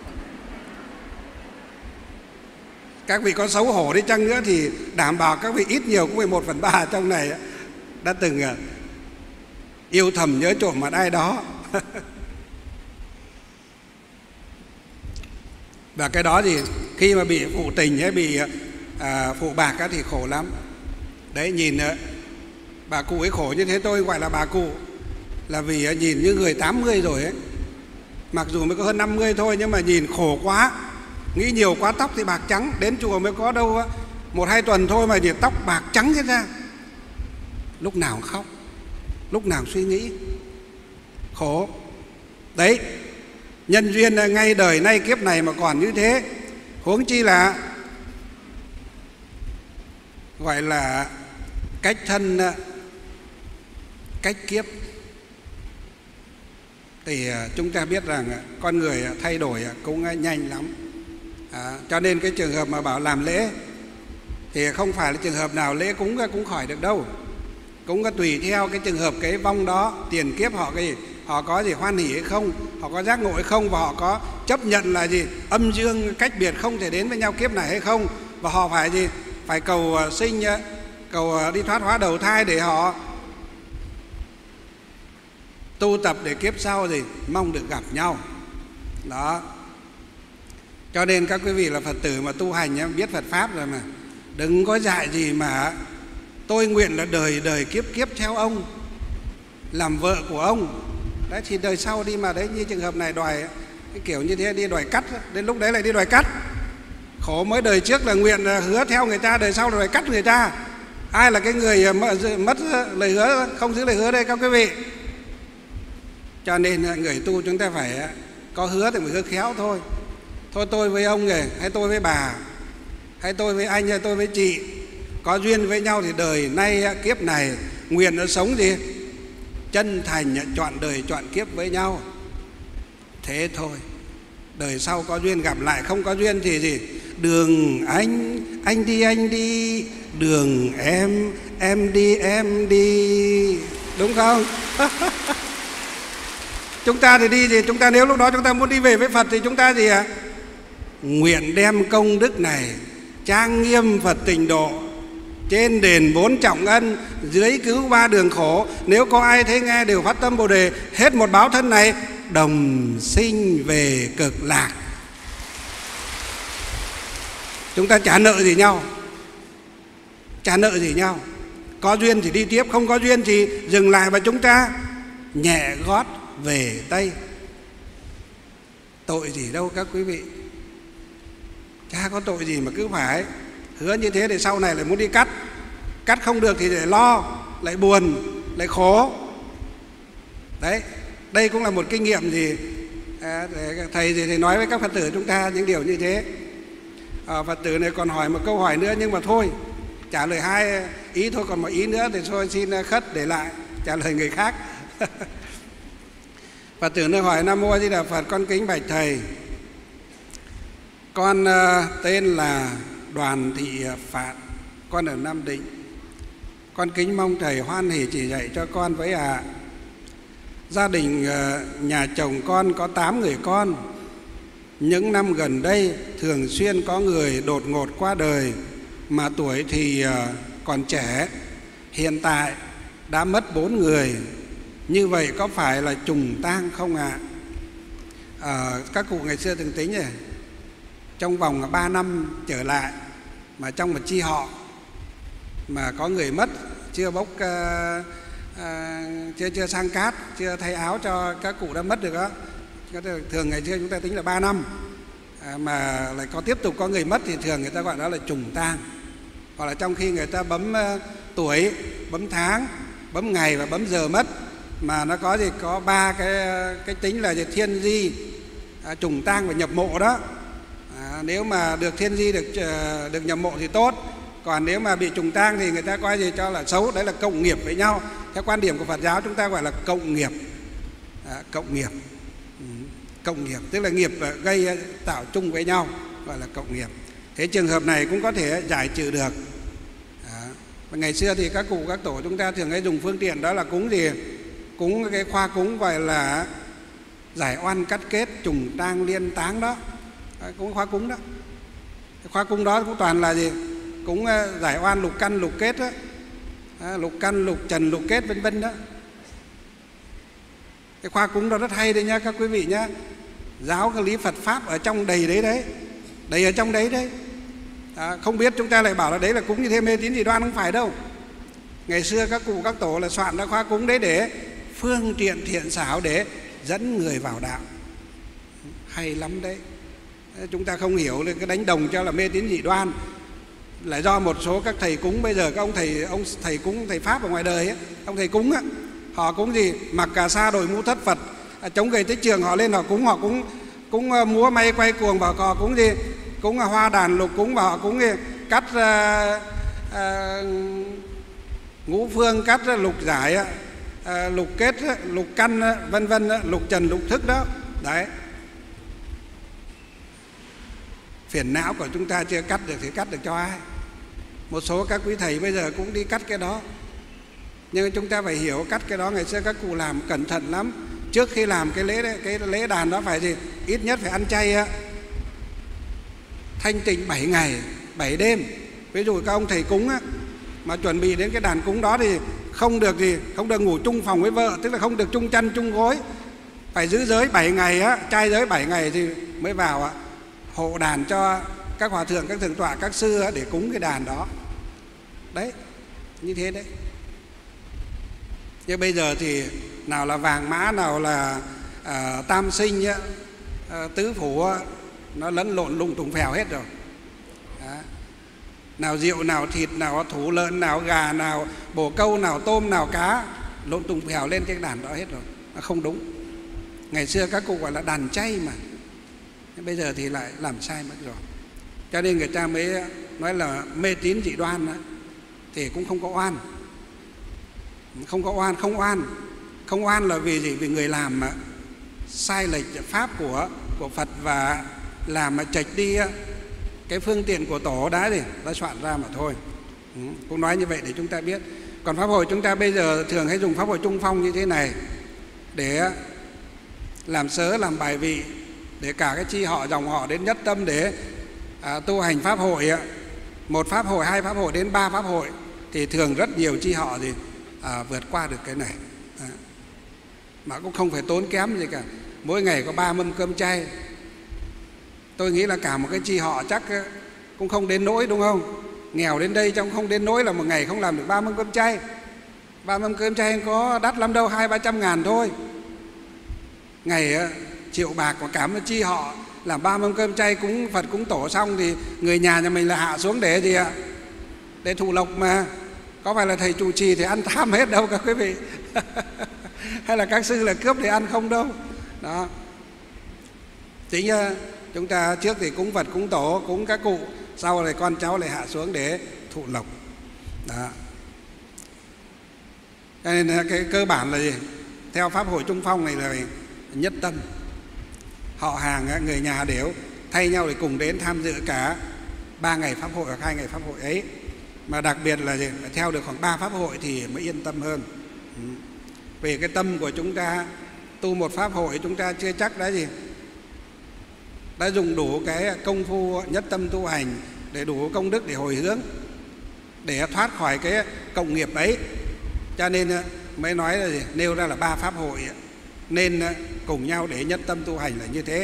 Speaker 2: Các vị có xấu hổ đi chăng nữa thì đảm bảo các vị ít nhiều cũng phải một phần ba trong này đã từng uh, yêu thầm nhớ trộm mặt ai đó. Và cái đó thì khi mà bị phụ tình hay bị à, phụ bạc á thì khổ lắm. Đấy, nhìn bà cụ ấy khổ như thế, tôi gọi là bà cụ là vì nhìn như người tám mươi rồi ấy. Mặc dù mới có hơn năm mươi thôi nhưng mà nhìn khổ quá, nghĩ nhiều quá, tóc thì bạc trắng. Đến chùa mới có đâu một hai tuần thôi mà thì tóc bạc trắng hết ra. Lúc nào khóc, lúc nào suy nghĩ, khổ. Đấy, nhân duyên ngay đời nay kiếp này mà còn như thế, huống chi là gọi là cách thân, cách kiếp. Thì chúng ta biết rằng con người thay đổi cũng nhanh lắm. À, cho nên cái trường hợp mà bảo làm lễ thì không phải là trường hợp nào lễ cúng cũng khỏi được đâu. Cũng có tùy theo cái trường hợp cái vong đó, tiền kiếp họ cái gì, họ có gì hoan hỷ hay không, họ có giác ngộ hay không, và họ có chấp nhận là gì âm dương cách biệt không thể đến với nhau kiếp này hay không, và họ phải gì phải cầu sinh, cầu đi thoát hóa đầu thai để họ tu tập để kiếp sau gì mong được gặp nhau. Đó. Cho nên các quý vị là Phật tử mà tu hành biết Phật Pháp rồi mà đừng có dạy gì mà tôi nguyện là đời đời kiếp kiếp theo ông, làm vợ của ông. Đấy thì đời sau đi mà đấy, như trường hợp này đòi cái kiểu như thế, đi đòi cắt, đến lúc đấy lại đi đòi cắt. Khổ, mới đời trước là nguyện hứa theo người ta, đời sau là đòi cắt người ta. Ai là cái người mất lời hứa, không giữ lời hứa đây các quý vị? Cho nên người tu chúng ta phải có hứa thì phải hứa khéo thôi. Thôi tôi với ông này, hay tôi với bà, hay tôi với anh, hay tôi với chị, có duyên với nhau thì đời nay kiếp này nguyện nó sống gì chân thành, chọn đời chọn kiếp với nhau. Thế thôi. Đời sau có duyên gặp lại, không có duyên thì gì đường anh anh đi anh đi, đường em em đi em đi, đúng không? Chúng ta thì đi gì? Chúng ta nếu lúc đó chúng ta muốn đi về với Phật thì chúng ta gì ạ? Nguyện đem công đức này trang nghiêm Phật tịnh độ, trên đền bốn trọng ân, dưới cứu ba đường khổ. Nếu có ai thấy nghe đều phát tâm Bồ Đề, hết một báo thân này đồng sinh về cực lạc. Chúng ta trả nợ gì nhau? Trả nợ gì nhau? Có duyên thì đi tiếp, không có duyên thì dừng lại và chúng ta nhẹ gót về Tây. Tội gì đâu các quý vị, chả có tội gì mà cứ phải hứa như thế để sau này lại muốn đi cắt. Cắt không được thì để lo, lại buồn, lại khổ. Đấy, đây cũng là một kinh nghiệm gì à, để thầy gì thầy nói với các Phật tử chúng ta những điều như thế. À, Phật tử này còn hỏi một câu hỏi nữa, nhưng mà thôi trả lời hai ý thôi, còn một ý nữa thì thôi xin khất để lại trả lời người khác. Phật tử này hỏi: Nam Mô A Di Đà Phật, con kính bạch thầy, con uh, tên là Đoàn Thị Phạn, con ở Nam Định. Con kính mong thầy hoan hỷ chỉ dạy cho con với ạ. À. Gia đình uh, nhà chồng con có tám người con. Những năm gần đây thường xuyên có người đột ngột qua đời, mà tuổi thì uh, còn trẻ. Hiện tại đã mất bốn người. Như vậy có phải là trùng tang không ạ? À? À, các cụ ngày xưa từng tính rồi, trong vòng ba năm trở lại mà trong một chi họ mà có người mất, chưa bốc uh, uh, chưa chưa sang cát, chưa thay áo cho các cụ đã mất được đó. Thường ngày xưa chúng ta tính là ba năm, à, mà lại có tiếp tục có người mất thì thường người ta gọi đó là trùng tang. Hoặc là trong khi người ta bấm uh, tuổi, bấm tháng, bấm ngày và bấm giờ mất, mà nó có gì có ba cái cái tính là thiên di, à, trùng tang và nhập mộ đó. À, nếu mà được thiên di, được uh, được nhập mộ thì tốt. Còn nếu mà bị trùng tang thì người ta coi gì cho là xấu, đấy là cộng nghiệp với nhau. Theo quan điểm của Phật giáo chúng ta gọi là cộng nghiệp. À, cộng nghiệp. Ừ, cộng nghiệp tức là nghiệp gây tạo chung với nhau, gọi là cộng nghiệp. Thế trường hợp này cũng có thể giải trừ được. À, ngày xưa thì các cụ các tổ chúng ta thường hay dùng phương tiện đó là cúng gì? Cúng cái khoa cúng gọi là giải oan cắt kết, trùng tang liên táng đó. À, cúng khoa cúng đó. Cái khoa cúng đó cũng toàn là gì? Cúng giải oan lục căn lục kết đó. À, lục căn lục trần lục kết vân vân đó. Cái khoa cúng đó rất hay đấy nhá các quý vị nhá. Giáo cái lý Phật Pháp ở trong đầy đấy đấy, đầy ở trong đấy đấy. À, không biết chúng ta lại bảo là đấy là cúng như thế mê tín dị đoan, không phải đâu. Ngày xưa các cụ các tổ là soạn ra khoa cúng đấy để phương tiện thiện xảo để dẫn người vào đạo. Hay lắm đấy. Chúng ta không hiểu cái đánh đồng cho là mê tín dị đoan là do một số các thầy cúng bây giờ, các ông thầy ông thầy cúng thầy Pháp ở ngoài đời ấy, ông thầy cúng á, họ cúng gì? Mặc cà sa đội mũ thất Phật, chống gậy tích trường, họ lên họ cúng, họ cúng cúng múa may quay cuồng, bảo họ cúng gì? Cúng hoa đàn lục cúng, bảo họ cúng gì? Cắt uh, uh, ngũ phương, cắt lục giải, uh, lục kết, lục căn, vân vân, lục trần lục thức đó. Đấy. phiền não của chúng ta chưa cắt được thì cắt được cho ai? Một số các quý thầy bây giờ cũng đi cắt cái đó, nhưng chúng ta phải hiểu cắt cái đó ngày xưa các cụ làm cẩn thận lắm. Trước khi làm cái lễ đấy, cái lễ đàn đó phải gì? Ít nhất phải ăn chay á, thanh tịnh bảy ngày bảy đêm. Ví dụ các ông thầy cúng á, mà chuẩn bị đến cái đàn cúng đó thì không được gì, không được ngủ chung phòng với vợ, tức là không được chung chăn chung gối, phải giữ giới bảy ngày á, trai giới bảy ngày thì mới vào á, hộ đàn cho các hòa thượng, các thượng tọa, các sư á, để cúng cái đàn đó. Đấy, như thế đấy. Nhưng bây giờ thì nào là vàng mã, nào là à, tam sinh á, à, tứ phủ á, nó lẫn lộn lung tung phèo hết rồi. Đó. Nào rượu, nào thịt, nào thủ lợn, nào gà, nào bồ câu, nào tôm, nào cá, lộn tung phèo lên cái đàn đó hết rồi. Nó không đúng. Ngày xưa các cụ gọi là đàn chay mà, bây giờ thì lại làm sai mất rồi. Cho nên người ta mới nói là mê tín dị đoan đó, thì cũng không có oan. Không có oan, không oan. Không oan là vì gì? Vì người làm mà sai lệch pháp của của Phật và làm mà chệch đi cái phương tiện của tổ đã thì đã soạn ra mà thôi. Ừ, cũng nói như vậy để chúng ta biết. Còn pháp hội chúng ta bây giờ thường hay dùng pháp hội trung phong như thế này để làm sớ, làm bài vị, để cả cái chi họ, dòng họ đến nhất tâm để à, tu hành pháp hội. Một pháp hội, hai pháp hội đến ba pháp hội thì thường rất nhiều chi họ gì à, vượt qua được cái này. À, mà cũng không phải tốn kém gì cả. Mỗi ngày có ba mâm cơm chay. Tôi nghĩ là cả một cái chi họ chắc cũng không đến nỗi, đúng không? Nghèo đến đây trong không đến nỗi là một ngày không làm được ba mâm cơm chay. Ba mâm cơm chay có đắt lắm đâu, hai ba trăm ngàn thôi. Ngày triệu bạc của cả một chi họ làm ba mâm cơm chay cúng Phật cúng tổ xong thì người nhà nhà mình là hạ xuống để gì ạ? Để thụ lộc mà. Có phải là thầy trụ trì thì ăn tham hết đâu các quý vị. Hay là các sư là cướp thì ăn không đâu. Đó. Chính chúng ta trước thì cúng Phật cúng tổ, cúng các cụ, sau này con cháu lại hạ xuống để thụ lộc. Đó. Cho nên cái cơ bản là gì? Theo pháp hội trung phong này là nhất tâm. Họ hàng, người nhà đều thay nhau để cùng đến tham dự cả ba ngày pháp hội hoặc hai ngày pháp hội ấy. Mà đặc biệt là gì? Theo được khoảng ba pháp hội thì mới yên tâm hơn. Ừ. Vì cái tâm của chúng ta tu một pháp hội chúng ta chưa chắc đã gì đã dùng đủ cái công phu nhất tâm tu hành, để đủ công đức để hồi hướng, để thoát khỏi cái cộng nghiệp ấy. Cho nên mới nói là gì? Nêu ra là ba pháp hội nên cùng nhau để nhất tâm tu hành là như thế.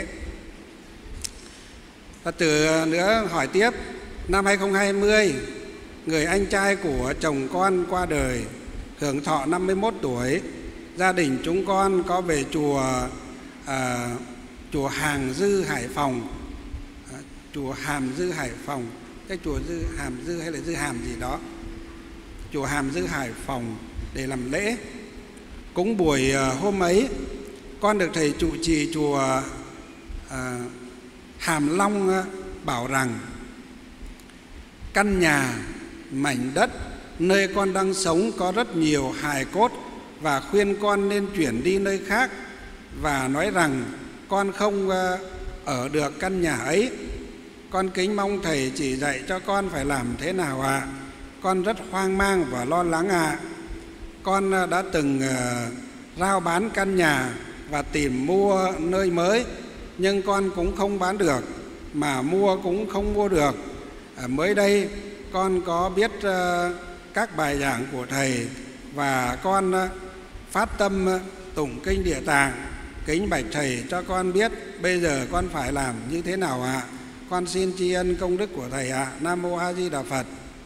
Speaker 2: Phật tử nữa hỏi tiếp, năm hai không hai không, người anh trai của chồng con qua đời, hưởng thọ năm mươi mốt tuổi. Gia đình chúng con có về chùa à, chùa Hàng Dư Hải Phòng, à, chùa Hàm Dư Hải Phòng, cái chùa Dư Hàm Dư hay là Dư Hàm gì đó, chùa Hàm Dư Hải Phòng để làm lễ. Cũng buổi à, hôm ấy, con được thầy trụ trì chùa à, Hàm Long à, bảo rằng căn nhà, mảnh đất nơi con đang sống có rất nhiều hài cốt và khuyên con nên chuyển đi nơi khác, và nói rằng con không ở được căn nhà ấy. Con kính mong thầy chỉ dạy cho con phải làm thế nào ạ? À? Con rất hoang mang và lo lắng ạ. À. Con đã từng rao bán căn nhà và tìm mua nơi mới, nhưng con cũng không bán được, mà mua cũng không mua được. À, mới đây con có biết uh, các bài giảng của thầy, và con uh, phát tâm uh, tụng kinh Địa Tạng, kính bạch thầy cho con biết bây giờ con phải làm như thế nào ạ? À? Con xin tri ân công đức của thầy ạ. À. Nam mô A Di Đà Phật.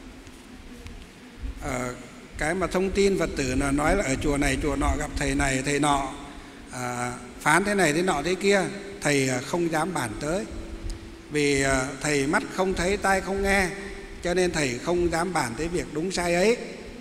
Speaker 2: Uh, cái mà thông tin Phật tử là nói là ở chùa này chùa nọ gặp thầy này thầy nọ, uh, phán thế này thế nọ thế kia, thầy uh, không dám bàn tới. Vì uh, thầy mắt không thấy tai không nghe, cho nên thầy không dám bàn tới việc đúng sai ấy.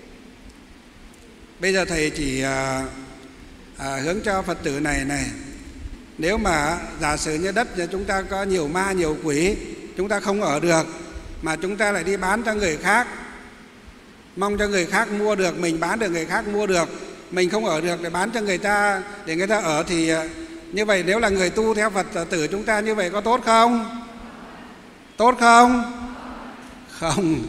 Speaker 2: Bây giờ thầy chỉ à, à, hướng cho Phật tử này này, nếu mà giả sử như đất nhà chúng ta có nhiều ma nhiều quỷ, chúng ta không ở được, mà chúng ta lại đi bán cho người khác, mong cho người khác mua được, mình bán được người khác mua được, mình không ở được để bán cho người ta để người ta ở, thì như vậy nếu là người tu theo Phật tử chúng ta như vậy có tốt không? Tốt không? Không.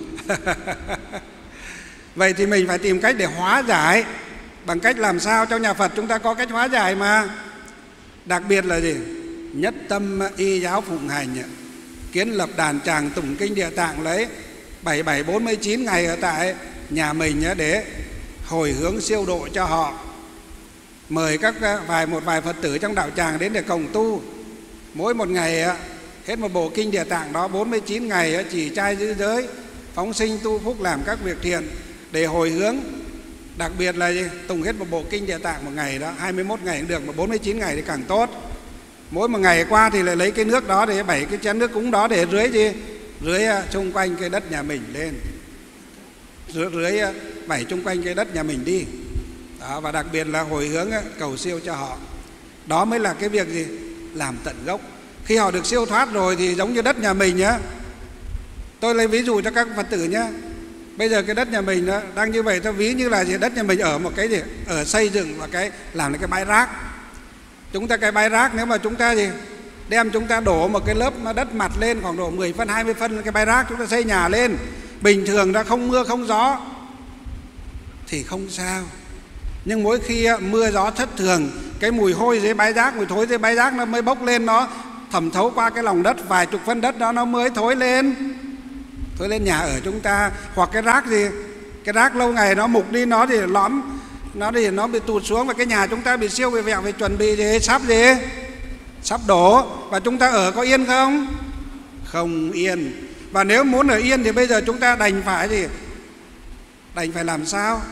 Speaker 2: Vậy thì mình phải tìm cách để hóa giải. Bằng cách làm sao? Trong nhà Phật chúng ta có cách hóa giải mà. Đặc biệt là gì? Nhất tâm y giáo phụng hành, kiến lập đàn tràng tụng kinh Địa Tạng, lấy bảy bảy bốn mươi chín ngày ở tại nhà mình để hồi hướng siêu độ cho họ. Mời các vài một vài Phật tử trong đạo tràng đến để cộng tu. Mỗi một ngày hết một bộ kinh Địa Tạng đó, bốn mươi chín ngày chỉ trai giữ giới, phóng sinh tu phúc, làm các việc thiện để hồi hướng. Đặc biệt là gì? Tùng hết một bộ kinh Địa Tạng một ngày đó, hai mươi mốt ngày cũng được, mà bốn mươi chín ngày thì càng tốt. Mỗi một ngày qua thì lại lấy cái nước đó, để bảy cái chén nước cúng đó để rưới gì? Rưới chung quanh cái đất nhà mình lên, rưới, rưới bảy chung quanh cái đất nhà mình đi đó. Và đặc biệt là hồi hướng cầu siêu cho họ. Đó mới là cái việc gì? Làm tận gốc. Khi họ được siêu thoát rồi thì giống như đất nhà mình nhá. Tôi lấy ví dụ cho các Phật tử nhá. Bây giờ cái đất nhà mình đó, đang như vậy, tôi ví như là gì? Đất nhà mình ở một cái gì? Ở xây dựng và cái làm cái bãi rác. Chúng ta cái bãi rác, nếu mà chúng ta gì? Đem chúng ta đổ một cái lớp đất mặt lên khoảng độ mười phân, hai mươi phân cái bãi rác, chúng ta xây nhà lên. Bình thường đã không mưa không gió thì không sao. Nhưng mỗi khi mưa gió thất thường, cái mùi hôi dưới bãi rác, mùi thối dưới bãi rác nó mới bốc lên, nó thẩm thấu qua cái lòng đất, vài chục phân đất đó nó mới thối lên. Thối lên nhà ở chúng ta. Hoặc cái rác gì? Cái rác lâu ngày nó mục đi, nó thì lõm, nó thì nó bị tụt xuống, và cái nhà chúng ta bị siêu bị vẹo, bị chuẩn bị gì? Sắp gì? Sắp đổ. Và chúng ta ở có yên không? Không yên. Và nếu muốn ở yên thì bây giờ chúng ta đành phải gì? Đành phải làm sao?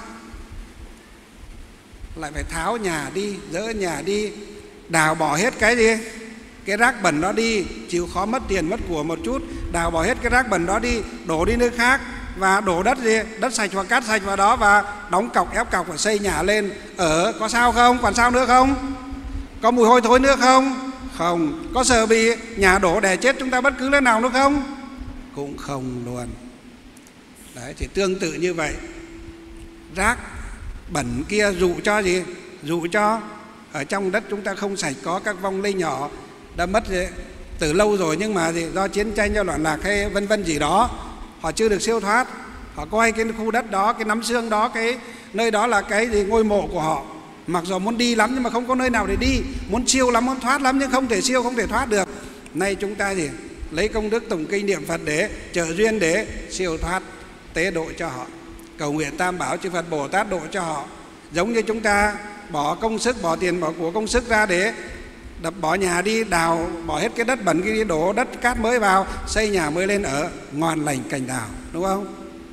Speaker 2: Lại phải tháo nhà đi, dỡ nhà đi, đào bỏ hết cái gì? Cái rác bẩn đó đi. Chịu khó mất tiền mất của một chút, đào bỏ hết cái rác bẩn đó đi, đổ đi nơi khác, và đổ đất gì? Đất sạch hoặc cát sạch vào đó, và đóng cọc ép cọc và xây nhà lên ở. Có sao không? Còn sao nữa không? Có mùi hôi thối nữa không? Không. Có sợ bị nhà đổ đè chết chúng ta bất cứ lúc nào nữa không? Cũng không luôn. Đấy, thì tương tự như vậy, rác bẩn kia dụ cho gì? Dụ cho ở trong đất chúng ta không sạch có các vong linh nhỏ đã mất gì? Từ lâu rồi, nhưng mà gì? Do chiến tranh, do loạn lạc hay vân vân gì đó, họ chưa được siêu thoát. Họ coi cái khu đất đó, cái nắm xương đó, cái nơi đó là cái gì? Ngôi mộ của họ. Mặc dù muốn đi lắm nhưng mà không có nơi nào để đi, muốn siêu lắm, muốn thoát lắm nhưng không thể siêu, không thể thoát được. Nay chúng ta gì? Lấy công đức tụng kinh niệm Phật để trợ duyên để siêu thoát, tế độ cho họ, cầu nguyện Tam Bảo chư Phật Bồ Tát độ cho họ. Giống như chúng ta bỏ công sức, bỏ tiền, bỏ của công sức ra để đập bỏ nhà đi, đào bỏ hết cái đất bẩn kia đi, đổ đất cát mới vào, xây nhà mới lên ở, ngon lành cành đào, đúng không?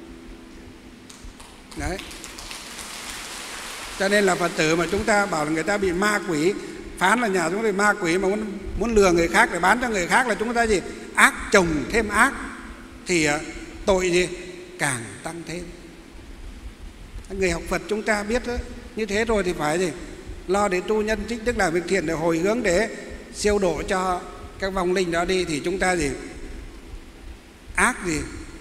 Speaker 2: Đấy. Cho nên là Phật tử mà chúng ta bảo là người ta bị ma quỷ, phán là nhà chúng ta bị ma quỷ, mà muốn, muốn lừa người khác để bán cho người khác, là chúng ta gì? Ác chồng thêm ác, thì tội gì? Càng tăng thêm. Người học Phật chúng ta biết đó, như thế rồi thì phải gì? Lo để tu nhân trích đức làm việc thiện, để hồi hướng để siêu độ cho các vong linh đó đi. Thì chúng ta gì? Ác gì?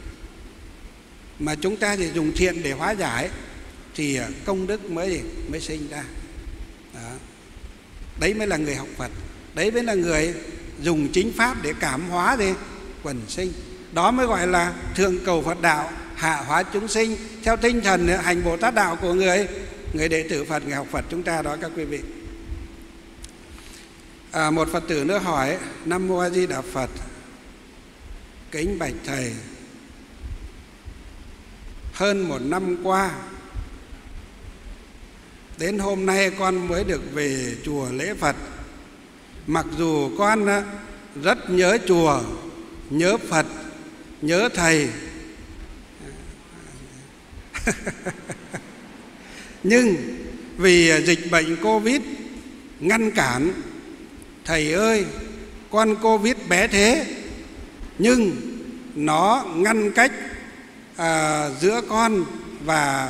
Speaker 2: Mà chúng ta thì dùng thiện để hóa giải, thì công đức mới gì? Mới sinh ra đó. Đấy mới là người học Phật. Đấy mới là người dùng chính pháp để cảm hóa gì? Quần sinh. Đó mới gọi là thượng cầu Phật đạo, hạ hóa chúng sinh, theo tinh thần hành Bồ Tát đạo của người người đệ tử Phật, người học Phật chúng ta đó các quý vị. À, một Phật tử nữa hỏi: Nam Mô A Di Đà Phật, kính bạch thầy, hơn một năm qua đến hôm nay con mới được về chùa lễ Phật. Mặc dù con rất nhớ chùa, nhớ Phật, nhớ thầy, nhưng vì dịch bệnh Covid ngăn cản. Thầy ơi, con Covid bé thế, nhưng nó ngăn cách à, giữa con và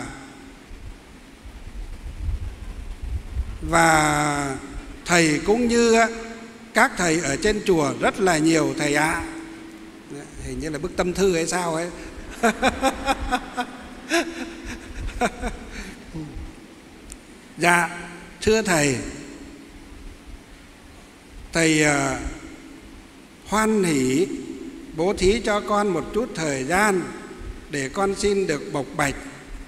Speaker 2: và thầy, cũng như các thầy ở trên chùa rất là nhiều thầy ạ. À. Hình như là bức tâm thư hay sao ấy. Dạ, thưa thầy, thầy uh, hoan hỷ bố thí cho con một chút thời gian để con xin được bộc bạch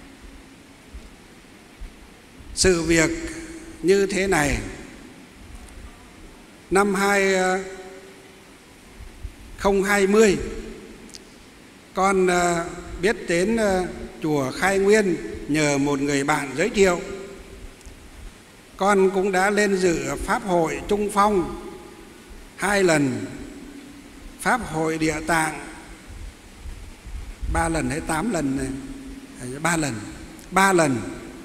Speaker 2: sự việc như thế này. Năm hai không hai mươi, con biết đến chùa Khai Nguyên nhờ một người bạn giới thiệu. Con cũng đã lên dự Pháp hội Trung Phong hai lần, Pháp hội Địa Tạng ba lần hay tám lần này? Ba lần, ba lần.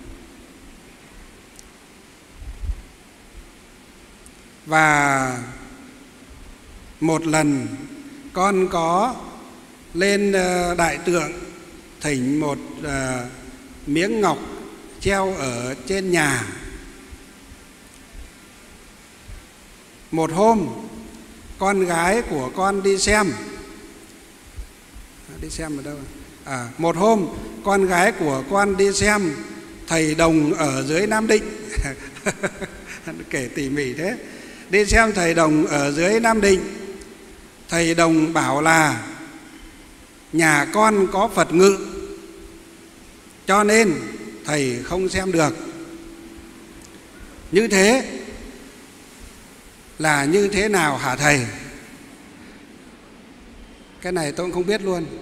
Speaker 2: Và một lần con có lên Đại Tượng thỉnh một uh, miếng ngọc treo ở trên nhà. Một hôm con gái của con đi xem, đi xem ở đâu? À, một hôm con gái của con đi xem thầy Đồng ở dưới Nam Định. Kể tỉ mỉ thế. Đi xem thầy Đồng ở dưới Nam Định. Thầy Đồng bảo là nhà con có Phật ngự, cho nên thầy không xem được. Như thế là như thế nào hả thầy? Cái này tôi cũng không biết luôn.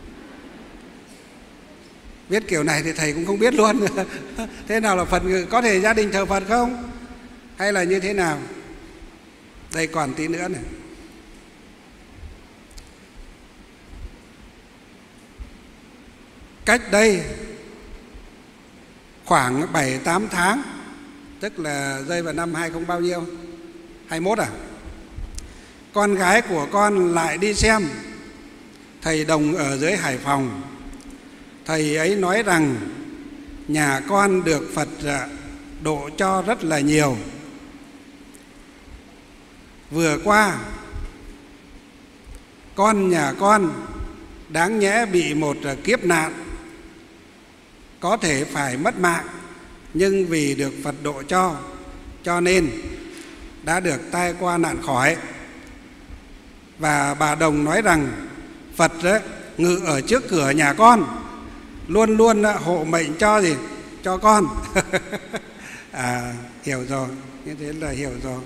Speaker 2: Biết kiểu này thì thầy cũng không biết luôn. Thế nào là Phật ngự? Có thể gia đình thờ Phật không? Hay là như thế nào? Đây còn tí nữa này. Cách đây khoảng bảy tám tháng, tức là rơi vào năm hai không bao nhiêu? hai mốt à? Con gái của con lại đi xem thầy Đồng ở dưới Hải Phòng. Thầy ấy nói rằng nhà con được Phật độ cho rất là nhiều. Vừa qua con nhà con đáng nhẽ bị một kiếp nạn, có thể phải mất mạng, nhưng vì được Phật độ cho, cho nên đã được tai qua nạn khỏi. Và bà Đồng nói rằng Phật ấy, ngự ở trước cửa nhà con, luôn luôn hộ mệnh cho gì? Cho con. À, hiểu rồi, như thế là hiểu rồi.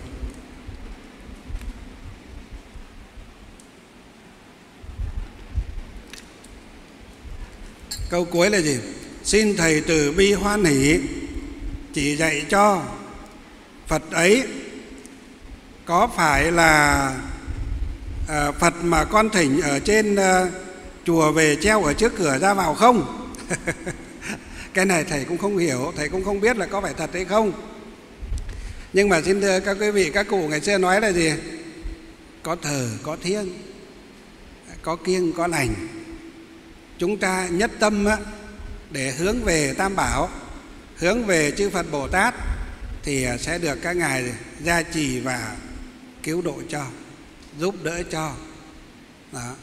Speaker 2: Câu cuối là gì? Xin thầy từ bi hoan hỷ chỉ dạy cho Phật ấy có phải là à, Phật mà con thỉnh ở trên à, chùa về treo ở trước cửa ra vào không? Cái này thầy cũng không hiểu, thầy cũng không biết là có phải thật hay không. Nhưng mà xin thưa các quý vị, các cụ ngày xưa nói là gì? Có thờ, có thiêng, có kiêng, có lành. Chúng ta nhất tâm á, để hướng về Tam Bảo, hướng về chư Phật Bồ Tát, thì sẽ được các ngài gia trì và cứu độ cho, giúp đỡ cho. Đó.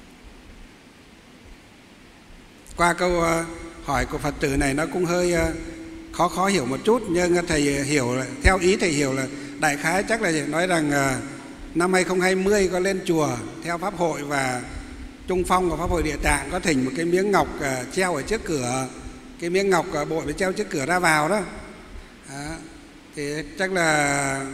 Speaker 2: Qua câu hỏi của Phật tử này nó cũng hơi khó khó hiểu một chút, nhưng thầy hiểu, theo ý thầy hiểu là đại khái chắc là nói rằng năm hai không hai không có lên chùa theo Pháp hội và Trung Phong của Pháp hội Địa Tạng có thỉnh một cái miếng ngọc uh, treo ở trước cửa, cái miếng ngọc uh, bội phải treo trước cửa ra vào đó. Đó. Thì chắc là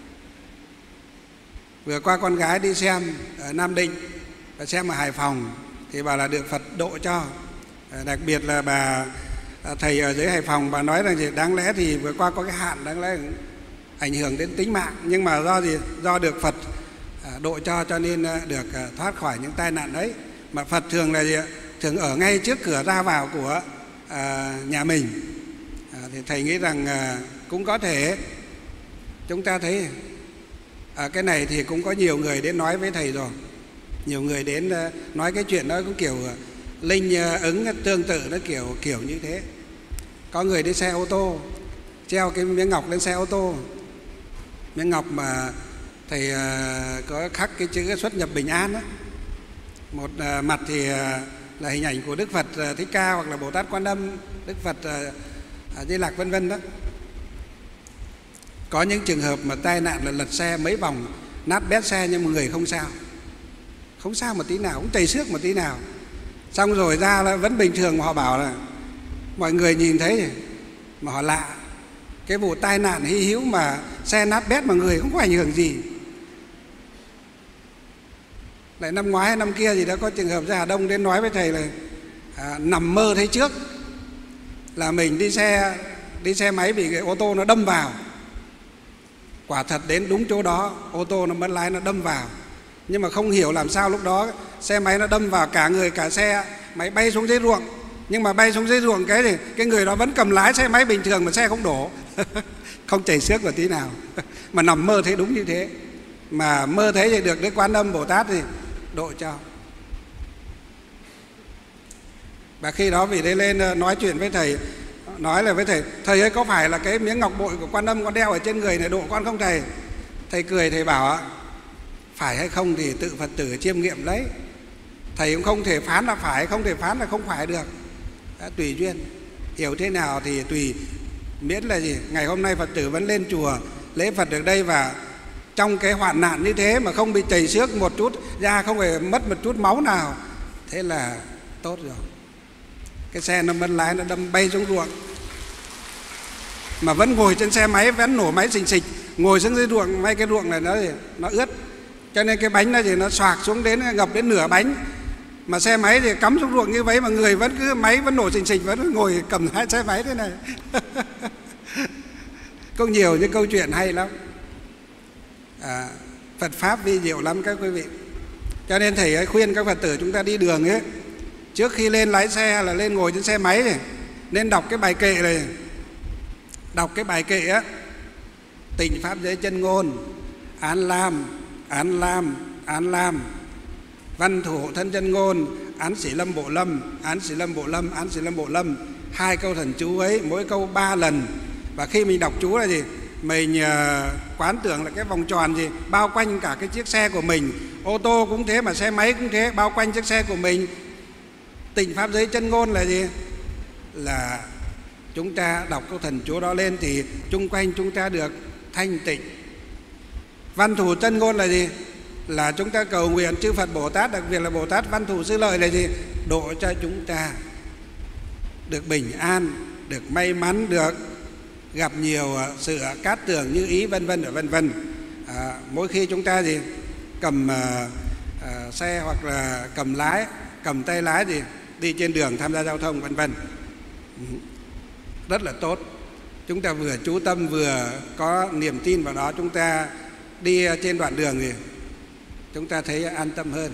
Speaker 2: vừa qua con gái đi xem ở Nam Định và xem ở Hải Phòng thì bảo là được Phật độ cho. Uh, đặc biệt là bà uh, thầy ở dưới Hải Phòng, bà nói rằng gì, đáng lẽ thì vừa qua có cái hạn, đáng lẽ ảnh hưởng đến tính mạng, nhưng mà do gì, do được Phật độ cho cho nên được thoát khỏi những tai nạn đấy. Mà Phật thường là gì? Thường ở ngay trước cửa ra vào của à, nhà mình. À, thì thầy nghĩ rằng à, cũng có thể chúng ta thấy à, cái này thì cũng có nhiều người đến nói với thầy rồi. Nhiều người đến à, nói cái chuyện đó cũng kiểu linh ứng tương tự, nó kiểu kiểu như thế. Có người đi xe ô tô treo cái miếng ngọc lên xe ô tô, miếng ngọc mà thầy uh, có khắc cái chữ xuất nhập bình an đó. Một uh, mặt thì uh, là hình ảnh của Đức Phật uh, Thích Ca hoặc là Bồ Tát Quan Âm, Đức Phật uh, Di Lặc vân vân đó. Có những trường hợp mà tai nạn là lật xe mấy vòng, nát bét xe nhưng mà người không sao. không sao một tí nào, cũng chảy xước một tí nào. Xong rồi ra là vẫn bình thường, mà họ bảo là mọi người nhìn thấy mà họ lạ. Cái vụ tai nạn hy hữu mà xe nát bét mà người không có ảnh hưởng gì. Lại năm ngoái hay năm kia gì đó có trường hợp ra Hà Đông đến nói với thầy là à, nằm mơ thấy trước là mình đi xe đi xe máy bị cái ô tô nó đâm vào. Quả thật đến đúng chỗ đó, ô tô nó mất lái nó đâm vào. Nhưng mà không hiểu làm sao lúc đó xe máy nó đâm vào, cả người cả xe máy bay xuống dưới ruộng. Nhưng mà bay xuống dưới ruộng cái thì cái người đó vẫn cầm lái xe máy bình thường mà xe không đổ. Không chảy xước một tí nào. Mà nằm mơ thấy đúng như thế. Mà mơ thấy thì được Đức Quan Âm Bồ Tát thì độ cho. Và khi đó vị đấy lên nói chuyện với thầy, nói là với thầy: thầy ơi, có phải là cái miếng ngọc bội của Quan Âm con đeo ở trên người này độ con không thầy? Thầy cười, thầy bảo phải hay không thì tự Phật tử chiêm nghiệm đấy. Thầy cũng không thể phán là phải, không thể phán là không phải được. Đã, tùy duyên, hiểu thế nào thì tùy. Miễn là gì, ngày hôm nay Phật tử vẫn lên chùa lễ Phật được đây, và trong cái hoạn nạn như thế mà không bị chảy xước một chút da, không phải mất một chút máu nào, thế là tốt rồi. Cái xe nó mất lái, nó đâm bay xuống ruộng mà vẫn ngồi trên xe máy, vẫn nổ máy xình xịch, ngồi xuống dưới ruộng. May cái ruộng này nó nó ướt, cho nên cái bánh nó thì nó xoạc xuống đến ngập đến nửa bánh. Mà xe máy thì cắm xuống ruộng như vậy mà người vẫn cứ máy vẫn nổ xình xịch, vẫn ngồi cầm hai xe máy thế này. Có nhiều những câu chuyện hay lắm. À, Phật Pháp vi diệu lắm các quý vị. Cho nên thầy ấy khuyên các Phật tử chúng ta đi đường ấy, trước khi lên lái xe là lên ngồi trên xe máy này, nên đọc cái bài kệ này. Đọc cái bài kệ á: tịnh pháp giới chân ngôn, an lam, an lam, an lam, văn thủ hộ thân chân ngôn, án sĩ lâm bộ lâm, án sĩ lâm bộ lâm, án sĩ lâm bộ lâm. Hai câu thần chú ấy, mỗi câu ba lần. Và khi mình đọc chú là gì? Mình uh, quán tưởng là cái vòng tròn gì bao quanh cả cái chiếc xe của mình. Ô tô cũng thế, mà xe máy cũng thế, bao quanh chiếc xe của mình. Tịnh pháp giới chân ngôn là gì? Là chúng ta đọc câu thần chú đó lên thì chung quanh chúng ta được thanh tịnh. Văn thủ chân ngôn là gì? Là chúng ta cầu nguyện chư Phật Bồ Tát, đặc biệt là Bồ Tát Văn Thù Sư Lợi là gì? Độ cho chúng ta được bình an, được may mắn, được gặp nhiều sự cát tường như ý, vân vân vân vân. À, mỗi khi chúng ta gì cầm uh, uh, xe hoặc là cầm lái, cầm tay lái gì đi trên đường tham gia giao thông vân vân, rất là tốt. Chúng ta vừa chú tâm vừa có niềm tin vào đó, chúng ta đi trên đoạn đường thì chúng ta thấy an tâm hơn.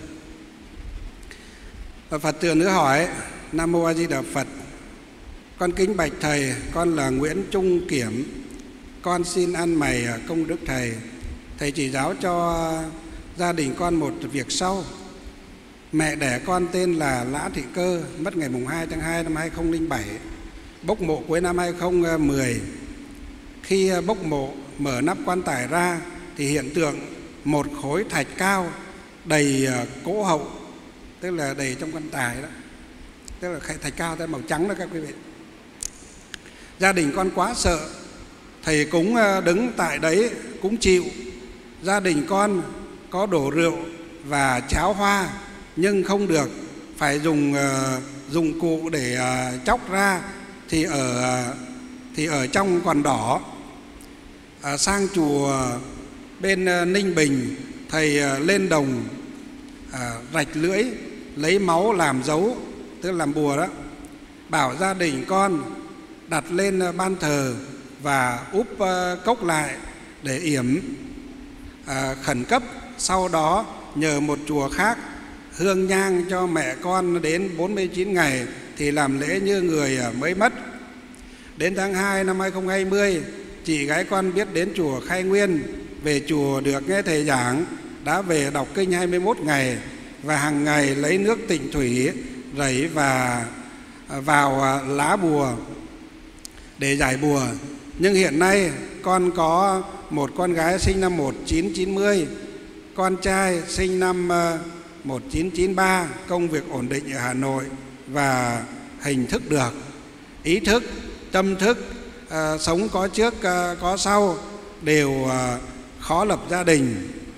Speaker 2: Và Phật tử nữa hỏi: Nam Mô A Di Đà Phật, con kính bạch thầy, con là Nguyễn Trung Kiểm, con xin ăn mày công đức thầy. Thầy chỉ giáo cho gia đình con một việc sau. Mẹ đẻ con tên là Lã Thị Cơ, mất ngày mùng hai tháng hai năm hai nghìn không trăm lẻ bảy, bốc mộ cuối năm hai nghìn không trăm mười. Khi bốc mộ mở nắp quan tài ra thì hiện tượng một khối thạch cao đầy cỗ hậu, tức là đầy trong quan tài đó, tức là thạch cao màu trắng đó các quý vị. Gia đình con quá sợ, thầy cúng đứng tại đấy cũng chịu. Gia đình con có đổ rượu và cháo hoa nhưng không được, phải dùng uh, dụng cụ để uh, chóc ra thì ở uh, thì ở trong còn đỏ. Uh, sang chùa bên uh, Ninh Bình, thầy uh, lên đồng uh, rạch lưỡi lấy máu làm dấu, tức là làm bùa đó. Bảo gia đình con đặt lên uh, ban thờ và úp uh, cốc lại để yểm uh, khẩn cấp. Sau đó nhờ một chùa khác hương nhang cho mẹ con đến bốn mươi chín ngày thì làm lễ như người mới mất. Đến tháng hai năm hai nghìn không trăm hai mươi, chị gái con biết đến chùa Khai Nguyên, về chùa được nghe thầy giảng, đã về đọc kinh hai mươi mốt ngày và hàng ngày lấy nước tịnh thủy rảy và vào lá bùa để giải bùa. Nhưng hiện nay con có một con gái sinh năm một nghìn chín trăm chín mươi, con trai sinh năm một nghìn chín trăm chín mươi ba, công việc ổn định ở Hà Nội và hình thức được, ý thức, tâm thức, à, sống có trước à, có sau, đều à, khó lập gia đình.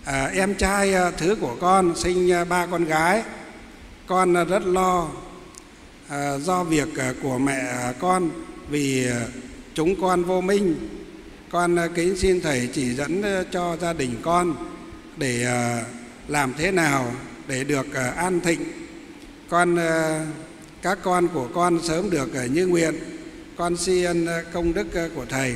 Speaker 2: à, em trai thứ của con sinh ba con gái, con rất lo à, do việc của mẹ con vì chúng con vô minh. Con kính xin thầy chỉ dẫn cho gia đình con để à, làm thế nào để được à, an thịnh. Con à, các con của con sớm được à, như nguyện. Con tri ân công đức của thầy.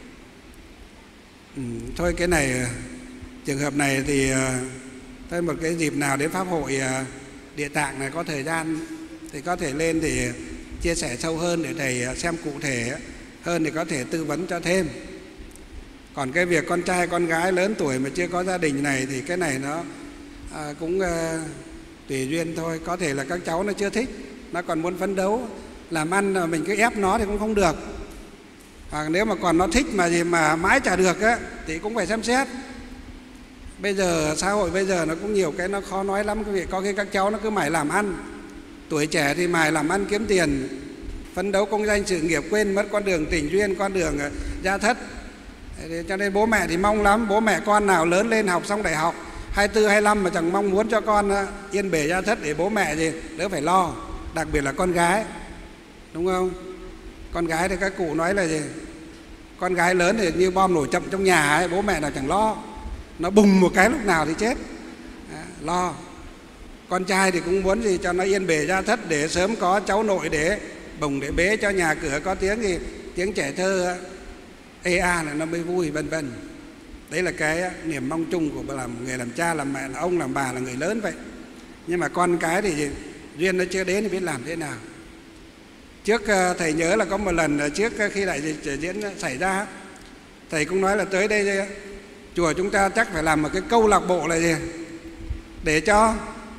Speaker 2: Ừ, thôi cái này trường hợp này thì thôi một cái dịp nào đến pháp hội Địa Tạng này có thời gian thì có thể lên để chia sẻ sâu hơn để thầy xem cụ thể hơn để có thể tư vấn cho thêm. Còn cái việc con trai con gái lớn tuổi mà chưa có gia đình này thì cái này nó à, cũng à, tùy duyên thôi. Có thể là các cháu nó chưa thích, nó còn muốn phấn đấu làm ăn, mà mình cứ ép nó thì cũng không được. Hoặc nếu mà còn nó thích mà gì mà mãi chả được á thì cũng phải xem xét. Bây giờ xã hội bây giờ nó cũng nhiều cái nó khó nói lắm quý vị. Có khi các cháu nó cứ mải làm ăn, tuổi trẻ thì mải làm ăn kiếm tiền, phấn đấu công danh sự nghiệp, quên mất con đường tình duyên, con đường gia thất. Cho nên bố mẹ thì mong lắm, bố mẹ con nào lớn lên học xong đại học hai mươi tư, hai mươi lăm mà chẳng mong muốn cho con yên bề gia thất để bố mẹ gì đỡ phải lo. Đặc biệt là con gái, đúng không? Con gái thì các cụ nói là gì? Con gái lớn thì như bom nổ chậm trong nhà ấy, bố mẹ nào chẳng lo. Nó bùng một cái lúc nào thì chết. À, lo. Con trai thì cũng muốn gì cho nó yên bề gia thất để sớm có cháu nội để bồng để bế cho nhà cửa có tiếng gì, tiếng trẻ thơ ê a là nó mới vui, vân vân. Đấy là cái niềm mong chung của làm người làm cha, làm mẹ, là ông làm bà, là người lớn vậy. Nhưng mà con cái thì gì? Duyên nó chưa đến thì biết làm thế nào. Trước thầy nhớ là có một lần trước khi đại dịch diễn xảy ra, thầy cũng nói là tới đây chùa chúng ta chắc phải làm một cái câu lạc bộ là gì? Để cho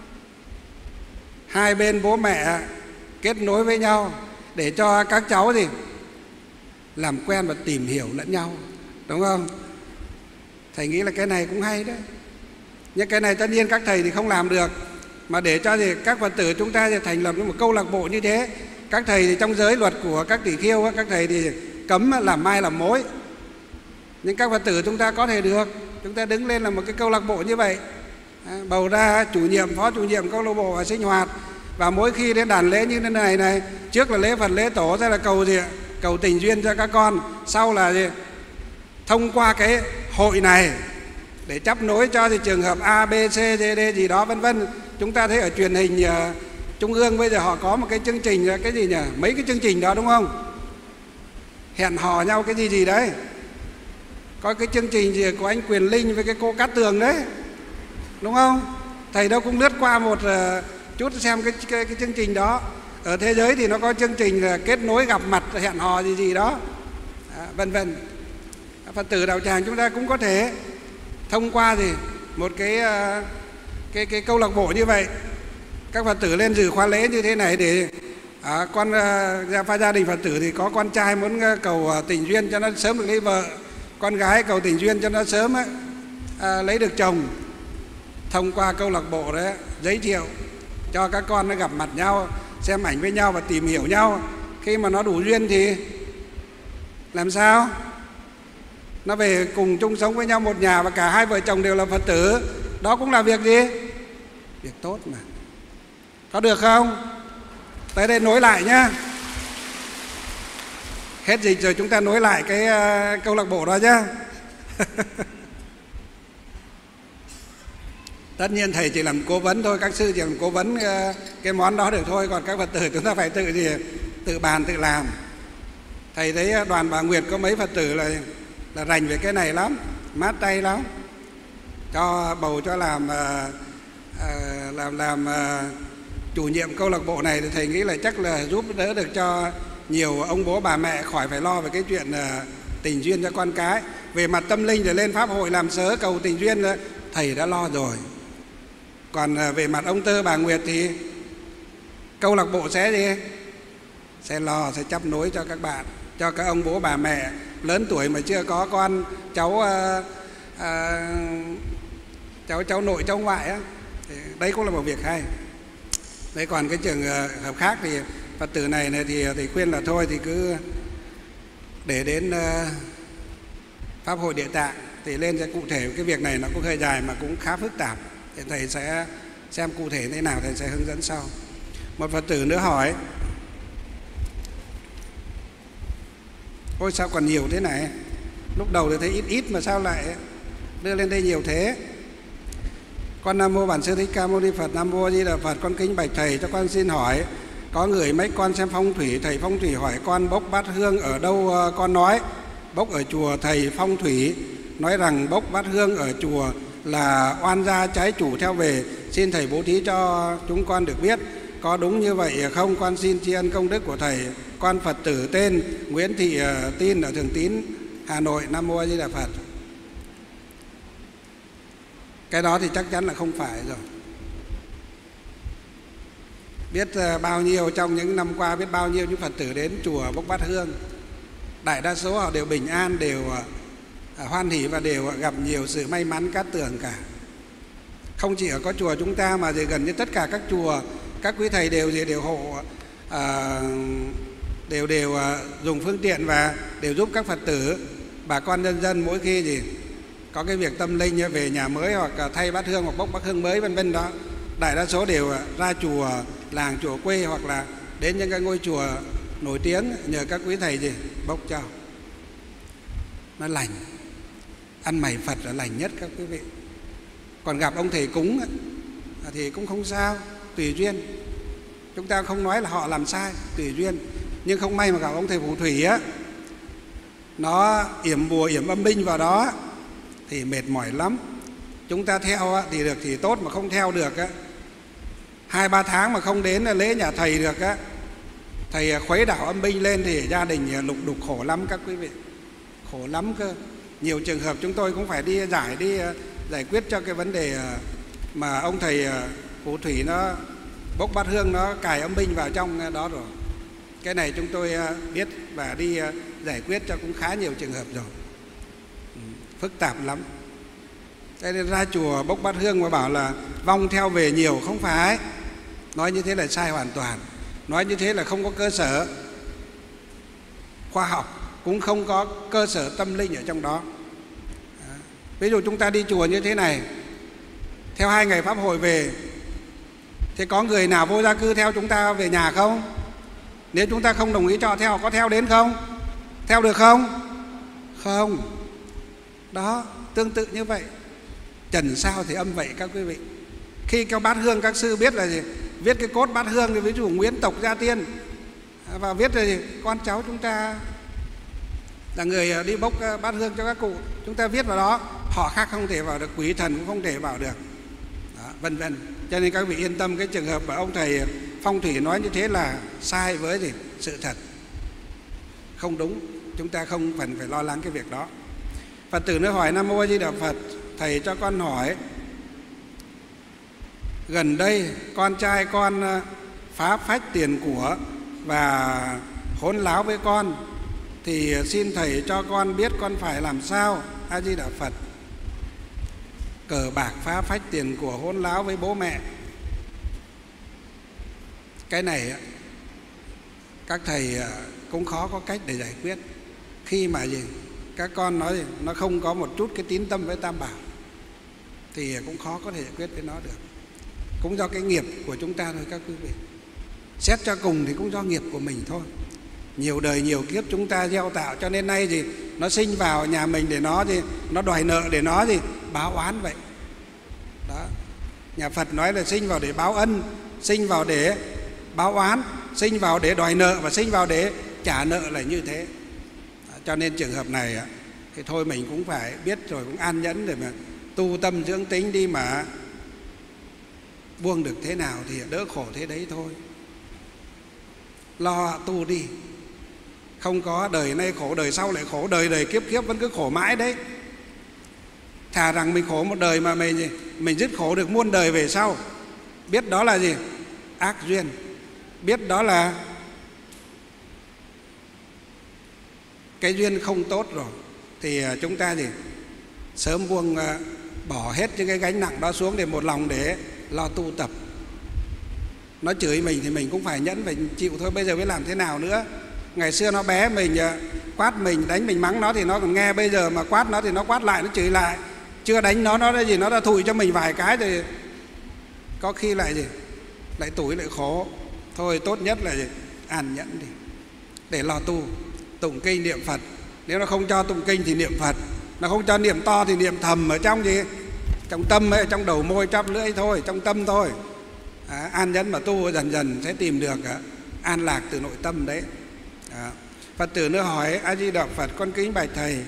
Speaker 2: hai bên bố mẹ kết nối với nhau, để cho các cháu gì làm quen và tìm hiểu lẫn nhau, đúng không? Thầy nghĩ là cái này cũng hay đấy. Nhưng cái này tất nhiên các thầy thì không làm được, mà để cho gì các Phật tử chúng ta thì thành lập một câu lạc bộ như thế. Các thầy thì trong giới luật của các tỷ khưu, các thầy thì cấm làm mai làm mối, nhưng các Phật tử chúng ta có thể được. Chúng ta đứng lên là một cái câu lạc bộ như vậy, bầu ra chủ nhiệm, phó chủ nhiệm câu lạc bộ và sinh hoạt. Và mỗi khi đến đàn lễ như thế này này, trước là lễ Phật lễ tổ, ra là cầu gì? Cầu tình duyên cho các con. Sau là gì? Thông qua cái hội này để chấp nối cho thì trường hợp A, B, C, D, D gì đó vân vân. Chúng ta thấy ở truyền hình uh, Trung ương bây giờ họ có một cái chương trình, cái gì nhỉ? Mấy cái chương trình đó đúng không? Hẹn hò nhau cái gì gì đấy. Có cái chương trình gì của anh Quyền Linh với cái cô Cát Tường đấy, đúng không? Thầy đâu cũng lướt qua một uh, chút xem cái, cái, cái chương trình đó. Ở thế giới thì nó có chương trình là kết nối gặp mặt hẹn hò gì gì đó, à, vân vân. Phật tử đạo tràng chúng ta cũng có thể thông qua gì một cái uh, cái cái câu lạc bộ như vậy, các Phật tử lên dự khóa lễ như thế này để à, con uh, pha gia đình Phật tử thì có con trai muốn uh, cầu uh, tình duyên cho nó sớm được lấy vợ, con gái cầu tình duyên cho nó sớm uh, lấy được chồng. Thông qua câu lạc bộ đấy giới thiệu cho các con nó gặp mặt nhau, xem ảnh với nhau và tìm hiểu nhau. Khi mà nó đủ duyên thì làm sao? Nó về cùng chung sống với nhau một nhà và cả hai vợ chồng đều là Phật tử. Đó cũng là việc gì? Việc tốt mà. Có được không? Tới đây nối lại nhá. Hết dịch rồi chúng ta nối lại cái uh, câu lạc bộ đó nhá. Tất nhiên thầy chỉ làm cố vấn thôi, các sư chỉ làm cố vấn uh, cái món đó được thôi. Còn các Phật tử chúng ta phải tự gì? Tự bàn, tự làm. Thầy thấy đoàn bà Nguyệt có mấy Phật tử là là rành về cái này lắm, mát tay lắm. Cho bầu cho làm uh, uh, làm làm uh, chủ nhiệm câu lạc bộ này thì thầy nghĩ là chắc là giúp đỡ được cho nhiều ông bố bà mẹ khỏi phải lo về cái chuyện uh, tình duyên cho con cái. Về mặt tâm linh thì lên pháp hội làm sớ cầu tình duyên thầy đã lo rồi. Còn uh, về mặt ông Tơ bà Nguyệt thì câu lạc bộ sẽ gì? Sẽ lo, sẽ chấp nối cho các bạn, cho các ông bố bà mẹ lớn tuổi mà chưa có con cháu uh, uh, cháu cháu nội cháu ngoại á. Đấy cũng là một việc hay. Đấy, còn cái trường hợp khác thì Phật tử này, này thì thầy khuyên là thôi thì cứ để đến uh, pháp hội Địa Tạng thì lên sẽ cụ thể. Cái việc này nó cũng hơi dài mà cũng khá phức tạp, thì thầy sẽ xem cụ thể thế nào thầy sẽ hướng dẫn sau. Một Phật tử nữa hỏi: ôi sao còn nhiều thế này, lúc đầu thì thấy ít ít mà sao lại đưa lên đây nhiều thế? Con Nam Mô Bản Sư Thích Ca Mâu Ni Phật. Nam Mô A Di Đà Phật. Con kính bạch thầy, cho con xin hỏi, có người mấy con xem phong thủy, thầy phong thủy hỏi con bốc bát hương ở đâu? Con nói bốc ở chùa. Thầy phong thủy nói rằng bốc bát hương ở chùa là oan gia trái chủ theo về, xin thầy bố thí cho chúng con được biết, có đúng như vậy không? Con xin tri ân công đức của thầy. Con Phật tử tên Nguyễn Thị Tin ở Thường Tín, Hà Nội. Nam Mô A Di Đà Phật. Cái đó thì chắc chắn là không phải rồi. Biết bao nhiêu trong những năm qua, biết bao nhiêu những Phật tử đến chùa bốc bát hương, đại đa số họ đều bình an, đều hoan hỷ và đều gặp nhiều sự may mắn cát tường cả. Không chỉ ở có chùa chúng ta mà gần như tất cả các chùa, các quý thầy đều đều hộ à, đều đều dùng phương tiện và đều giúp các Phật tử, bà con nhân dân mỗi khi gì có cái việc tâm linh về nhà mới hoặc thay bát hương hoặc bốc bát hương mới vân vân đó, đại đa số đều ra chùa làng, chùa quê hoặc là đến những cái ngôi chùa nổi tiếng nhờ các quý thầy gì bốc cho. Nó lành, ăn mày Phật là lành nhất các quý vị. Còn gặp ông thầy cúng thì cũng không sao, tùy duyên. Chúng ta không nói là họ làm sai, tùy duyên. Nhưng không may mà gặp ông thầy phù thủy á, nó yểm bùa yểm âm binh vào đó thì mệt mỏi lắm. Chúng ta theo á, thì được thì tốt, mà không theo được á, hai ba tháng mà không đến lễ nhà thầy được á, thầy khuấy đảo âm binh lên thì gia đình lục đục khổ lắm các quý vị, khổ lắm cơ. Nhiều trường hợp chúng tôi cũng phải đi giải đi giải quyết cho cái vấn đề mà ông thầy phù thủy nó bốc bát hương nó cài âm binh vào trong đó rồi. Cái này chúng tôi biết và đi giải quyết cho cũng khá nhiều trường hợp rồi, phức tạp lắm. Thế nên ra chùa bốc bát hương mà bảo là vong theo về nhiều, không phải. Nói như thế là sai hoàn toàn. Nói như thế là không có cơ sở khoa học, cũng không có cơ sở tâm linh ở trong đó. Ví dụ chúng ta đi chùa như thế này, theo hai ngày pháp hội về, thì có người nào vô gia cư theo chúng ta về nhà không? Nếu chúng ta không đồng ý cho theo, có theo đến không? Theo được không? Không. Đó, tương tự như vậy. Trần sao thì âm vậy các quý vị. Khi cái bát hương các sư biết là gì? Viết cái cốt bát hương thì ví dụ Nguyễn Tộc Gia Tiên, và viết là gì? Con cháu chúng ta là người đi bốc bát hương cho các cụ, chúng ta viết vào đó. Họ khác không thể vào được, quỷ thần cũng không thể vào được đó, vân vân. Cho nên các vị yên tâm, cái trường hợp mà ông thầy phong thủy nói như thế là sai với gì? Sự thật, không đúng. Chúng ta không cần phải lo lắng cái việc đó. Phật tử nữa hỏi: Nam Mô A Di Đà Phật, thầy cho con hỏi, gần đây con trai con phá phách tiền của và hỗn láo với con, thì xin thầy cho con biết con phải làm sao? A Di Đà Phật. Cờ bạc, phá phách tiền của, hỗn láo với bố mẹ, cái này các thầy cũng khó có cách để giải quyết. Khi mà gì các con nói gì nó không có một chút cái tín tâm với Tam Bảo thì cũng khó có thể giải quyết với nó được. Cũng do cái nghiệp của chúng ta thôi các quý vị. Xét cho cùng thì cũng do nghiệp của mình thôi. Nhiều đời nhiều kiếp chúng ta gieo tạo, cho nên nay gì nó sinh vào nhà mình để nó gì nó đòi nợ, để nó gì báo oán vậy đó. Nhà Phật nói là sinh vào để báo ân, sinh vào để báo oán, sinh vào để đòi nợ và sinh vào để trả nợ là như thế. Cho nên trường hợp này thì thôi mình cũng phải biết rồi, cũng an nhẫn để mà tu tâm dưỡng tính đi, mà buông được thế nào thì đỡ khổ thế đấy thôi. Lo tu đi, không có đời nay khổ đời sau lại khổ, đời đời kiếp kiếp vẫn cứ khổ mãi đấy. Thà rằng mình khổ một đời mà mình gì mình dứt khổ được muôn đời về sau. Biết đó là gì? Ác duyên. Biết đó là cái duyên không tốt rồi, thì chúng ta gì sớm buông bỏ hết những cái gánh nặng đó xuống, để một lòng để lo tu tập. Nó chửi mình thì mình cũng phải nhẫn, phải chịu thôi. Bây giờ biết làm thế nào nữa. Ngày xưa nó bé mình quát mình, đánh mình, mắng nó thì nó còn nghe. Bây giờ mà quát nó thì nó quát lại, nó chửi lại. Chưa đánh nó, nó gì nó đã thụi cho mình vài cái thì có khi lại gì lại tủi, lại khổ. Thôi tốt nhất là gì? An nhẫn đi, để lo tu, tụng kinh niệm Phật. Nếu nó không cho tụng kinh thì niệm Phật, nó không cho niệm to thì niệm thầm ở trong gì, trong tâm ấy, trong đầu môi chóp lưỡi thôi, trong tâm thôi. À, an nhẫn mà tu dần dần sẽ tìm được à, an lạc từ nội tâm đấy. À, Phật tử nữa hỏi: A Di Đà Phật, con kính bạch thầy,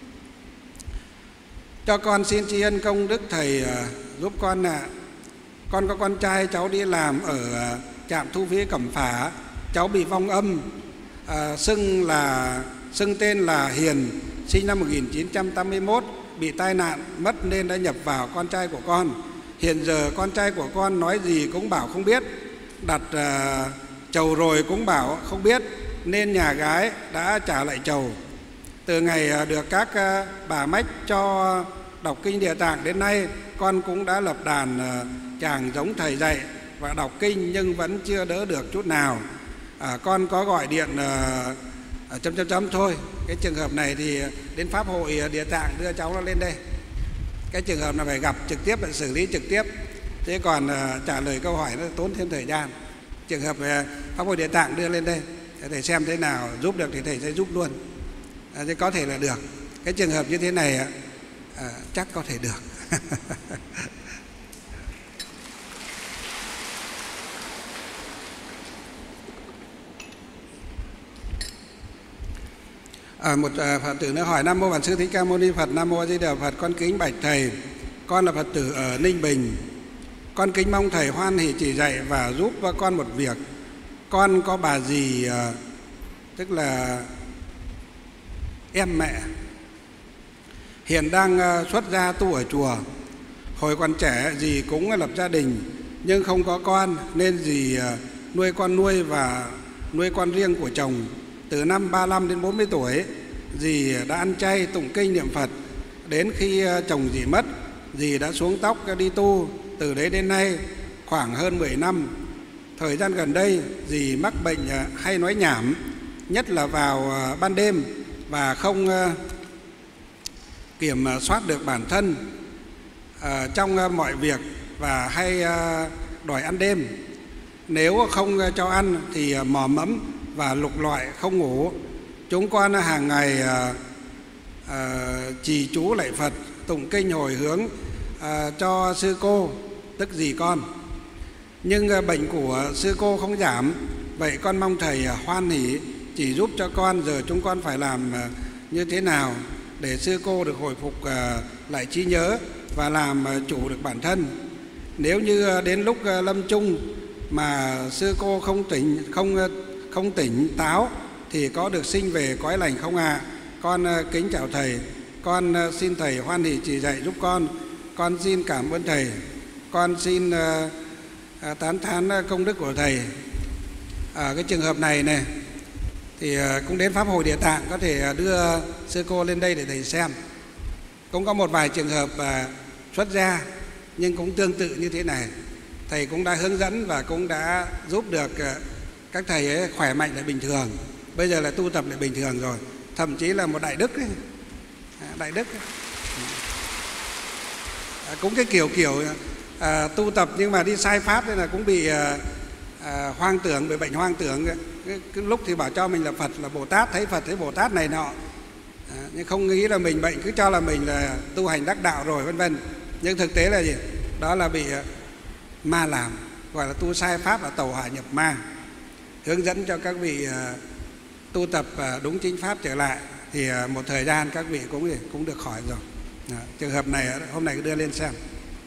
Speaker 2: cho con xin tri ân công đức thầy à, giúp con ạ. À. Con có con trai, cháu đi làm ở à, trạm thu phí Cẩm Phả. Cháu bị vong âm, à, xưng là xưng tên là Hiền, sinh năm một nghìn chín trăm tám mươi mốt, bị tai nạn mất nên đã nhập vào con trai của con. Hiện giờ con trai của con nói gì cũng bảo không biết, đặt à, chầu rồi cũng bảo không biết, nên nhà gái đã trả lại chầu. Từ ngày à, được các à, bà mách cho đọc kinh Địa Tạng đến nay, con cũng đã lập đàn à, chàng giống thầy dạy và đọc kinh nhưng vẫn chưa đỡ được chút nào. À, con có gọi điện à, à, chấm chấm chấm thôi. Cái trường hợp này thì đến Pháp hội Địa Tạng đưa cháu nó lên đây. Cái trường hợp này phải gặp trực tiếp, phải xử lý trực tiếp. Thế còn à, trả lời câu hỏi nó tốn thêm thời gian. Trường hợp à, Pháp hội Địa Tạng đưa lên đây, thầy xem thế nào giúp được thì thầy sẽ giúp luôn. À, thế có thể là được. Cái trường hợp như thế này à, chắc có thể được. À, một à, Phật tử nữa hỏi: Nam mô Bản Sư Thích Ca Mâu Ni Phật. Nam mô A Di Đà Phật. Con kính bạch thầy, con là Phật tử ở Ninh Bình. Con kính mong thầy hoan hỷ chỉ dạy và giúp con một việc. Con có bà dì à, tức là em mẹ, hiện đang à, xuất gia tu ở chùa. Hồi còn trẻ dì cũng lập gia đình nhưng không có con, nên dì à, nuôi con nuôi và nuôi con riêng của chồng. Từ năm ba mươi lăm đến bốn mươi tuổi, dì đã ăn chay, tụng kinh niệm Phật. Đến khi chồng dì mất, dì đã xuống tóc đi tu. Từ đấy đến nay khoảng hơn mười năm. Thời gian gần đây dì mắc bệnh hay nói nhảm, nhất là vào ban đêm, và không kiểm soát được bản thân trong mọi việc, và hay đòi ăn đêm. Nếu không cho ăn thì mò mẫm và lục lọi không ngủ. Chúng con hàng ngày à, à, trì chú lạy Phật, tụng kinh hồi hướng à, cho sư cô, tức dì con. Nhưng à, bệnh của sư cô không giảm. Vậy con mong thầy à, hoan hỷ chỉ giúp cho con. Giờ chúng con phải làm à, như thế nào để sư cô được hồi phục à, lại trí nhớ và làm à, chủ được bản thân. Nếu như à, đến lúc à, lâm chung mà sư cô không tỉnh không à, không tỉnh táo thì có được sinh về cõi lành không ạ? À? Con uh, kính chào thầy. Con uh, xin thầy hoan hỷ chỉ dạy giúp con. Con xin cảm ơn thầy. Con xin uh, uh, tán thán công đức của thầy. Ở cái trường hợp này này thì uh, cũng đến Pháp hội Địa Tạng, có thể uh, đưa sư cô lên đây để thầy xem. Cũng có một vài trường hợp uh, xuất gia nhưng cũng tương tự như thế này. Thầy cũng đã hướng dẫn và cũng đã giúp được uh, các thầy ấy khỏe mạnh lại bình thường. Bây giờ là tu tập lại bình thường rồi. Thậm chí là một đại đức ấy. Đại đức ấy. À, cũng cái kiểu kiểu à, tu tập nhưng mà đi sai pháp nên là cũng bị à, à, hoang tưởng, bị bệnh hoang tưởng. Cái, cái lúc thì bảo cho mình là Phật, là Bồ Tát, thấy Phật thấy Bồ Tát này nọ, à, nhưng không nghĩ là mình bệnh, cứ cho là mình là tu hành đắc đạo rồi vân vân. Nhưng thực tế là gì? Đó là bị ma làm, gọi là tu sai pháp, là tẩu hỏa nhập ma. Hướng dẫn cho các vị uh, tu tập uh, đúng chính pháp trở lại thì uh, một thời gian các vị cũng cũng được khỏi rồi. Uh, trường hợp này hôm nay đưa lên xem.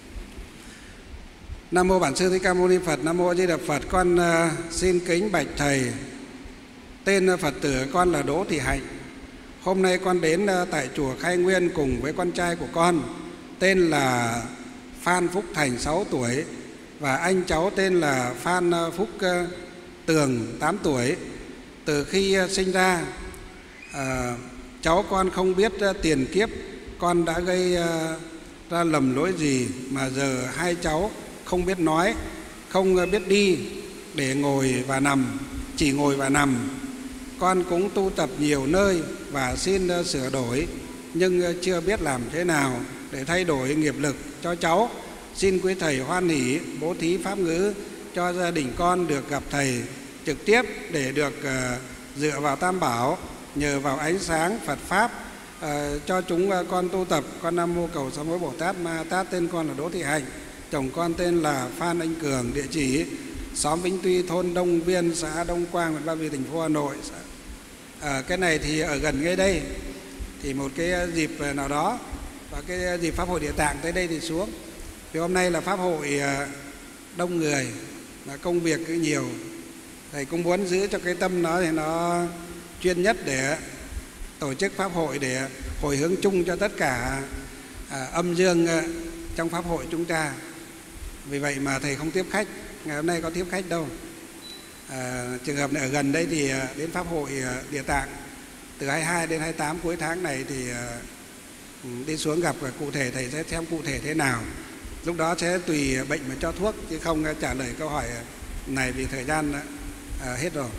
Speaker 2: Nam mô Bản Sư Thích Ca Mâu Ni Phật. Nam mô A Di Đà Phật. Con uh, xin kính bạch thầy. Tên Phật tử con là Đỗ Thị Hạnh. Hôm nay con đến uh, tại chùa Khai Nguyên cùng với con trai của con, tên là Phan Phúc Thành, sáu tuổi, và anh cháu tên là Phan Phúc uh, Tường, tám tuổi. Từ khi sinh ra, à, cháu con không biết tiền kiếp con đã gây à, ra lầm lỗi gì mà giờ hai cháu không biết nói, không biết đi để ngồi và nằm, chỉ ngồi và nằm. con cũng tu tập nhiều nơi và xin sửa đổi, nhưng chưa biết làm thế nào để thay đổi nghiệp lực cho cháu. Xin quý thầy hoan hỷ bố thí pháp ngữ cho gia đình con được gặp thầy trực tiếp để được uh, dựa vào Tam Bảo, nhờ vào ánh sáng Phật Pháp uh, cho chúng uh, con tu tập. Con Nam Mô Cầu Sám Hối Bồ Tát Ma Tát. Tên con là Đỗ Thị Hạnh, chồng con tên là Phan Anh Cường, địa chỉ xóm Vĩnh Tuy, thôn Đông Viên, xã Đông Quang, huyện Ba Vì, thành phố Hà Nội. À, cái này thì ở gần ngay đây, thì một cái dịp nào đó và cái dịp Pháp hội Địa Tạng tới đây thì xuống. Vì hôm nay là Pháp hội đông người và công việc cứ nhiều, thầy cũng muốn giữ cho cái tâm nó thì nó chuyên nhất để tổ chức Pháp hội để hồi hướng chung cho tất cả à, âm dương trong Pháp hội chúng ta. Vì vậy mà thầy không tiếp khách, ngày hôm nay có tiếp khách đâu. À, trường hợp này ở gần đây thì đến Pháp hội Địa Tạng từ hai mươi hai đến hai mươi tám cuối tháng này thì uh, đi xuống gặp cụ thể, thầy sẽ xem cụ thể thế nào. Lúc đó sẽ tùy bệnh mà cho thuốc, chứ không trả lời câu hỏi này vì thời gian uh, hết rồi.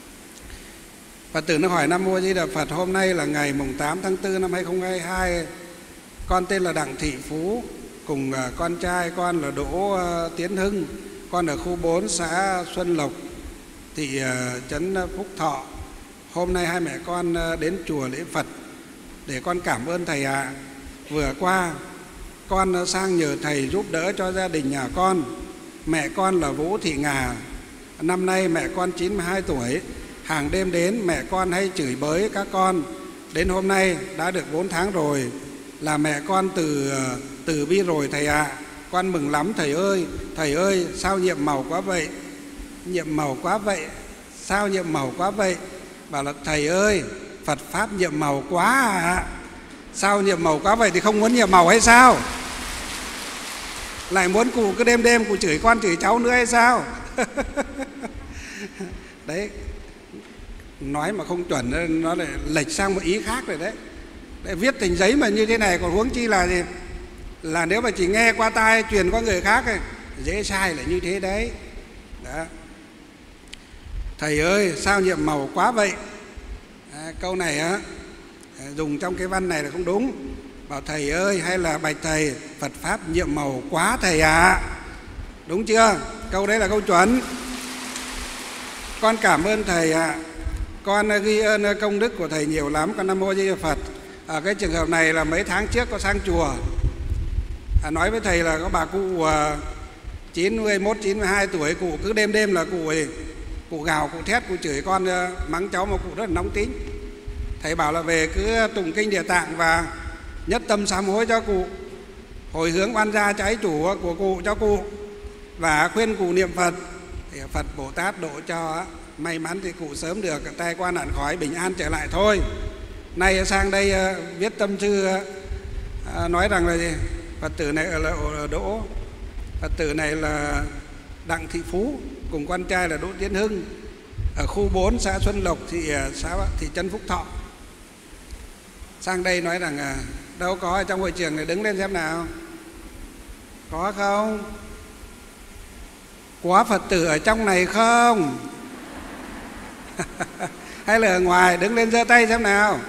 Speaker 2: Phật tử nó hỏi: Nam Mô A Di Đà Phật, hôm nay là ngày mùng tám tháng tư năm hai nghìn không trăm hai mươi hai. Con tên là Đặng Thị Phú, cùng uh, con trai con là Đỗ uh, Tiến Hưng. Con ở khu bốn xã Xuân Lộc, thị uh, trấn Phúc Thọ. Hôm nay hai mẹ con uh, đến chùa lễ Phật để con cảm ơn thầy ạ. À. Vừa qua con uh, sang nhờ thầy giúp đỡ cho gia đình nhà con. Mẹ con là Vũ Thị Ngà, năm nay mẹ con chín mươi hai tuổi. Hàng đêm đến mẹ con hay chửi bới các con. Đến hôm nay đã được bốn tháng rồi, là mẹ con từ uh, từ bi rồi thầy ạ. À. Con mừng lắm thầy ơi. Thầy ơi, sao nhiệm màu quá vậy? Nhiệm màu quá vậy? Sao nhiệm màu quá vậy? Bảo là thầy ơi, Phật Pháp nhiệm màu quá à. Sao nhiệm màu quá vậy? Thì không muốn nhiệm màu hay sao? Lại muốn cụ cứ đêm đêm cụ chửi con chửi cháu nữa hay sao? Đấy, nói mà không chuẩn nó lại lệch sang một ý khác rồi đấy. Để viết thành giấy mà như thế này còn huống chi là gì? Là nếu mà chỉ nghe qua tai truyền qua người khác ấy, dễ sai là như thế đấy. Đó. Thầy ơi, sao nhiệm màu quá vậy? À, câu này á dùng trong cái văn này là không đúng. Bảo thầy ơi hay là bạch thầy, Phật Pháp nhiệm màu quá thầy ạ. À. Đúng chưa? Câu đấy là câu chuẩn. Con cảm ơn thầy ạ. À. Con ghi ơn công đức của thầy nhiều lắm. Con Nam Mô A Di Đà Phật. Ở cái trường hợp này là mấy tháng trước có sang chùa, à, nói với thầy là có bà cụ uh, chín mươi mốt, chín mươi hai tuổi, cụ cứ đêm đêm là cụ ấy, cụ gào, cụ thét, cụ chửi con, uh, mắng cháu, mà cụ rất là nóng tính. Thầy bảo là về cứ tụng kinh Địa Tạng và nhất tâm sám hối cho cụ, hồi hướng oan gia trái chủ của cụ cho cụ, và khuyên cụ niệm Phật thì Phật Bồ Tát độ cho. May mắn thì cụ sớm được tai qua nạn khỏi, bình an trở lại thôi. Nay sang đây uh, viết tâm thư uh, nói rằng là gì? Phật tử này là Đỗ, Phật tử này là Đặng Thị Phú, cùng con trai là Đỗ Tiến Hưng, ở khu bốn xã Xuân Lộc, thị xã thị trấn Phúc Thọ. Sang đây nói rằng à, đâu có ở trong hội trường này, đứng lên xem nào. Có không? Có Phật tử ở trong này không? Hay là ở ngoài? Đứng lên giơ tay xem nào.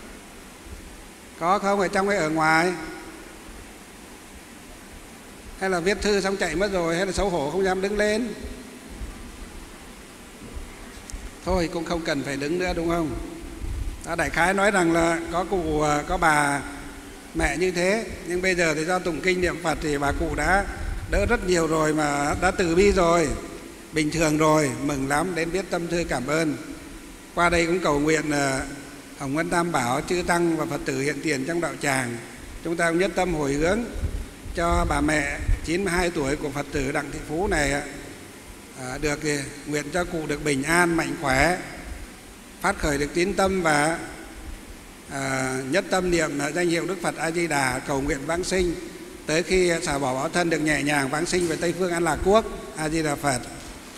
Speaker 2: Có không? Ở trong hay ở ngoài? Hay là viết thư xong chạy mất rồi, hay là xấu hổ không dám đứng lên? Thôi cũng không cần phải đứng nữa đúng không? Đó, đại khái nói rằng là có cụ, có bà mẹ như thế, nhưng bây giờ thì do tụng kinh niệm Phật thì bà cụ đã đỡ rất nhiều rồi, mà đã từ bi rồi, bình thường rồi, mừng lắm, đến viết tâm thư cảm ơn. Qua đây cũng cầu nguyện Hồng Ân Tam Bảo, chư Tăng và Phật tử hiện tiền trong đạo tràng, chúng ta cũng nhất tâm hồi hướng cho bà mẹ chín mươi hai tuổi của Phật tử Đặng Thị Phú này à, được nguyện cho cụ được bình an, mạnh khỏe, phát khởi được tín tâm và à, nhất tâm niệm danh hiệu Đức Phật A Di Đà, cầu nguyện vãng sinh tới khi xả bỏ báo thân được nhẹ nhàng vãng sinh về Tây Phương An Lạc Quốc. A Di Đà Phật.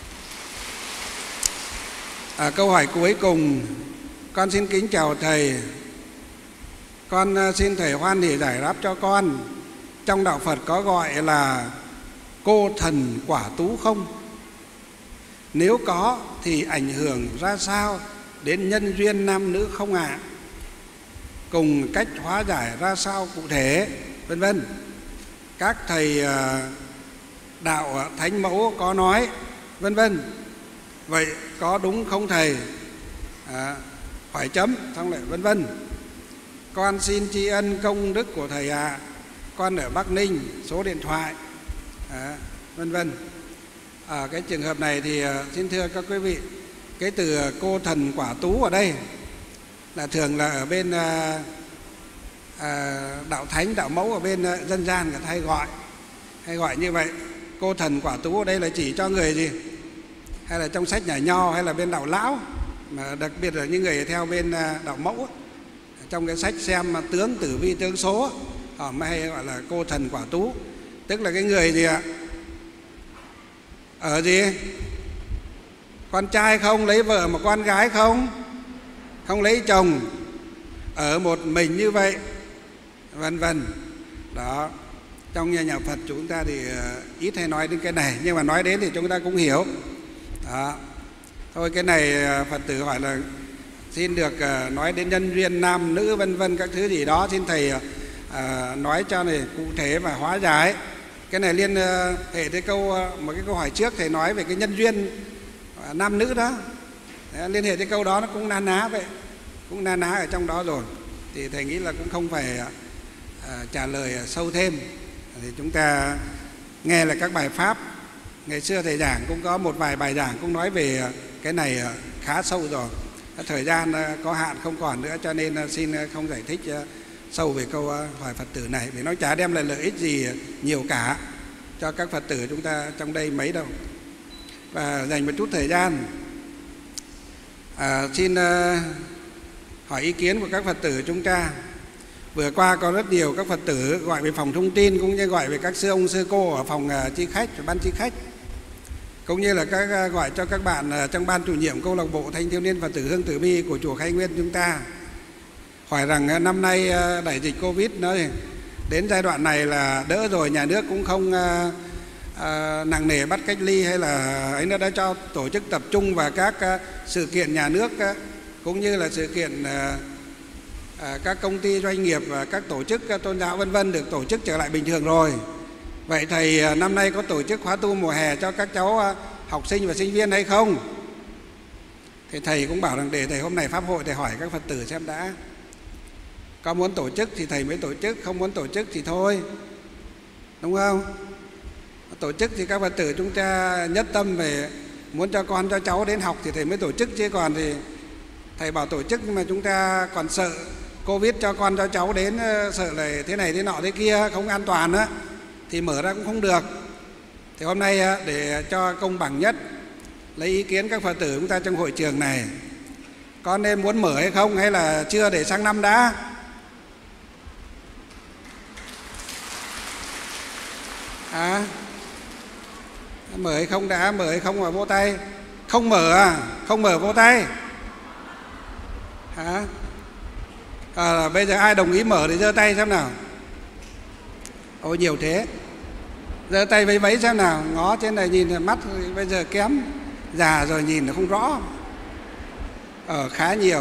Speaker 2: À, câu hỏi cuối cùng, con xin kính chào thầy. Con xin thầy hoan hỷ giải đáp cho con. Trong đạo Phật có gọi là cô thần quả tú không? Nếu có thì ảnh hưởng ra sao đến nhân duyên nam nữ không ạ? À? Cùng cách hóa giải ra sao cụ thể, vân vân. Các thầy đạo thánh mẫu có nói, vân vân. Vậy có đúng không thầy? À, hỏi chấm, xong lại vân vân. Con xin tri ân công đức của thầy ạ. À. Con ở Bắc Ninh, số điện thoại, à, vân vân. Ở cái trường hợp này thì xin thưa các quý vị, cái từ cô thần quả tú ở đây là thường là ở bên à, à, đạo thánh, đạo mẫu ở bên à, dân gian người ta hay gọi, hay gọi như vậy. Cô thần quả tú ở đây là chỉ cho người gì? Hay là trong sách nhà Nho, hay là bên đạo lão, mà đặc biệt là những người theo bên à, đạo mẫu, trong cái sách xem mà tướng tử vi tướng số, họ mới hay gọi là cô thần quả tú. Tức là cái người gì ạ? Ở gì? Con trai không lấy vợ mà con gái không, không lấy chồng, ở một mình như vậy, vân vân. Đó, trong nhà, nhà Phật chúng ta thì ít hay nói đến cái này, nhưng mà nói đến thì chúng ta cũng hiểu. Đó. Thôi cái này Phật tử hỏi là xin được nói đến nhân duyên nam nữ vân vân các thứ gì đó, xin thầy à, nói cho này cụ thể và hóa giải. Cái này liên hệ tới câu một cái câu hỏi trước, thầy nói về cái nhân duyên nam nữ đó. Đấy, liên hệ tới câu đó nó cũng na ná vậy, cũng na ná ở trong đó rồi. Thì thầy nghĩ là cũng không phải à, trả lời sâu thêm. Thì chúng ta nghe là các bài pháp ngày xưa thầy giảng cũng có một vài bài giảng cũng nói về cái này khá sâu rồi. Thời gian có hạn không còn nữa, cho nên xin không giải thích sâu về câu hỏi Phật tử này, vì nó chả đem lại lợi ích gì nhiều cả cho các Phật tử chúng ta trong đây mấy đâu. Và dành một chút thời gian à, xin uh, hỏi ý kiến của các Phật tử chúng ta. Vừa qua có rất nhiều các Phật tử gọi về phòng thông tin, cũng như gọi về các sư ông sư cô ở phòng uh, chi khách và ban chi khách, cũng như là các uh, gọi cho các bạn uh, trong ban chủ nhiệm câu lạc bộ thanh thiếu niên Phật tử Hương Tử Bi của chùa Khai Nguyên chúng ta, hỏi rằng uh, năm nay uh, đại dịch Covid nó đến giai đoạn này là đỡ rồi, nhà nước cũng không uh, À, nặng nề bắt cách ly hay là ấy, nó đã cho tổ chức tập trung vào các uh, sự kiện nhà nước uh, cũng như là sự kiện uh, uh, các công ty doanh nghiệp và các tổ chức uh, tôn giáo vân vân được tổ chức trở lại bình thường rồi. Vậy thầy uh, năm nay có tổ chức khóa tu mùa hè cho các cháu uh, học sinh và sinh viên hay không? Thì thầy cũng bảo rằng để thầy hôm nay pháp hội thầy hỏi các Phật tử xem đã, có muốn tổ chức thì thầy mới tổ chức, không muốn tổ chức thì thôi, đúng không? Tổ chức thì các Phật tử chúng ta nhất tâm về muốn cho con cho cháu đến học thì thầy mới tổ chức, chứ còn thì thầy bảo tổ chức nhưng mà chúng ta còn sợ Covid cho con cho cháu đến, sợ là thế này thế nọ thế kia không an toàn á, thì mở ra cũng không được. Thì hôm nay để cho công bằng nhất, lấy ý kiến các Phật tử chúng ta trong hội trường này, có nên muốn mở hay không, hay là chưa để sang năm đã? À, mở hay không đã, mở hay không mà vỗ tay. Không mở à? Không mở vỗ tay hả? À, bây giờ ai đồng ý mở thì giơ tay xem nào. Ôi nhiều thế, giơ tay vẫy vẫy xem nào. Ngó trên này nhìn mắt bây giờ kém, già rồi nhìn nó không rõ. Ở khá nhiều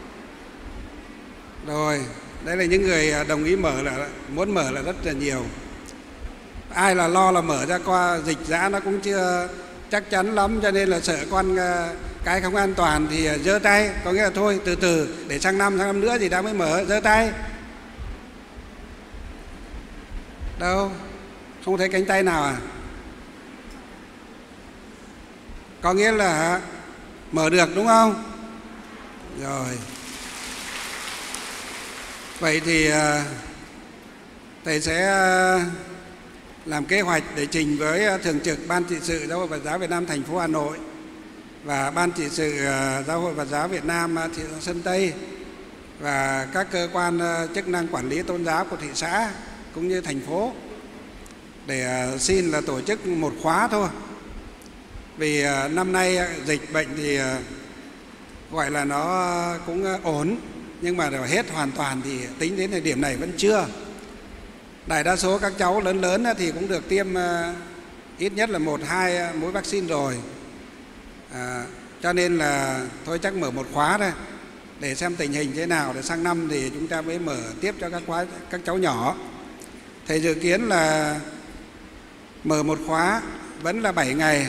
Speaker 2: rồi, đấy là những người đồng ý mở, là muốn mở là rất là nhiều. Ai là lo là mở ra qua dịch giã nó cũng chưa chắc chắn lắm, cho nên là sợ con cái không an toàn thì giơ tay, có nghĩa là thôi từ từ để sang năm sang năm nữa thì đã mới mở, giơ tay. Đâu, không thấy cánh tay nào à? Có nghĩa là mở được đúng không? Rồi. Vậy thì thầy sẽ làm kế hoạch để trình với Thường trực Ban Trị sự Giáo hội Phật giáo Việt Nam thành phố Hà Nội và Ban Trị sự Giáo hội Phật giáo Việt Nam thị xã Sơn Tây và các cơ quan chức năng quản lý tôn giáo của thị xã cũng như thành phố để xin là tổ chức một khóa thôi. Vì năm nay dịch bệnh thì gọi là nó cũng ổn, nhưng mà để hết hoàn toàn thì tính đến thời điểm này vẫn chưa. Đại đa số các cháu lớn lớn thì cũng được tiêm ít nhất là một hai mũi vaccine rồi. À, cho nên là thôi chắc mở một khóa thôi để xem tình hình thế nào, để sang năm thì chúng ta mới mở tiếp cho các khóa các cháu nhỏ. Thầy dự kiến là mở một khóa vẫn là bảy ngày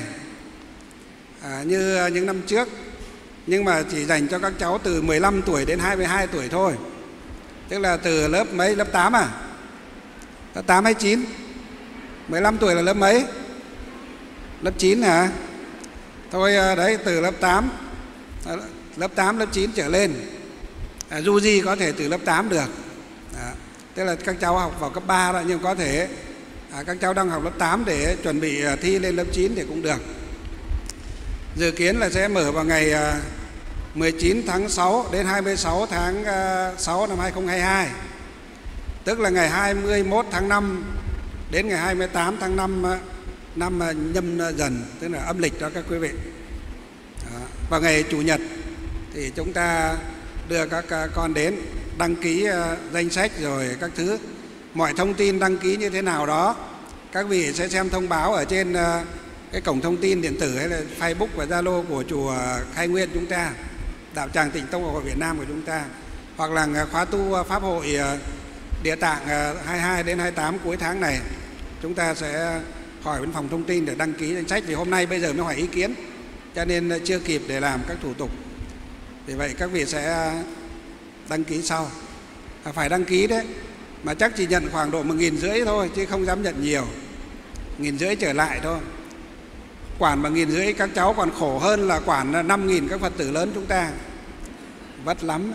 Speaker 2: à, như những năm trước, nhưng mà chỉ dành cho các cháu từ mười lăm tuổi đến hai mươi hai tuổi thôi. Tức là từ lớp mấy? Lớp tám à? Lớp tám hay chín? mười lăm tuổi là lớp mấy? Lớp chín hả? Thôi đấy, từ lớp tám, lớp tám, lớp chín trở lên. à, Du di có thể từ lớp tám được. Đó. Tức là các cháu học vào cấp ba đó, nhưng có thể à, các cháu đang học lớp tám để chuẩn bị thi lên lớp chín thì cũng được. Dự kiến là sẽ mở vào ngày mười chín tháng sáu đến hai mươi sáu tháng sáu năm hai nghìn không trăm hai mươi hai. Tức là ngày hai mươi mốt tháng năm đến ngày hai mươi tám tháng năm năm Nhâm Dần, tức là âm lịch đó các quý vị. Đó. Vào ngày Chủ nhật thì chúng ta đưa các con đến đăng ký danh sách rồi các thứ. Mọi thông tin đăng ký như thế nào đó các vị sẽ xem thông báo ở trên cái cổng thông tin điện tử hay là Facebook và Zalo của chùa Khai Nguyên chúng ta, Đạo Tràng Tịnh Tông của Việt Nam của chúng ta, hoặc là khóa tu Pháp hội Địa Tạng hai mươi hai đến hai mươi tám cuối tháng này. Chúng ta sẽ hỏi bên phòng thông tin để đăng ký danh sách, vì hôm nay bây giờ mới hỏi ý kiến cho nên chưa kịp để làm các thủ tục. Vì vậy các vị sẽ đăng ký sau. À, phải đăng ký đấy, mà chắc chỉ nhận khoảng độ một nghìn rưỡi thôi chứ không dám nhận nhiều, nghìn rưỡi trở lại thôi. Quản bằng nghìn rưỡi các cháu còn khổ hơn là quản năm nghìn các Phật tử lớn chúng ta, vất lắm.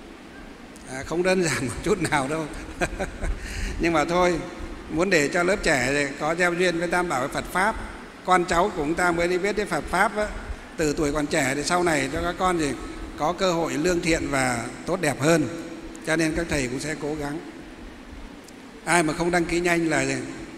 Speaker 2: À, không đơn giản một chút nào đâu. Nhưng mà thôi, muốn để cho lớp trẻ có gieo duyên với Tam Bảo với Phật Pháp, con cháu của chúng ta mới đi biết đến Phật Pháp á, từ tuổi còn trẻ thì sau này cho các con thì có cơ hội lương thiện và tốt đẹp hơn. Cho nên các thầy cũng sẽ cố gắng. Ai mà không đăng ký nhanh là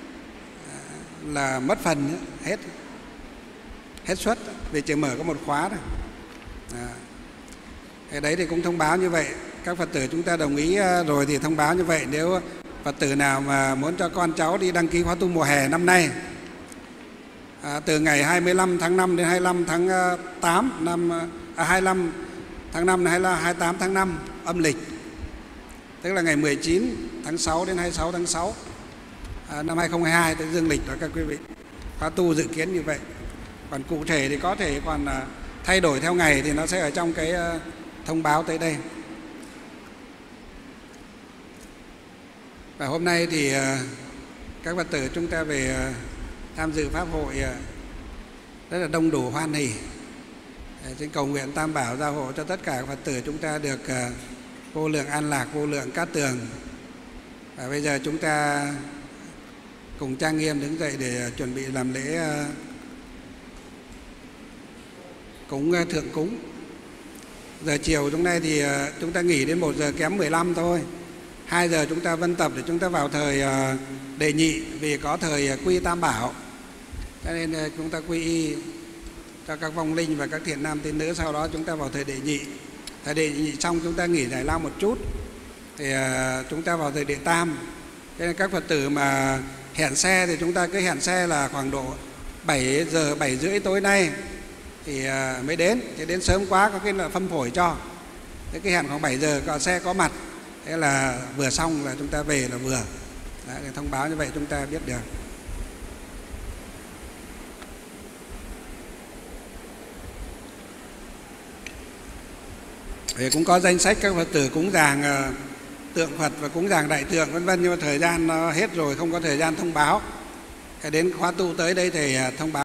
Speaker 2: là mất phần hết hết suất, vì chỉ mở có một khóa thôi. À, cái đấy thì cũng thông báo như vậy. Các Phật tử chúng ta đồng ý rồi thì thông báo như vậy. Nếu Phật tử nào mà muốn cho con cháu đi đăng ký khóa tu mùa hè năm nay, à, từ ngày hai mươi lăm tháng năm đến hai mươi lăm tháng tám năm à, hai mươi lăm tháng năm đến hai mươi tám tháng năm âm lịch, tức là ngày mười chín tháng sáu đến hai mươi sáu tháng sáu à, năm hai nghìn không trăm hai mươi hai, tới dương lịch đó các quý vị. Khóa tu dự kiến như vậy. Còn cụ thể thì có thể còn uh, thay đổi theo ngày thì nó sẽ ở trong cái uh, thông báo tới đây. Và hôm nay thì uh, các Phật tử chúng ta về uh, tham dự Pháp hội uh, rất là đông đủ hoan hỉ. Xin cầu nguyện Tam Bảo gia hộ cho tất cả các Phật tử chúng ta được uh, vô lượng an lạc, vô lượng cát tường. Và bây giờ chúng ta cùng trang nghiêm đứng dậy để uh, chuẩn bị làm lễ uh, cúng thượng cúng. Giờ chiều hôm nay thì chúng ta nghỉ đến một giờ kém mười lăm thôi. hai giờ chúng ta vân tập để chúng ta vào thời đệ nhị, vì có thời quy Tam Bảo. Cho nên chúng ta quy y cho các vong linh và các thiện nam tín nữ, sau đó chúng ta vào thời đệ nhị. Thời đệ nhị xong chúng ta nghỉ giải lao một chút thì chúng ta vào thời đệ tam. Cho nên các Phật tử mà hẹn xe thì chúng ta cứ hẹn xe là khoảng độ bảy giờ, bảy rưỡi tối nay thì mới đến. Thì đến sớm quá có cái là phân phổi cho. Thế cái hẹn khoảng bảy giờ có xe có mặt, thế là vừa xong là chúng ta về là vừa. Đấy, để thông báo như vậy chúng ta biết được. Thì cũng có danh sách các Phật tử cúng dường tượng Phật và cúng dường đại tượng vân vân, nhưng mà thời gian nó hết rồi, không có thời gian thông báo. Đến khóa tu tới đây thì thông báo.